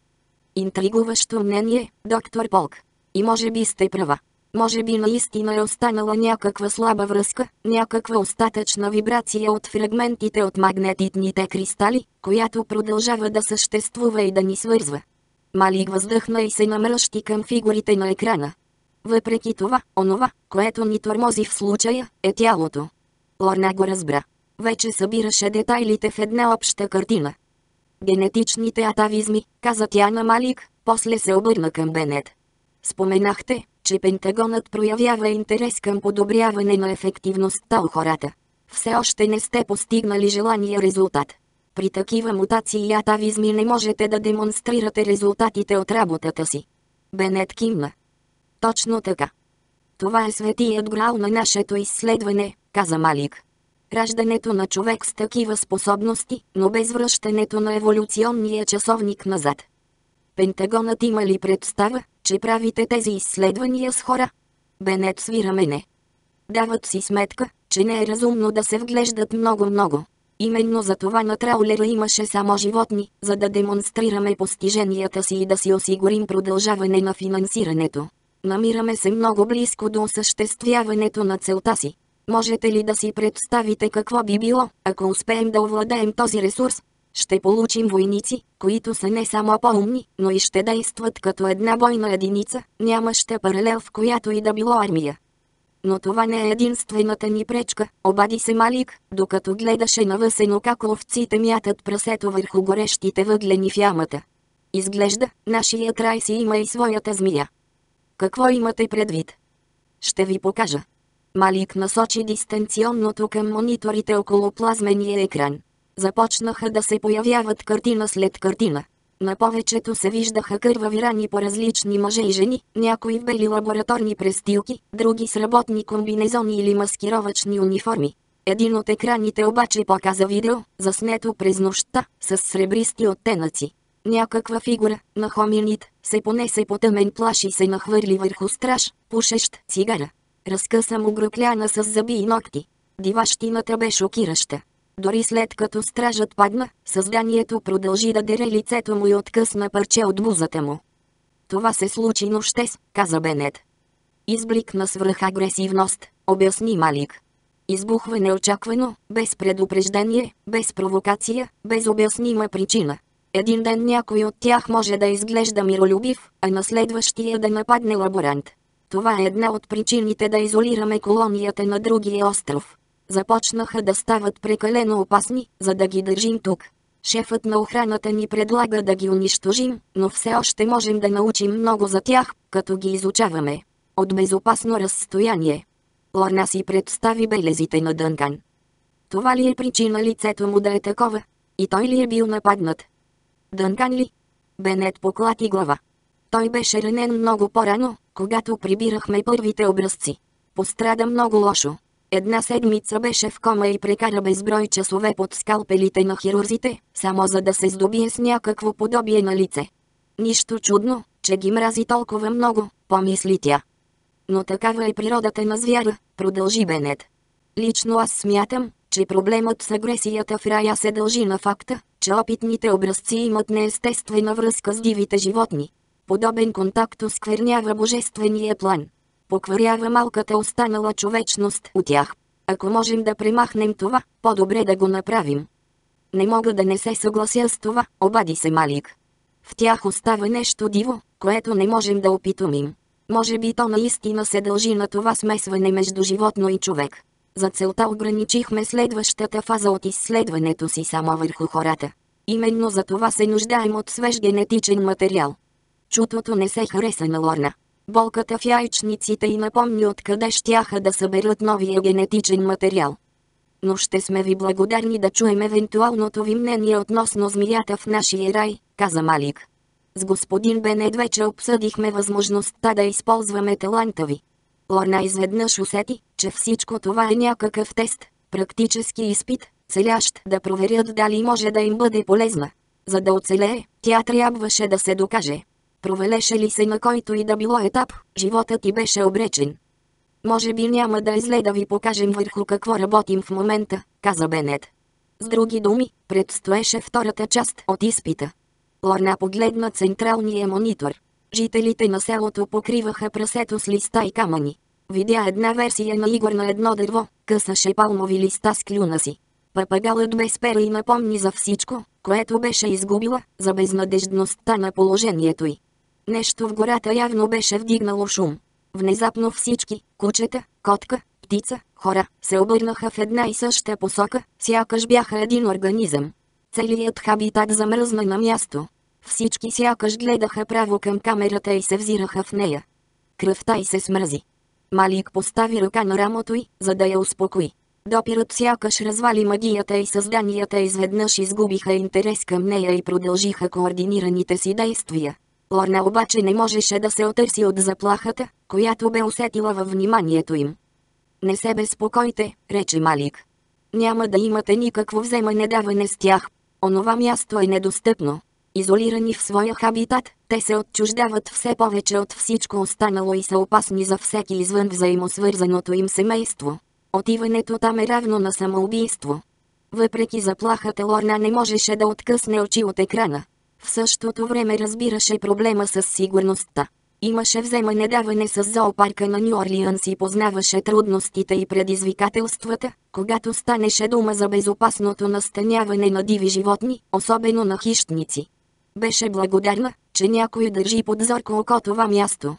Интригуващо мнение, доктор Полк. И може би сте права. Може би наистина е останала някаква слаба връзка, някаква остатъчна вибрация от фрагментите от магнетитните кристали, която продължава да съществува и да ни свързва. Малик въздъхна и се намръщи към фигурите на екрана. Въпреки това, онова, което ни тормози в случая, е тялото. Лорна го разбра. Вече събираше детайлите в една обща картина. Генетичните атавизми, каза тя на Малик, после се обърна към Бенет. Споменахте, че Пентагонът проявява интерес към подобряване на ефективността у хората. Все още не сте постигнали желания резултат. При такива мутации и атавизми не можете да демонстрирате резултатите от работата си. Бенет кимна. Точно така. Това е светият грал на нашето изследване, каза Малик. Раждането на човек с такива способности, но без връщането на еволюционния часовник назад. Пентагонът има ли представа, че правите тези изследвания с хора? Бенет свира мене. Дават си сметка, че не е разумно да се вглеждат много. Именно за това на траулера имаше само животни, за да демонстрираме постиженията си и да си осигурим продължаване на финансирането. Намираме се много близко до осъществяването на целта си. Можете ли да си представите какво би било, ако успеем да овладеем този ресурс? Ще получим войници, които са не само по-умни, но и ще действат като една бойна единица, нямаща паралел в която и да било армия. Но това не е единствената ни пречка, обади се Малик, докато гледаше навъсено как ловците мятат прасето върху горещите въглени в ямата. Изглежда, нашият рай си има и своята змия. Какво имате предвид? Ще ви покажа. Малик насочи дистанционното към мониторите около плазмения екран. Започнаха да се появяват картина след картина. На повечето се виждаха кървави рани по различни мъже и жени, някои в бели лабораторни престилки, други с работни комбинезони или маскировъчни униформи. Един от екраните обаче показа видео, заснето през нощта, с сребристи оттенъци. Някаква фигура, на хоминид, се понесе по тъмен плаш и се нахвърли върху страж, пушещ цигара. Разкъса му гръкляна с зъби и ногти. Диващината бе шокираща. Дори след като стражът падна, създанието продължи да дере лицето му и откъсна парче от бузата му. Това се случи нощес, каза Бенет. Изблик на свръхагресивност, обясни Малик. Избухва неочаквано, без предупреждение, без провокация, без обяснима причина. Един ден някой от тях може да изглежда миролюбив, а на следващия да нападне лаборант. Това е една от причините да изолираме колонията на другия остров. Започнаха да стават прекалено опасни, за да ги държим тук. Шефът на охраната ни предлага да ги унищожим, но все още можем да научим много за тях, като ги изучаваме. От безопасно разстояние. Лорна си представи белезите на Дънкан. Това ли е причина лицето му да е такова? И той ли е бил нападнат? Дънкан ли? Бенет поклати глава. Той беше ранен много по-рано, когато прибирахме първите образци. Пострада много лошо. Една седмица беше в кома и прекара безброй часове под скалпелите на хирурзите, само за да се здобие с някакво подобие на лице. Нищо чудно, че ги мрази толкова много, помисли тя. Но такава е природата на звяра, продължи Бенет. Лично аз смятам, че проблемът с агресията в рая се дължи на факта, че опитните образци имат неестествена връзка с дивите животни. Подобен контакт осквернява божествения план. Покварява малката останала човечност от тях. Ако можем да премахнем това, по-добре да го направим. Не мога да не се съглася с това, обади се Малик. В тях остава нещо диво, което не можем да опитомим. Може би то наистина се дължи на това смесване между животно и човек. За целта ограничихме следващата фаза от изследването си само върху хората. Именно за това се нуждаем от свеж генетичен материал. Чутото не се хареса на Лорна. Болката в яйчниците й напомни откъде щяха да съберат новия генетичен материал. Но ще сме ви благодарни да чуем евентуалното ви мнение относно змията в нашия рай, каза Малик. С господин Бенет вече обсъдихме възможността да използваме таланта ви. Лорна изведнъж усети, че всичко това е някакъв тест, практически изпит, целящ да проверят дали може да им бъде полезна. За да оцелее, тя трябваше да се докаже. Провалеше ли се на който и да било етап, животът ти беше обречен. Може би няма да е зле да ви покажем върху какво работим в момента, каза Бенет. С други думи, предстоеше втората част от изпита. Лорна погледна централния монитор. Жителите на селото покриваха прасето с листа и камъни. Видя една версия на Игор на едно дърво, късаше палмови листа с клюна си. Папагалът бе спера и напомни за всичко, което беше изгубила, за безнадеждността на положението й. Нещо в гората явно беше вдигнало шум. Внезапно всички, кучета, котка, птица, хора, се обърнаха в една и съща посока, сякаш бяха един организъм. Целият хабитат замръзна на място. Всички сякаш гледаха право към камерата и се взираха в нея. Кръвта й се смръзи. Малик постави ръка на рамото й, за да я успокои. Допирът сякаш развали магията и създанията изведнъж изгубиха интерес към нея и продължиха координираните си действия. Лорна обаче не можеше да се отърси от заплахата, която бе усетила във вниманието им. "Не се безпокойте", рече Малик. "Няма да имате никакво вземане-даване с тях. Онова място е недостъпно. Изолирани в своя хабитат, те се отчуждават все повече от всичко останало и са опасни за всеки извън взаимосвързаното им семейство. Отиването там е равно на самоубийство." Въпреки заплахата, Лорна не можеше да откъсне очи от екрана. В същото време разбираше проблема с сигурността. Имаше вземане-даване с зоопарка на Ню Орлианс и познаваше трудностите и предизвикателствата, когато станеше дума за безопасното настаняване на диви животни, особено на хищници. Беше благодарна, че някой държи под зорко око това място.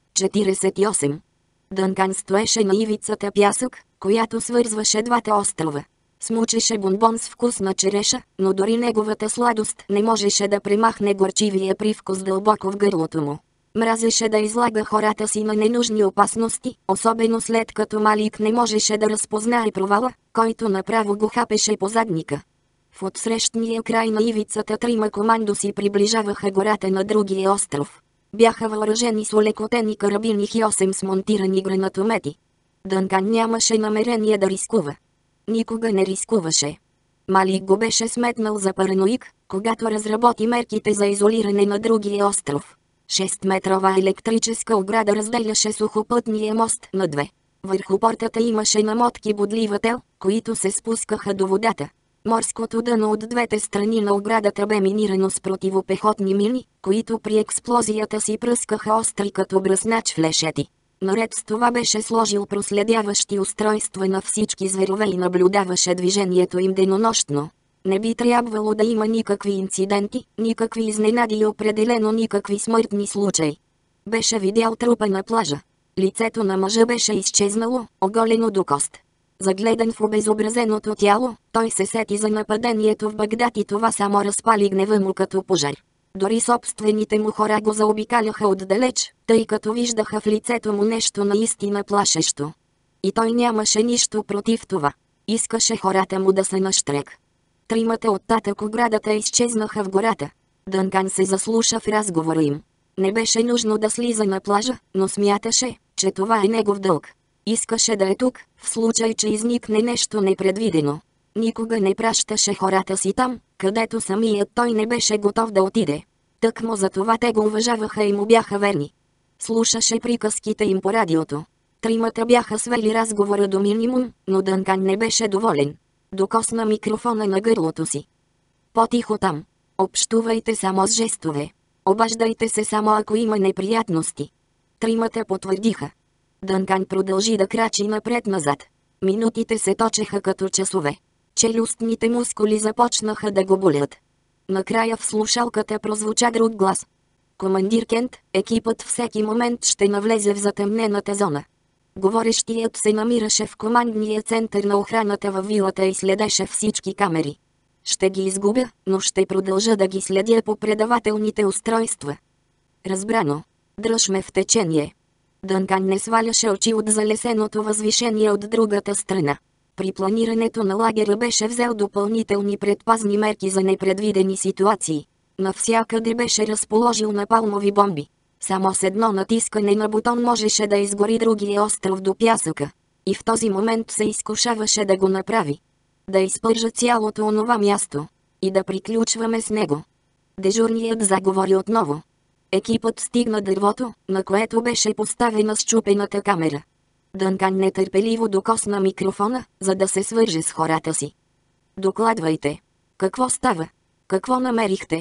48. Дънкан стоеше на ивицата пясък, която свързваше двата острова. Смучеше бонбон с вкус на череша, но дори неговата сладост не можеше да премахне горчивия привкус дълбоко в гърлото му. Мразеше да излага хората си на ненужни опасности, особено след като Малик не можеше да разпознае провала, който направо го хапеше по задника. В отсрещния край на ивицата трима командоси приближаваха гората на другия остров. Бяха въоръжени с олекотени карабини и 8 смонтирани гранатомети. Дънкан нямаше намерение да рискува. Никога не рискуваше. Малик го беше сметнал за параноик, когато разработи мерките за изолиране на другия остров. 6-метрова електрическа ограда разделяше сухопътния мост на две. Върху портата имаше намотки бодливател, които се спускаха до водата. Морското дъно от двете страни на оградата бе минирано с противопехотни мини, които при експлозията си пръскаха остри като бръснач флешети. Наред с това беше сложил проследяващи устройства на всички зверове и наблюдаваше движението им денонощно. Не би трябвало да има никакви инциденти, никакви изненади и определено никакви смъртни случаи. Беше видял трупа на плажа. Лицето на мъжа беше изчезнало, оголено до кост. Загледан в обезобразеното тяло, той се сети за нападението в Багдад и това само разпали гнева му като пожар. Дори собствените му хора го заобикаляха отдалеч, тъй като виждаха в лицето му нещо наистина плашещо. И той нямаше нищо против това. Искаше хората му да се нащрек. Тримата от татък оградата изчезнаха в гората. Дънкан се заслуша в разговора им. Не беше нужно да слиза на плажа, но смяташе, че това е негов дълг. Искаше да е тук, в случай че изникне нещо непредвидено. Никога не пращаше хората си там, където самият той не беше готов да отиде. Тъкмо за това те го уважаваха и му бяха верни. Слушаше приказките им по радиото. Тримата бяха свели разговора до минимум, но Дънкан не беше доволен. Докосна микрофона на гърлото си. "По-тихо там. Общувайте само с жестове. Обаждайте се само ако има неприятности." Тримата потвърдиха. Дънкан продължи да крачи напред-назад. Минутите се точеха като часове. Челюстните мускули започнаха да го болят. Накрая в слушалката прозвуча друг глас. "Командир Кент, екипът всеки момент ще навлезе в затъмнената зона." Говорещият се намираше в командния център на охраната във вилата и следеше всички камери. "Ще ги изгубя, но ще продължа да ги следя по предавателните устройства." "Разбрано. Дръж ме в течение." Дънкан не сваляше очи от залесеното възвишение от другата страна. При планирането на лагера беше взел допълнителни предпазни мерки за непредвидени ситуации. Навсякъде беше разположил напалмови бомби. Само с едно натискане на бутон можеше да изгори другия остров до пясъка. И в този момент се изкушаваше да го направи. Да изпържа цялото онова място. И да приключваме с него. Дежурният заговори отново. Екипът стигна дървото, на което беше поставена счупената камера. Дънкан нетърпеливо докосна микрофона, за да се свърже с хората си. "Докладвайте. Какво става? Какво намерихте?"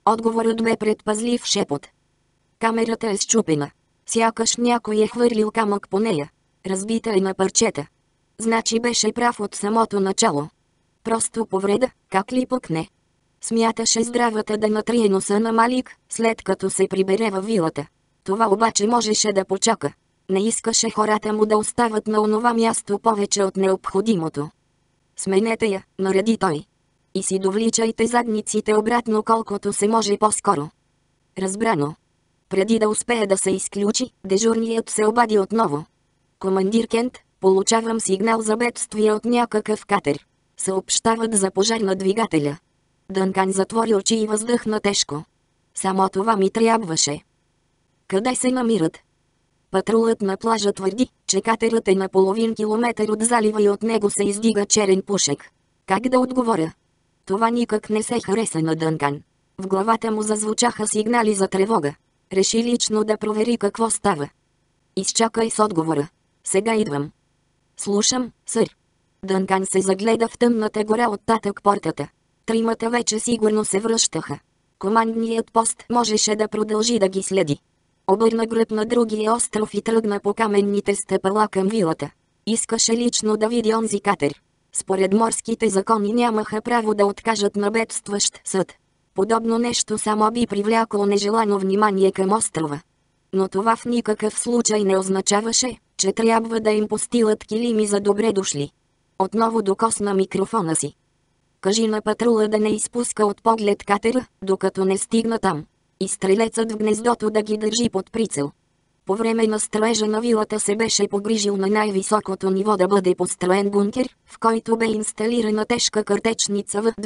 Отговорът бе предпазлив шепот. Камерата е счупена. Сякаш някой е хвърлил камък по нея. Разбита е на парчета. Значи беше прав от самото начало. Просто повреда, как ли пък не? Смяташе здравата да натрие носа на Малик, след като се прибере във вилата. Това обаче можеше да почака. Не искаше хората му да остават на онова място повече от необходимото. Сменете я, нареди той. И си довличайте задниците обратно колкото се може по-скоро. Разбрано. Преди да успее да се изключи, дежурният се обади отново. Командир Кент, получавам сигнал за бедствие от някакъв катер. Съобщават за пожар на двигателя. Дънкан затвори очи и въздъхна тежко. Само това ми трябваше. Къде се намират? Патрулът на плажа твърди, че катерът е на половин километър от залива и от него се издига черен пушек. Как да отговоря? Това никак не се хареса на Дънкан. В главата му зазвучаха сигнали за тревога. Реши лично да провери какво става. Изчакай с отговора. Сега идвам. Слушам, сър. Дънкан се загледа в тъмната гора от татък портата. Тримата вече сигурно се връщаха. Командният пост можеше да продължи да ги следи. Обърна гръб на другия остров и тръгна по каменните стъпала към вилата. Искаше лично да види онзи катер. Според морските закони нямаха право да откажат на бедстващ съд. Подобно нещо само би привлякло нежелано внимание към острова. Но това в никакъв случай не означаваше, че трябва да им постилат килими за добре дошли. Отново докосна микрофона си. Кажи на патрула да не изпуска от поглед катера, докато не стигна там. И стрелецът в гнездото да ги държи под прицел. По време на строежа на вилата се беше погрижил на най-високото ниво да бъде построен бункер, в който бе инсталирана тежка картечница в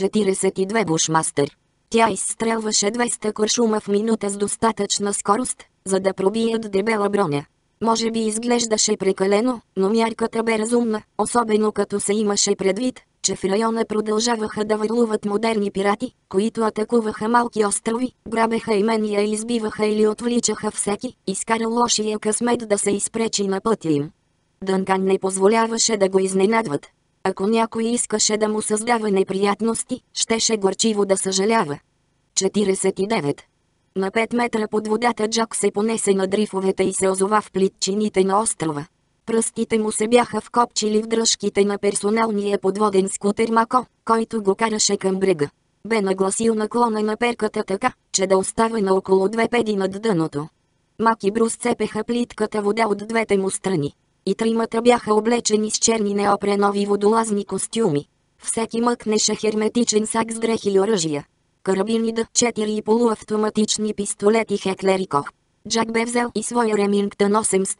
242 Бушмастър. Тя изстрелваше 200 куршума в минута с достатъчна скорост, за да пробият дебела броня. Може би изглеждаше прекалено, но мярката бе разумна, особено като се имаше предвид, че в района продължаваха да върлуват модерни пирати, които атакуваха малки острови, грабеха имения и избиваха или отвличаха всеки, изкарал лошия късмет да се изпречи на пътя им. Дънкан не позволяваше да го изненадват. Ако някой искаше да му създава неприятности, щеше горчиво да съжалява. 49. На 5 метра под водата Джак се понесе над рифовете и се озова в плитчините на острова. Пръстите му се бяха вкопчили в дръжките на персоналния подводен скутер Мако, който го караше към брега. Бе нагласил наклона на перката така, че да остава на около 2 педи над дъното. Мак и Брус цепеха плитката вода от двете му страни. И тримата бяха облечени с черни неопренови водолазни костюми. Всеки мъкнеше херметичен сак с дрехи и оръжия. Карабини Д 4 и полуавтоматични пистолети Хеклер и Кох. Джак бе взел и своя Ремингтън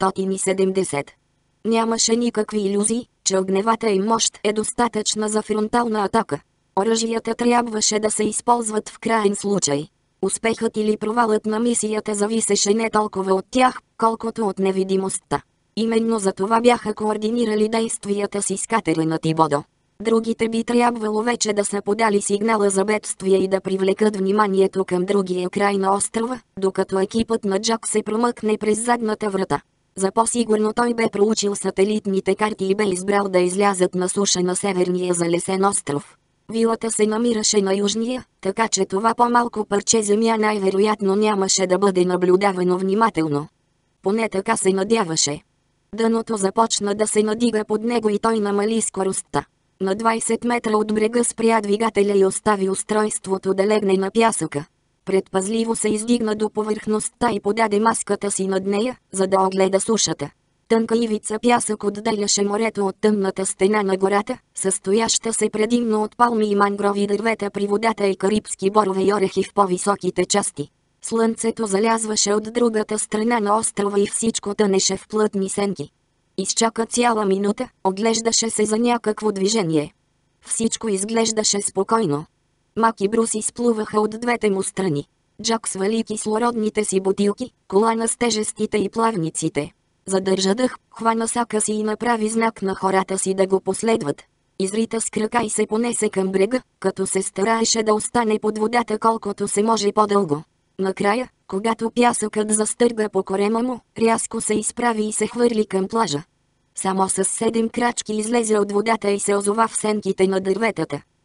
870. Нямаше никакви илюзии, че огневата им мощ е достатъчна за фронтална атака. Оръжията трябваше да се използват в краен случай. Успехът или провалът на мисията зависеше не толкова от тях, колкото от невидимостта. Именно за това бяха координирали действията си с катера на Тибодо. Другите би трябвало вече да са подали сигнала за бедствие и да привлекат вниманието към другия край на острова, докато екипът на Джак се промъкне през задната врата. За по-сигурно той бе проучил сателитните карти и бе избрал да излязат на суша на северния залесен остров. Вилата се намираше на южния, така че това по-малко парче земя най-вероятно нямаше да бъде наблюдавано внимателно. Поне така се надяваше. Дъното започна да се надига под него и той намали скоростта. На 20 метра от брега спря двигателя и остави устройството да легне на пясъка. Предпазливо се издигна до повърхността и подаде маската си над нея, за да огледа сушата. Тънка ивица пясък отделяше морето от тъмната стена на гората, състояща се предимно от палми и мангрови дървета при водата и карибски борове и орехи в по-високите части. Слънцето залязваше от другата страна на острова и всичко тънеше в плътни сенки. Изчака цяла минута, оглеждаше се за някакво движение. Всичко изглеждаше спокойно. Мак и Брус изплуваха от двете му страни. Джак свали кислородните си бутилки, колана с тежестите и плавниците. Задържа дъх, хвана сака си и направи знак на хората си да го последват. Изрита с крака и се понесе към брега, като се стараеше да остане под водата колкото се може по-дълго. Накрая, когато пясъкът застърга по корема му, рязко се изправи и се хвърли към плажа. Само с 7 крачки излезе от водата и се озова в сенките на дърветата.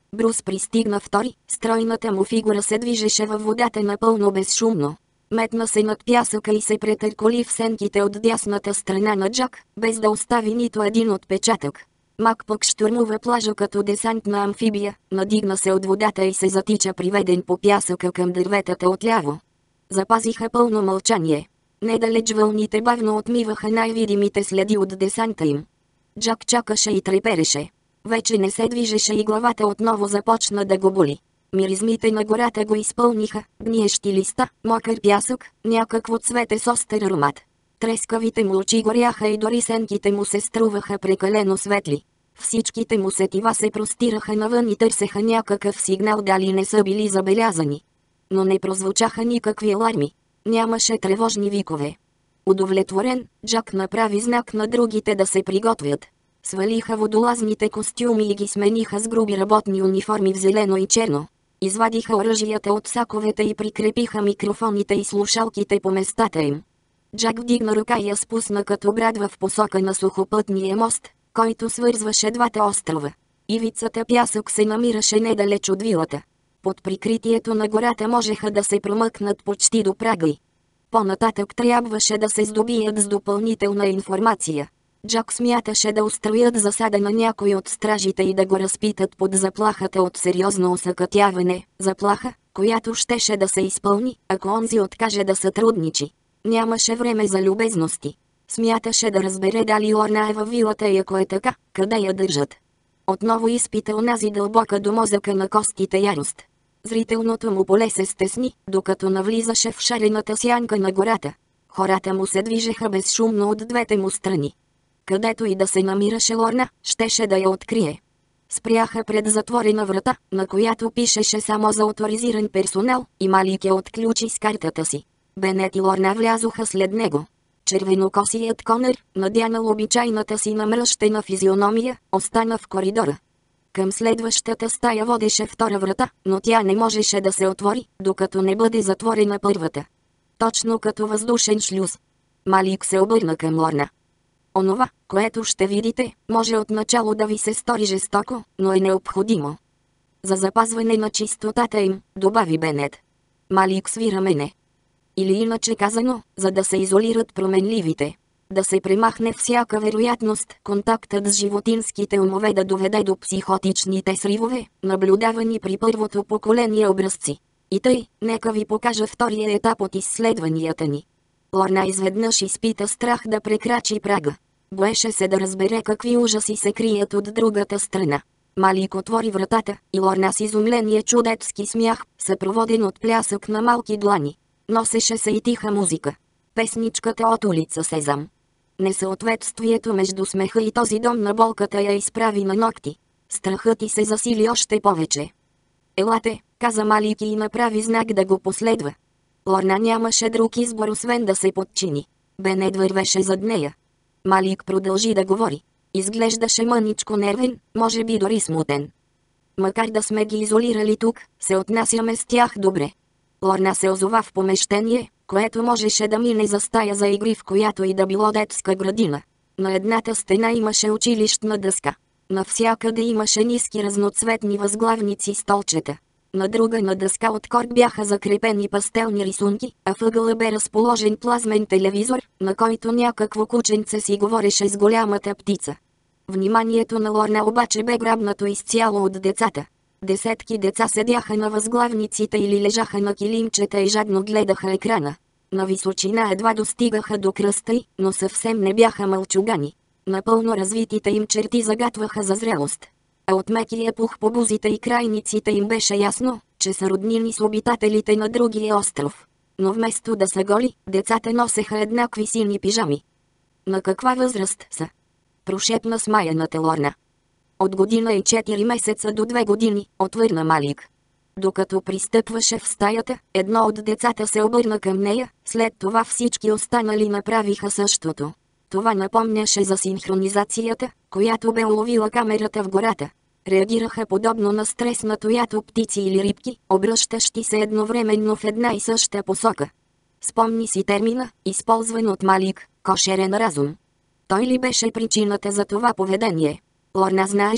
Брус пристигна втори, стройната му фигура се движеше във водата напълно безшумно. Метна се над пясъка и се претърколи в сенките от дясната страна на Джак, без да остави нито един отпечатък. Мак пък щурмува плажа като десантна амфибия, надигна се от водата и се затича приведен по пясъка към дърветата отляво. Запазиха пълно мълчание. Недалеч вълните бавно отмиваха най-видимите следи от десанта им. Джак чакаше и трепереше. Вече не се движеше и главата отново започна да го боли. Миризмите на гората го изпълниха, гниещи листа, мокър пясък, някакво цвете с остър аромат. Трескавите му очи горяха и дори сенките му се струваха прекалено светли. Всичките му сетива се простираха навън и търсеха някакъв сигнал, дали не са били забелязани. Но не прозвучаха никакви аларми. Нямаше тревожни викове. Удовлетворен, Джак направи знак на другите да се приготвят. Свалиха водолазните костюми и ги смениха с груби работни униформи в зелено и черно. Извадиха оръжията от саковете и прикрепиха микрофоните и слушалките по местата им. Джак вдигна ръка и я спусна като брат в посока на сухопътния мост, който свързваше двата острова. Ивицата пясък се намираше недалеч от вилата. Под прикритието на гората можеха да се промъкнат почти до прага й. По-нататък трябваше да се здобият с допълнителна информация. Джак смяташе да устроят засада на някой от стражите и да го разпитат под заплахата от сериозно осакатяване, заплаха, която щеше да се изпълни, ако онзи откаже да сътрудничи. Нямаше време за любезности. Смяташе да разбере дали Лорна е във вилата и ако е така, къде я държат. Отново изпита онази дълбока до мозъка на костите ярост. Зрителното му поле се стесни, докато навлизаше в шарената сянка на гората. Хората му се движеха безшумно от двете му страни. Където и да се намираше Лорна, щеше да я открие. Спряха пред затворена врата, на която пишеше само за оторизиран персонал, и Малик я отключи с картата си. Бенет и Лорна влязоха след него. Червенокосият Конър, надянал обичайната си намръщена физиономия, остана в коридора. Към следващата стая водеше втора врата, но тя не можеше да се отвори, докато не бъде затворена първата. Точно като въздушен шлюз. Малик се обърна към Лорна. Онова, което ще видите, може отначало да ви се стори жестоко, но е необходимо. За запазване на чистотата им, добави Бенет. Малик свира мене. Или иначе казано, за да се изолират променливите. Да се премахне всяка вероятност контактът с животинските умове да доведе до психотичните сривове, наблюдавани при първото поколение образци. И тъй, нека ви покажа втория етап от изследванията ни. Лорна изведнъж изпита страх да прекрачи прага. Боеше се да разбере какви ужаси се крият от другата страна. Малик отвори вратата и Лорна с изумление чудетски смях, съпроводен от плясък на малки длани. Носеше се и тиха музика. Песничката от улица Сезам. Несъответствието между смеха и този дом на болката я изправи на ногти. Страхът й се засили още повече. Елате, каза Малик и направи знак да го последва. Лорна нямаше друг избор освен да се подчини. Бенет вървеше зад нея. Малик продължи да говори. Изглеждаше мъничко нервен, може би дори смутен. Макар да сме ги изолирали тук, се отнасяме с тях добре. Лорна се озова в помещение, което можеше да мине за стая за игри, в която и да било детска градина. На едната стена имаше училищна дъска. Навсякъде имаше ниски разноцветни възглавници столчета. На друга на дъска от корд бяха закрепени пастелни рисунки, а въгъла бе разположен плазмен телевизор, на който някакво кученце си говореше с голямата птица. Вниманието на Лорна обаче бе грабнато изцяло от децата. Десетки деца седяха на възглавниците или лежаха на килимчета и жадно гледаха екрана. На височина едва достигаха до кръста й, но съвсем не бяха мълчугани. Напълно развитите им черти загатваха за зрелост. А от мекия пух по бузите и крайниците им беше ясно, че са роднини с обитателите на другия остров. Но вместо да са голи, децата носеха еднакви сини пижами. На каква възраст са? Прошепна смаяната Лорна. От година и 4 месеца до 2 години, отвърна Малик. Докато пристъпваше в стаята, едно от децата се обърна към нея, след това всички останали направиха същото. Това напомняше за синхронизацията, която бе уловила камерата в гората. Реагираха подобно на стрес на тоято птици или рибки, обръщащи се едновременно в една и съща посока. Спомни си термина, използван от Малик, кошерен разум. Той ли беше причината за това поведение? Лорна знаеше,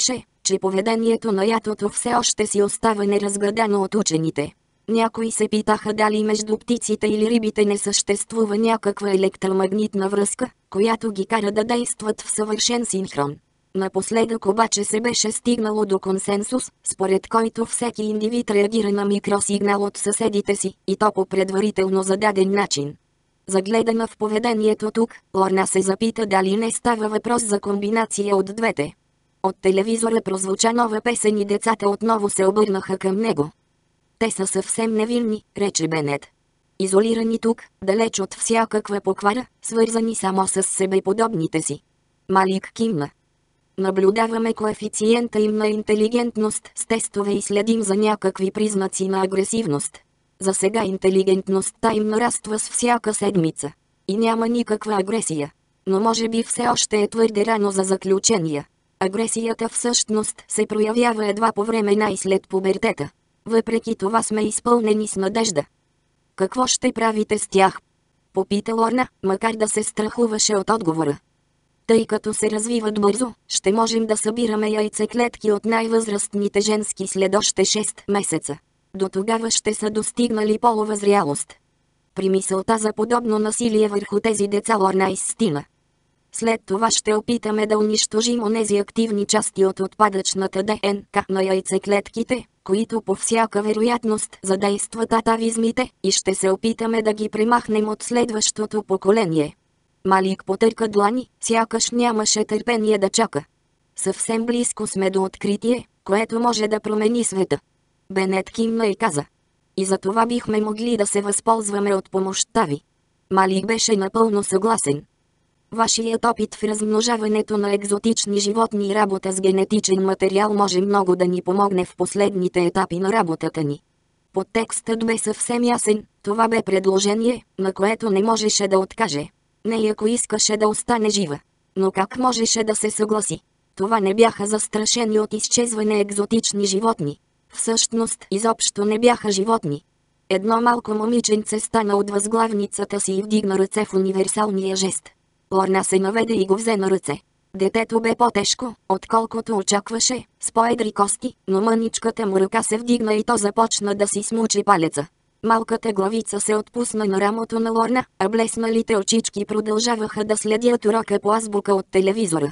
че поведението на ятото все още си остава неразгадано от учените. Някои се питаха дали между птиците или рибите не съществува някаква електромагнитна връзка, която ги кара да действат в съвършен синхрон. Напоследък обаче се беше стигнало до консенсус, според който всеки индивид реагира на микросигнал от съседите си, и то по предварително зададен начин. Загледана в поведението тук, Лорна се запита дали не става въпрос за комбинация от двете. От телевизора прозвуча нова песен и децата отново се обърнаха към него. Те са съвсем невинни, рече Бенет. Изолирани тук, далеч от всякаква поквара, свързани само с себеподобните си. Малик кимна. Наблюдаваме коефициента им на интелигентност с тестове и следим за някакви признаци на агресивност. За сега интелигентността им нараства с всяка седмица. И няма никаква агресия. Но може би все още е твърде рано за заключения. Агресията всъщност се проявява едва по време най-след пубертета. Въпреки това сме изпълнени с надежда. Какво ще правите с тях? Попита Лорна, макар да се страхуваше от отговора. Тъй като се развиват бързо, ще можем да събираме яйцеклетки от най-възрастните женски след още 6 месеца. До тогава ще са достигнали полова зрялост. При мисълта за подобно насилие върху тези деца Лорна изстина. След това ще опитаме да унищожим онези активни части от отпадъчната ДНК на яйцеклетките, които по всяка вероятност задействат атавизмите, и ще се опитаме да ги премахнем от следващото поколение. Малик потърка длани, сякаш нямаше търпение да чака. Съвсем близко сме до откритие, което може да промени света. Бенет кимна и каза. И за това бихме могли да се възползваме от помощта ви. Малик беше напълно съгласен. Вашият опит в размножаването на екзотични животни и работа с генетичен материал може много да ни помогне в последните етапи на работата ни. Подтекстът бе съвсем ясен, това бе предложение, на което не можеше да откаже. Не, ако искаше да остане жива. Но как можеше да се съгласи? Това не бяха застрашени от изчезване екзотични животни. Всъщност изобщо не бяха животни. Едно малко момиченце стана от възглавницата си и вдигна ръце в универсалния жест. Лорна се наведе и го взе на ръце. Детето бе по-тежко, отколкото очакваше, с по-едри кости, но мъничката му ръка се вдигна и то започна да си смучи палеца. Малката главица се отпусна на рамото на Лорна, а блесналите очички продължаваха да следят урока по азбука от телевизора.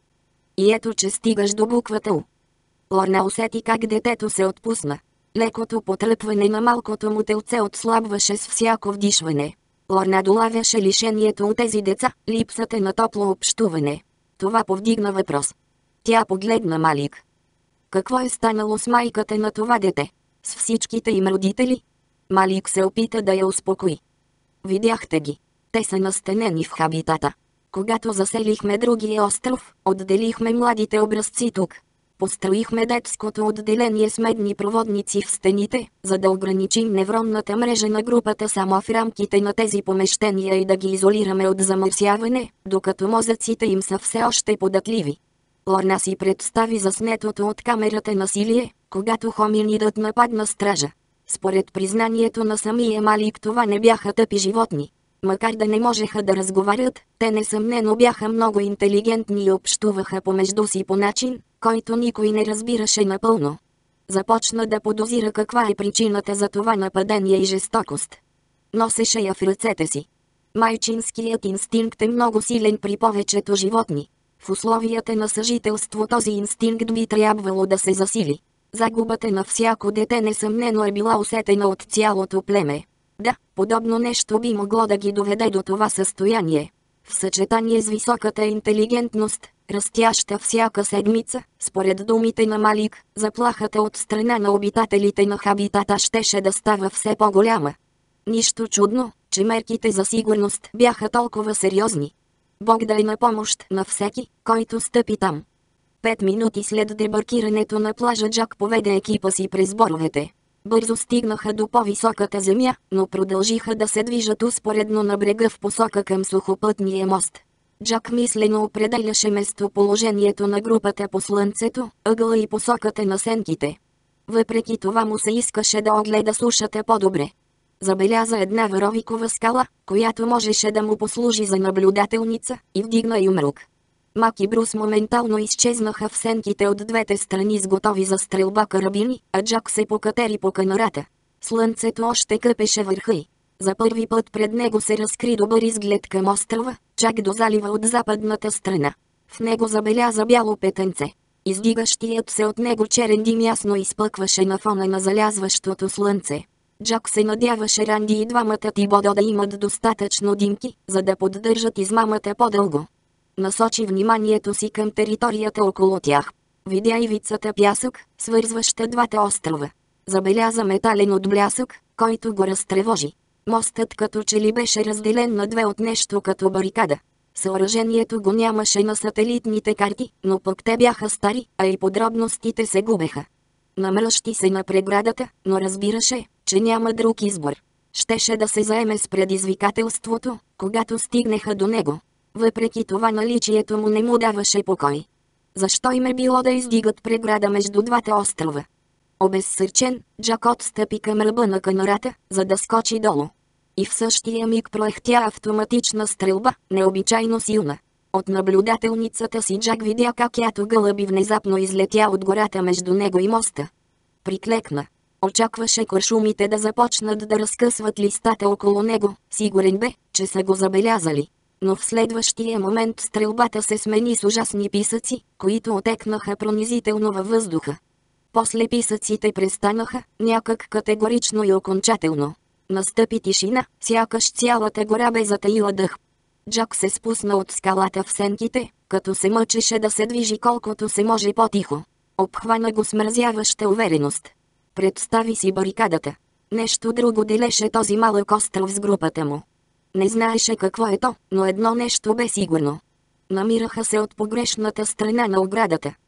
И ето, че стигаш до буквата У. Лорна усети как детето се отпусна. Лекото потръпване на малкото му телце отслабваше с всяко вдишване. Лорна долавяше лишението от тези деца, липсата на топло общуване. Това повдигна въпрос. Тя погледна Малик. Какво е станало с майката на това дете? С всичките им родители? Малик се опита да я успокои. Видяхте ги. Те са настанени в хабитата. Когато заселихме другия остров, отделихме младите образци тук. Построихме детското отделение с медни проводници в стените, за да ограничим невронната мрежа на групата само в рамките на тези помещения и да ги изолираме от замърсяване, докато мозъците им са все още податливи. Лорна си представи заснетото от камерата насилие, когато хоминидът нападна стража. Според признанието на самия Малик, това не бяха тъпи животни. Макар да не можеха да разговарят, те несъмнено бяха много интелигентни и общуваха помежду си по начин, който никой не разбираше напълно. Започна да подозира каква е причината за това нападение и жестокост. Носеше я в ръцете си. Майчинският инстинкт е много силен при повечето животни. В условията на съжителство този инстинкт би трябвало да се засили. Загубата на всяко дете несъмнено е била усетена от цялото племе. Да, подобно нещо би могло да ги доведе до това състояние. В съчетание с високата интелигентност, растяща всяка седмица, според думите на Малик, заплахата от страна на обитателите на хабитата щеше да става все по-голяма. Нищо чудно, че мерките за сигурност бяха толкова сериозни. Бог да е на помощ на всеки, който стъпи там. 5 минути след дебаркирането на плажа Джак поведе екипа си през боровете. Бързо стигнаха до по-високата земя, но продължиха да се движат успоредно на брега в посока към сухопътния мост. Джак мислено определяше местоположението на групата по слънцето, ъгъла и посоката на сенките. Въпреки това му се искаше да огледа сушата по-добре. Забеляза една варовикова скала, която можеше да му послужи за наблюдателница, и вдигна юмрук. Мак и Брус моментално изчезнаха в сенките от двете страни с готови за стрелба карабини, а Джак се покатери по канарата. Слънцето още къпеше върха й. За първи път пред него се разкри добър изглед към острова, чак до залива от западната страна. В него забеляза бяло петънце. Издигащият се от него черен дим ясно изпъкваше на фона на залязващото слънце. Джак се надяваше Ранди и двамата Тибодо да имат достатъчно димки, за да поддържат измамата по-дълго. Насочи вниманието си към територията около тях. Видя ивицата пясък, свързваща двата острова. Забеляза метален отблясък, който го разтревожи. Мостът като че ли беше разделен на две от нещо като барикада. Съоръжението го нямаше на сателитните карти, но пък те бяха стари, а и подробностите се губеха. Намръщи се на преградата, но разбираше, че няма друг избор. Щеше да се заеме с предизвикателството, когато стигнеха до него. Въпреки това наличието му не му даваше покой. Защо им е било да издигат преграда между двата острова? Обезсърчен, Джак отстъпи към ръба на канарата, за да скочи долу. И в същия миг проехтя автоматична стрелба, необичайно силна. От наблюдателницата си Джак видя как ято гълъби внезапно излетя от гората между него и моста. Приклекна. Очакваше куршумите да започнат да разкъсват листата около него, сигурен бе, че са го забелязали. Но в следващия момент стрелбата се смени с ужасни писъци, които отекнаха пронизително във въздуха. После писъците престанаха, някак категорично и окончателно. Настъпи тишина, сякаш цялата гора бе затаила дъх. Джак се спусна от скалата в сенките, като се мъчеше да се движи колкото се може по-тихо. Обхвана го смразяваща увереност. Представи си барикадата. Нещо друго делеше този малък остров с групата му. Не знаеше какво е то, но едно нещо бе сигурно. Намираха се от погрешната страна на оградата.